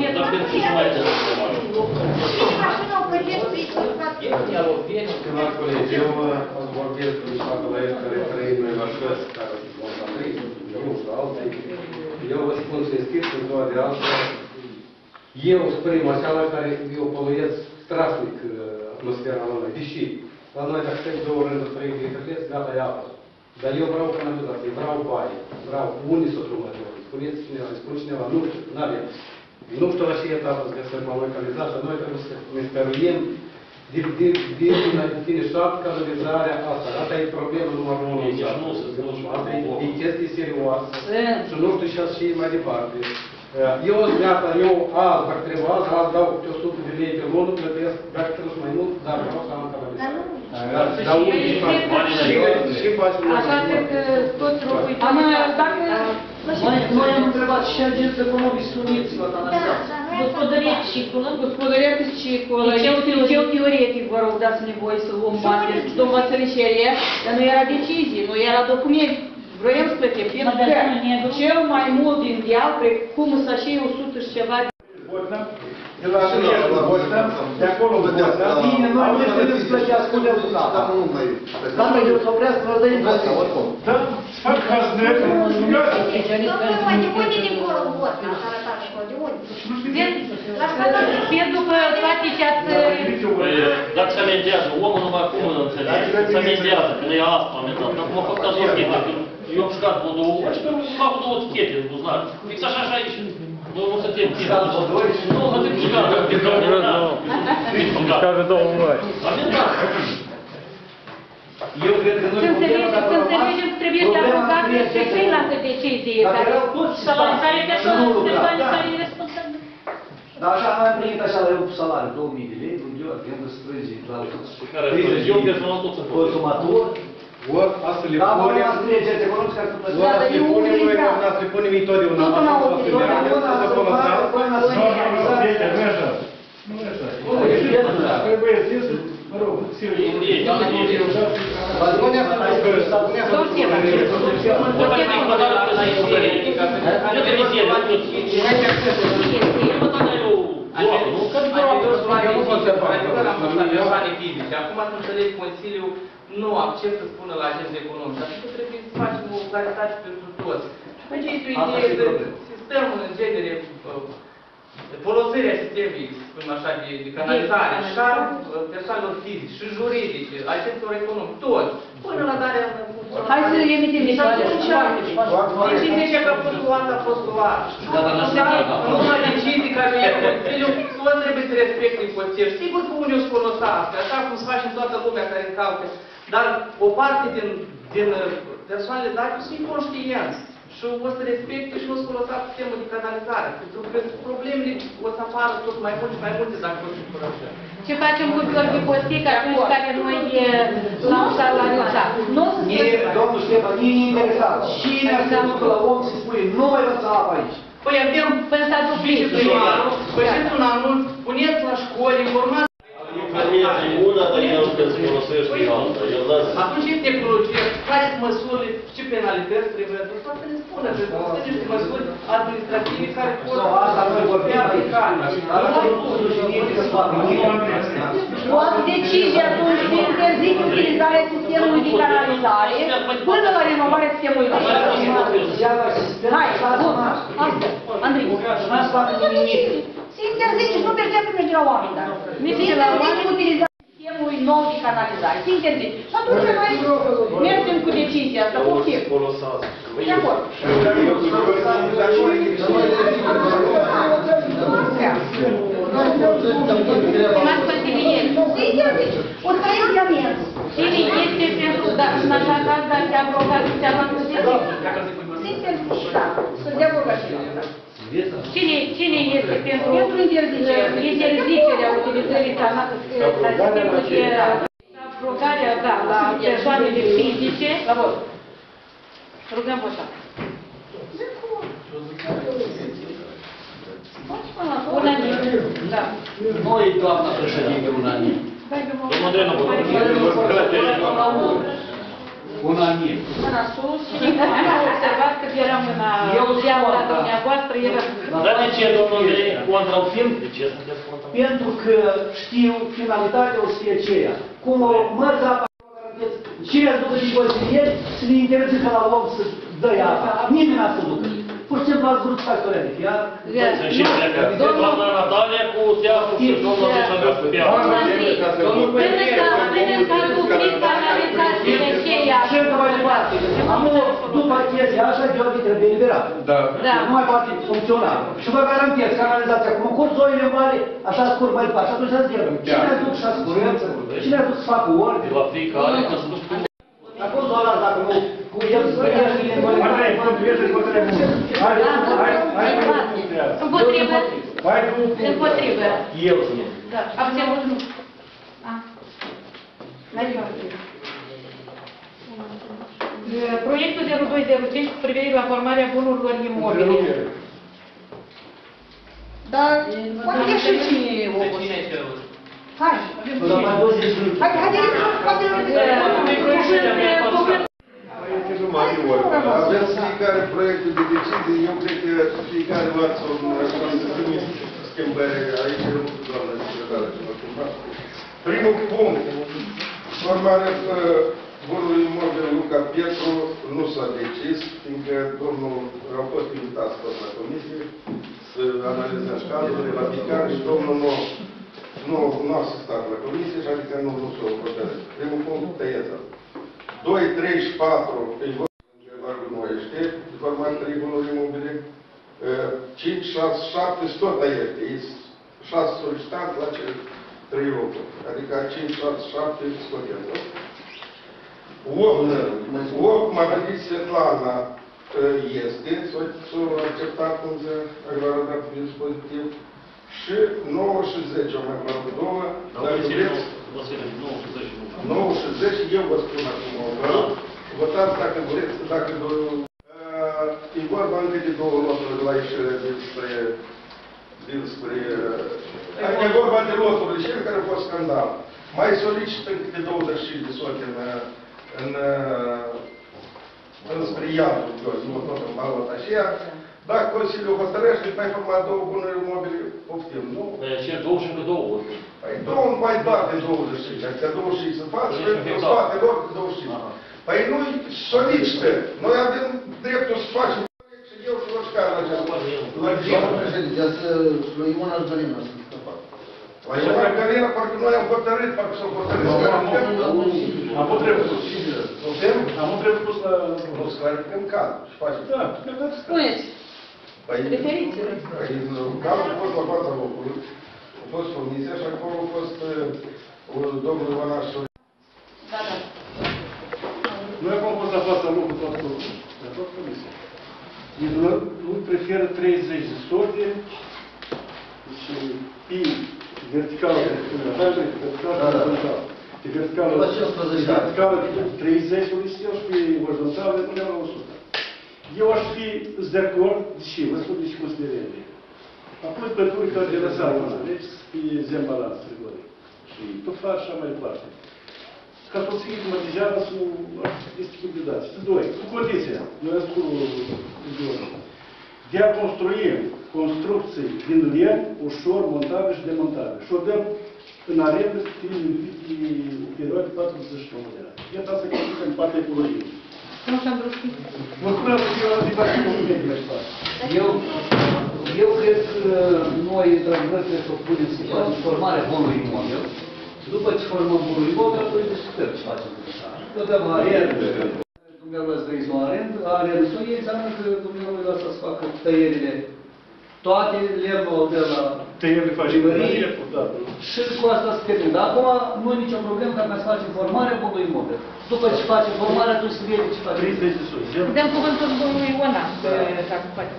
Mașina o plătesc prețul. Stimați colegi, eu o să vorbesc cu niște la el care trăim noi la școală, care o să trăim, eu și alții. Eu vă spun sincer, în ziua de altfel, eu sunt primul acela care eu poluiesc strasnic atmosfera la noi. Deși, la noi dacă stăm două rânduri, trei de hârleți, gata, e apă. Dar eu vreau canalizație, vreau baie, vreau unii să drumă de ori. Spuneți cineva, spune cineva, nu știu, nu avem. Nu știu la ce etapă să găsim la noi canalizație, noi trebuie să ne stăruiem de, de, de, de finișat canalizarea asta. Asta e problema numărul unu. Asta e, e chestie serioasă și nu știu și așa mai departe. Eu, gata, eu azi, dacă trebuie azi, azi dau câte o sută de lei pe lună, plătesc, dacă trebuie mai mult, dar vreau să am canalizare. Dar unde și facem? Așa cred că toți locuitorii... Am, dacă... Noi am întrebat și agenți economici, suniți-vă, dar Gospodăria Ciculă. Gospodăria Ciculă. Liceu teoretic, vă rog, dați-mi voie să luăm master, domnul Mățărișerie, dar nu era decizie, nu era document. Vrem să plătim, pentru că cel mai mult din deal, precum să și o sută și ceva de... De la Șuiești Bosna, de acolo Bosna, bine, noi nu este de plătească de la Dar noi eu să vreau să vă dăim Bosna, oricum. Da, fac caznete, rugați. De unde dincolo Bosna, s-a arătat acolo, de unde? Pentru că toate ce ați... Dacă se amendează, omul numai cum îl înțelege, se amendează, că nu e asta amendat, dar cum a făcut două chete, eu am jucat cu două, și pe urmă fac două chete în buzunar. Fix așa și aici. Nu, nu suntem timp. Nu, nu suntem jucat, nu suntem jucat. Care două mări. Amendat. Eu cred că noi Să înțelegem că trebuie să aprobat și cealaltă decizie. Salarizare persoane responsabile. Dar așa am primit așa la eu cu salariu, două mii de lei, un eu, am de strângi la Eu personal tot să consumator. Ori asta le punem, ori asta le punem, noi asta le punem întotdeauna, asta o să le arătăm să folosească. Trebuie zis, mă rog, Acum să înțeleg, Consiliul nu acceptă să spună la agenți economici, așa că trebuie să facem o claritate pentru toți. Aici este o idee de sistem, în genere, folosirea sistemului, să spunem așa, de, de canalizare, și a persoanelor fizice, și juridice, agenților economici, toți, până la darea în funcționare. Hai să emitim și atunci, deci zice că a fost luat, a fost luat. În una decizii care e Consiliul, toți trebuie să respecte impoziție. Sigur că unii o să folosească, așa cum se face în toată lumea care încalcă, dar o parte din, din persoanele date o să fie conștienți și o să respecte și o să folosească sistemul de canalizare, pentru că problemele o să apară tot mai multe și mai multe dacă o să folosească. Ce facem cu flor de postic atunci care noi l-am salariat? Nu o să se... Domnul Ștefan, e interesat. Cine a spus că la om se spune, nu mai lăsa apă aici? Păi avem până s-a duplit. Faceți un anunț, puneți la școli, informați. Una, dar el că se folosește alta. Atunci e tehnologie, care sunt măsurile, ce penalități trebuie adus, să ne spună, pentru că sunt niște măsuri administrative care pot fi aplicate. Luați decizie atunci de interzice utilizarea sistemului de canalizare până la renovarea sistemului de canalizare. Hai, bun, asta, Andrei, n-ați facă nimic. Se interzice, nu mergea pe merge la oameni, dar. Se interzice utilizarea sistemului nou de canalizare. Se interzice. Și atunci noi mergem cu decizia asta, cu chef. De acord. Stimați consilieri, o trăiesc de amenzi. cine este pentru, în așa caz, dar se abrogat cealaltă decizie? Se interzice, da, să dea abrogațiunea. Cine, cine este pentru, pentru interzicerea, interzicerea utilizării sistemului de abrogarea, da, la persoanele fizice? La vot. Rugăm votat. Unanim. Da. Noi, doamna președinte, unanim. Domnul Andrei, Unanim. Mâna sus și am observat că era mâna geamă la dumneavoastră, era... Dar de ce, domnul Andrei, contra un film? De ce sunteți contra? Pentru că știu, finalitatea o să fie aceea. Cum o mărza cine ați ducă din consilieri să ne interzică la om să dă apa. Nimeni n-a să ducă. Pur și simplu ați vrut factorele, iar... Și plecă. Doamna Natalia cu teatru și domnul Andrei cu teatru. Până că a duplit canalizațiile cheie Și încă mai departe. Acum, după chestia așa, Gheorghe trebuie liberat. Da. Nu mai poate funcționa. Și vă garantez că analizația cum încurc zoile mari, așa scurt mai departe. Și atunci să zicem, cine a duc și-a scurând, cine a duc să facă ori? De la fiecare, ca să nu știu cum. Acum doar dacă nu, cu el să trăiește în mări. Andrei, contribuiește cu trebuie. Hai, hai, hai, Împotrivă. hai cu... Împotrivă. Eu sunt. Da. Abținut nu. Proiectul zero doi zero cinci cu privire la formarea bunurilor imobile. Dar poate și cine e omul. Hai. Hai, haideți să facem Aveți fiecare proiectul de decizie, eu cred că fiecare luați o schimbare aici, doamna secretară, ce mă schimba. Primul punct, formarea bunului imobil Luca Pietru nu s-a decis, fiindcă domnul a fost invitat tot la comisie să analizeze cazurile la fiecare și domnul nu, nu, nu a asistat la comisie și adică nu, nu s-a hotărât. Primul punct, tăieță. doi, trei și patru, îi vor în Noiește, format trei bunuri imobile. cinci, șase, șapte, tot tăiește. E șase solicitanți la cele trei locuri. Adică cinci, șase, șapte, scotem. opt, Margarit Svetlana este, s-a acceptat cum se aglorat prin dispozitiv. Și nouă și zece, o mai aproape două, dacă vreți, nouă și zece, eu vă spun acum, vă votați dacă vreți, dacă e vorba încă de două loturi la ieșire dinspre, dinspre, adică e vorba de loturile și care au fost scandal. Mai solicită încă de douăzeci și cinci de sote în, în, înspre iadul, eu tot în balot așa. Dacă Consiliul hotărăște, mai format două bunuri imobile, poftim, nu? Și două și încă două. Păi două nu mai doar de douăzeci și cinci, adică douăzeci și cinci în față, și în spate lor cu douăzeci și cinci. Păi nu-i solicită. Noi avem dreptul să facem și eu și oricare la această. Domnul președinte, să lui Iona Zălina să scăpat. La Iona Galina, parcă noi am hotărât, parcă s-au hotărât. Am fost trecut. Am fost trecut la... Nu, să clarificăm cadrul și facem. Da, spuneți. Referiți-vă. Cadrul a fost la fața locului, a fost comisia și acolo a fost domnul Ioanaș. Da, da. Noi am fost la fața locului toată locul. La toată comisia. Nu preferă treizeci de sote și pi verticală, verticală, verticală. Pe verticală, verticală treizeci, și pe orizontală, nu la o sută. Eu aș fi de acord, deși, vă spun de ce considerente. Apoi pături care de lăsat una, deci pe zembalat, strigori. Și tot fac așa mai departe. Ca să fie climatizată, este complicat. Și doi, cu condiția, noi am spus de a construi construcții din lemn, ușor, montabile și demontabile. Și o dăm în arendă pe perioade de patruzeci și nouă de ani. Iată asta că e în partea ecologiei. Nu s-am brustit. Vă spuneam că eu am zis că nu merg mai departe. Eu, eu cred că noi, într-adevăr, trebuie să punem să facem formarea bunului imobil. După ce formăm bunul imobil, atunci discutăm ce facem cu așa. Că dăm arendă, dumneavoastră îți dăiți o arendă, arendă să iei, înseamnă că dumneavoastră lasă să facă tăierile, toate lemnul de la tăierile primărie și cu asta se termină. Dar acum nu e nicio problemă ca noi să facem formarea bunului imobil. După ce facem formarea, atunci se vede ce facem. treizeci de sus. Dăm cuvântul domnului Iona, dacă poate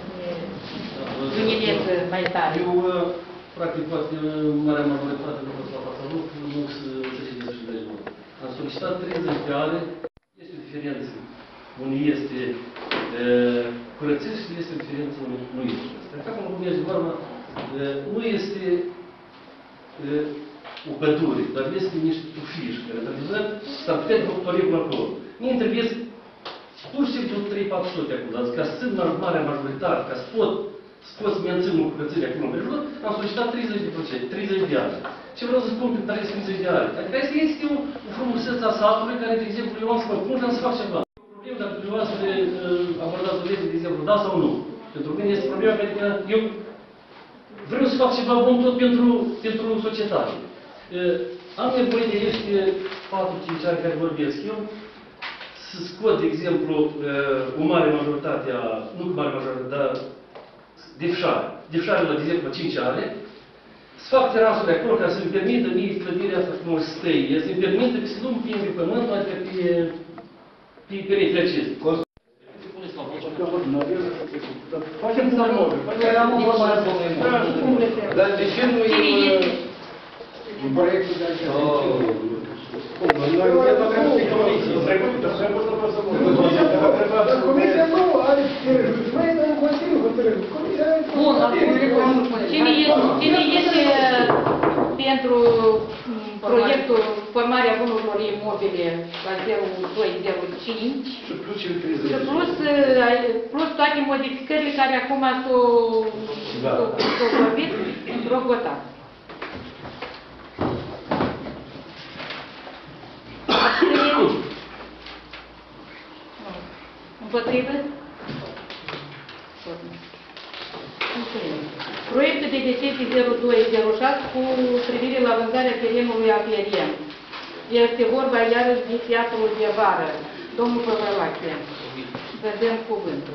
să ne mai tare. Eu, practic, poate, marea majoritate nu pot să la fața locului, nu să cincizeci și trei de ani. Am solicitat treizeci de ani, este o diferență unde este curățit și este o diferență unde nu este. Acum, cum este vorba, nu este o pădure, dar este niște tufiși care trebuie să putem doctorii acolo. Mie îmi trebuie pur și simplu trei patru sute acum, dar ca să sunt marea majoritate, ca să pot scos menținul curățirii acum în prejur, am solicitat treizeci de procente, treizeci de ani. Ce vreau să spun prin treizeci de ani? Adică asta este o, o frumusețe a satului care, de exemplu, eu am să mă pun și am să fac ceva. Problemă dacă dumneavoastră abordați o lege, de exemplu, da sau nu. Pentru mine este problema că eu vreau să fac ceva bun tot pentru, pentru societate. Am nevoie de niște patru cinci ani care vorbesc eu, să scot, de exemplu, o mare majoritate a, nu mare majoritate, dar defșare. Defșarele, de exemplu, cinci ani, să fac terasul de acolo ca să-mi permită mie clădirea asta frumos stăie, să-mi permită că să nu împing pe pământul, adică pe, pe perechile acestea. Facem un mod. Eram în formare dar de ce nu e în proiectul de acest? Noi nu avem o comisie. Comisia nu are hotărâri. Noi în Consiliu hotărâri. Comisia are Bun, cine este, cine este pentru proiectul formarea bunurilor imobile la zero doi zero cinci Și plus cele treizeci. și plus, plus toate modificările care acum s-au vorbit, rog votat. Împotrivă? Proiectul de decizie zero doi zero șase cu privire la vânzarea terenului A P R M. Este vorba iarăși de teatrul de vară. Domnul Păvălache, vă dăm cuvântul.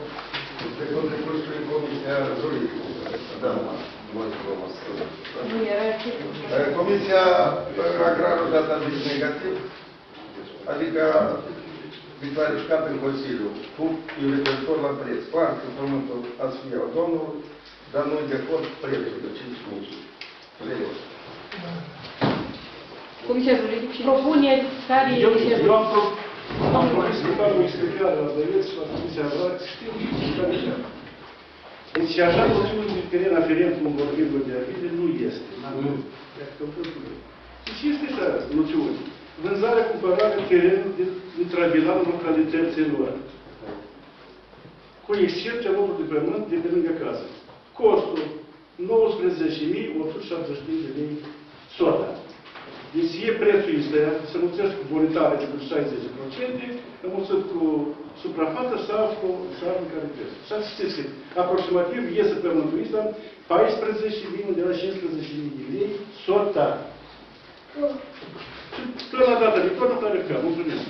Nu era și... Comisia Agrară a dat aviz negativ, adică clarificat în Consiliu, cu referitor la preț. Clar că pământul ați fi al domnului, dar nu de acord prețul de cinci mii lei. Comisia Juridică propune care... Eu, eu am, pro, am promis să fac o explicare la Băieți și la Comisia Agrară, știu care e. Deci așa noțiunea de teren aferent cu un vorbim de avide nu este. Deci este așa noțiune. Vânzarea, cumpărarea terenului din travilan în localitățile lor. Cu excepția locului de pământ de pe lângă casă. Costul nouăsprezece mii o sută șaptezeci de lei sota. Deci e prețul ăsta, se mulțește cu bonitare de șaizeci la sută, înmulțit cu suprafață sau cu șarmă care preț. Și așa știți că aproximativ iese pământul ăsta paisprezece mii de la cincisprezece mii de lei sota. Până la data de tot, la refer. Mulțumesc.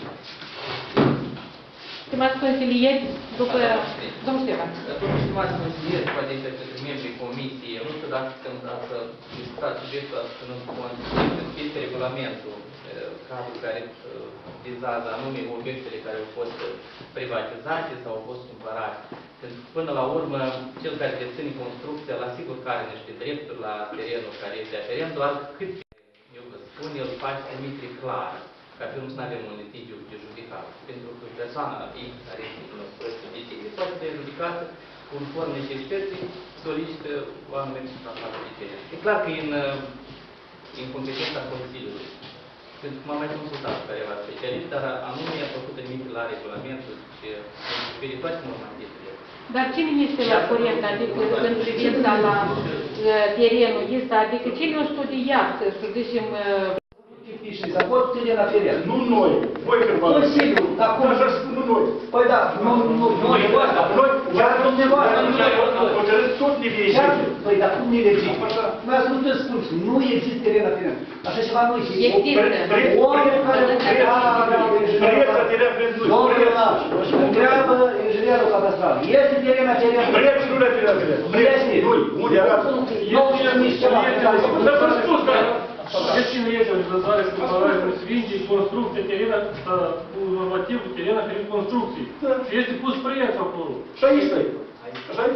Stimați consilieri, după... Domnul Ștefan. Domnul stimați consilieri, poate că către membrii comisiei, nu știu dacă când ați discutat subiectul ăsta, ținând cont, este regulamentul cadrul care vizează anume obiectele care au fost privatizate sau au fost cumpărate. Pentru că până la urmă, cel care deține construcția, la sigur că are niște drepturi la terenul care este aferent, doar cât eu vă spun, el face trimiteri clară, ca pe urmă să nu avem un litigiu de judicat. Pentru că persoana X care este în proiectul de decizie poate fi judecată conform necesității, solicită o anumită suprafață de teren. E clar că e în, în competența Consiliului. Pentru că m-am mai consultat cu careva specialist, dar anume a făcut trimitere la regulamentul și pe toate normativele. Dar cine este la curent, adică în privința la terenul ăsta, adică cine o studiat, să zicem... Și să pot teren aferent. Nu noi, voi când v-am Consiliul, dar cum? Așa spun, nu noi. Păi da, nu, nu, noi, noi, chiar dumneavoastră, hotărâți tot nivelul. Păi dar cum nu există? Mai ați nu te spun, nu există teren aferent. Așa ceva nu există. Există. Oameni care Prețul teren vreți nu. Domnul Ionaș, întreabă inginerul cadastral. Este teren aferent? Prețul nu le teren aferent. Este. Unde arată? Nu știu nici ceva. Dar v-am spus, că Deci cine este o vânzare și cumpărare cu sfinge, construcție, terena, cu normativul terena, prin construcții. Și este pus preț acolo. Și aici stai. Așa-i?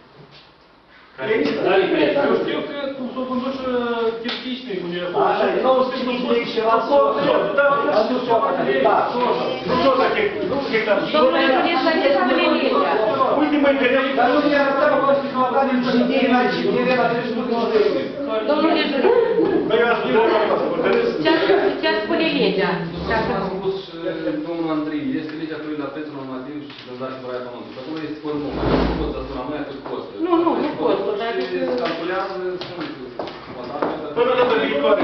Eu știu că cum s-o condus chirchișnic, unde e acolo. Așa, nouăsprezece mii de ceva sot. A dus o apă, da. Nu tot dacă nu hectar. Domnule, puneți să ne spune legea. Uite, mă interesează. Dar nu ne arătăm că să mă avea din teren aici, teren la trebuie să nu construim. Domnule juridic. Băi, eu aș vrea Ce spune legea? Cum a spus domnul Andrei, este legea privind la prețul normativ și vânzarea și cumpărarea pământului. Acolo este formul, nu pot să spun la mâine cât costă. Nu, nu, nu costă, dar... Și se calculează, spune, până data viitoare.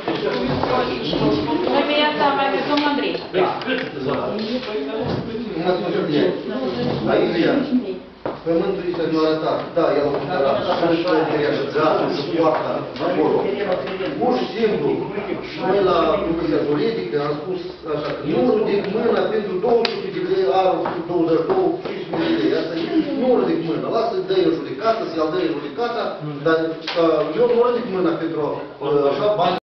Noi pe asta mai avem domnul Andrei. Aici, Pământul este nu arătat. Da, el a cumpărat și clădirea și gazul și poarta acolo. Pur și simplu, noi la Comisia Juridică am spus așa, că nu ridic mâna pentru două sute de lei, anul douăzeci și doi, cinci mii de lei. Asta nu ridic mâna. Lasă, dă-i judecată, să-i dă judecata, dar eu nu ridic mâna pentru așa bani.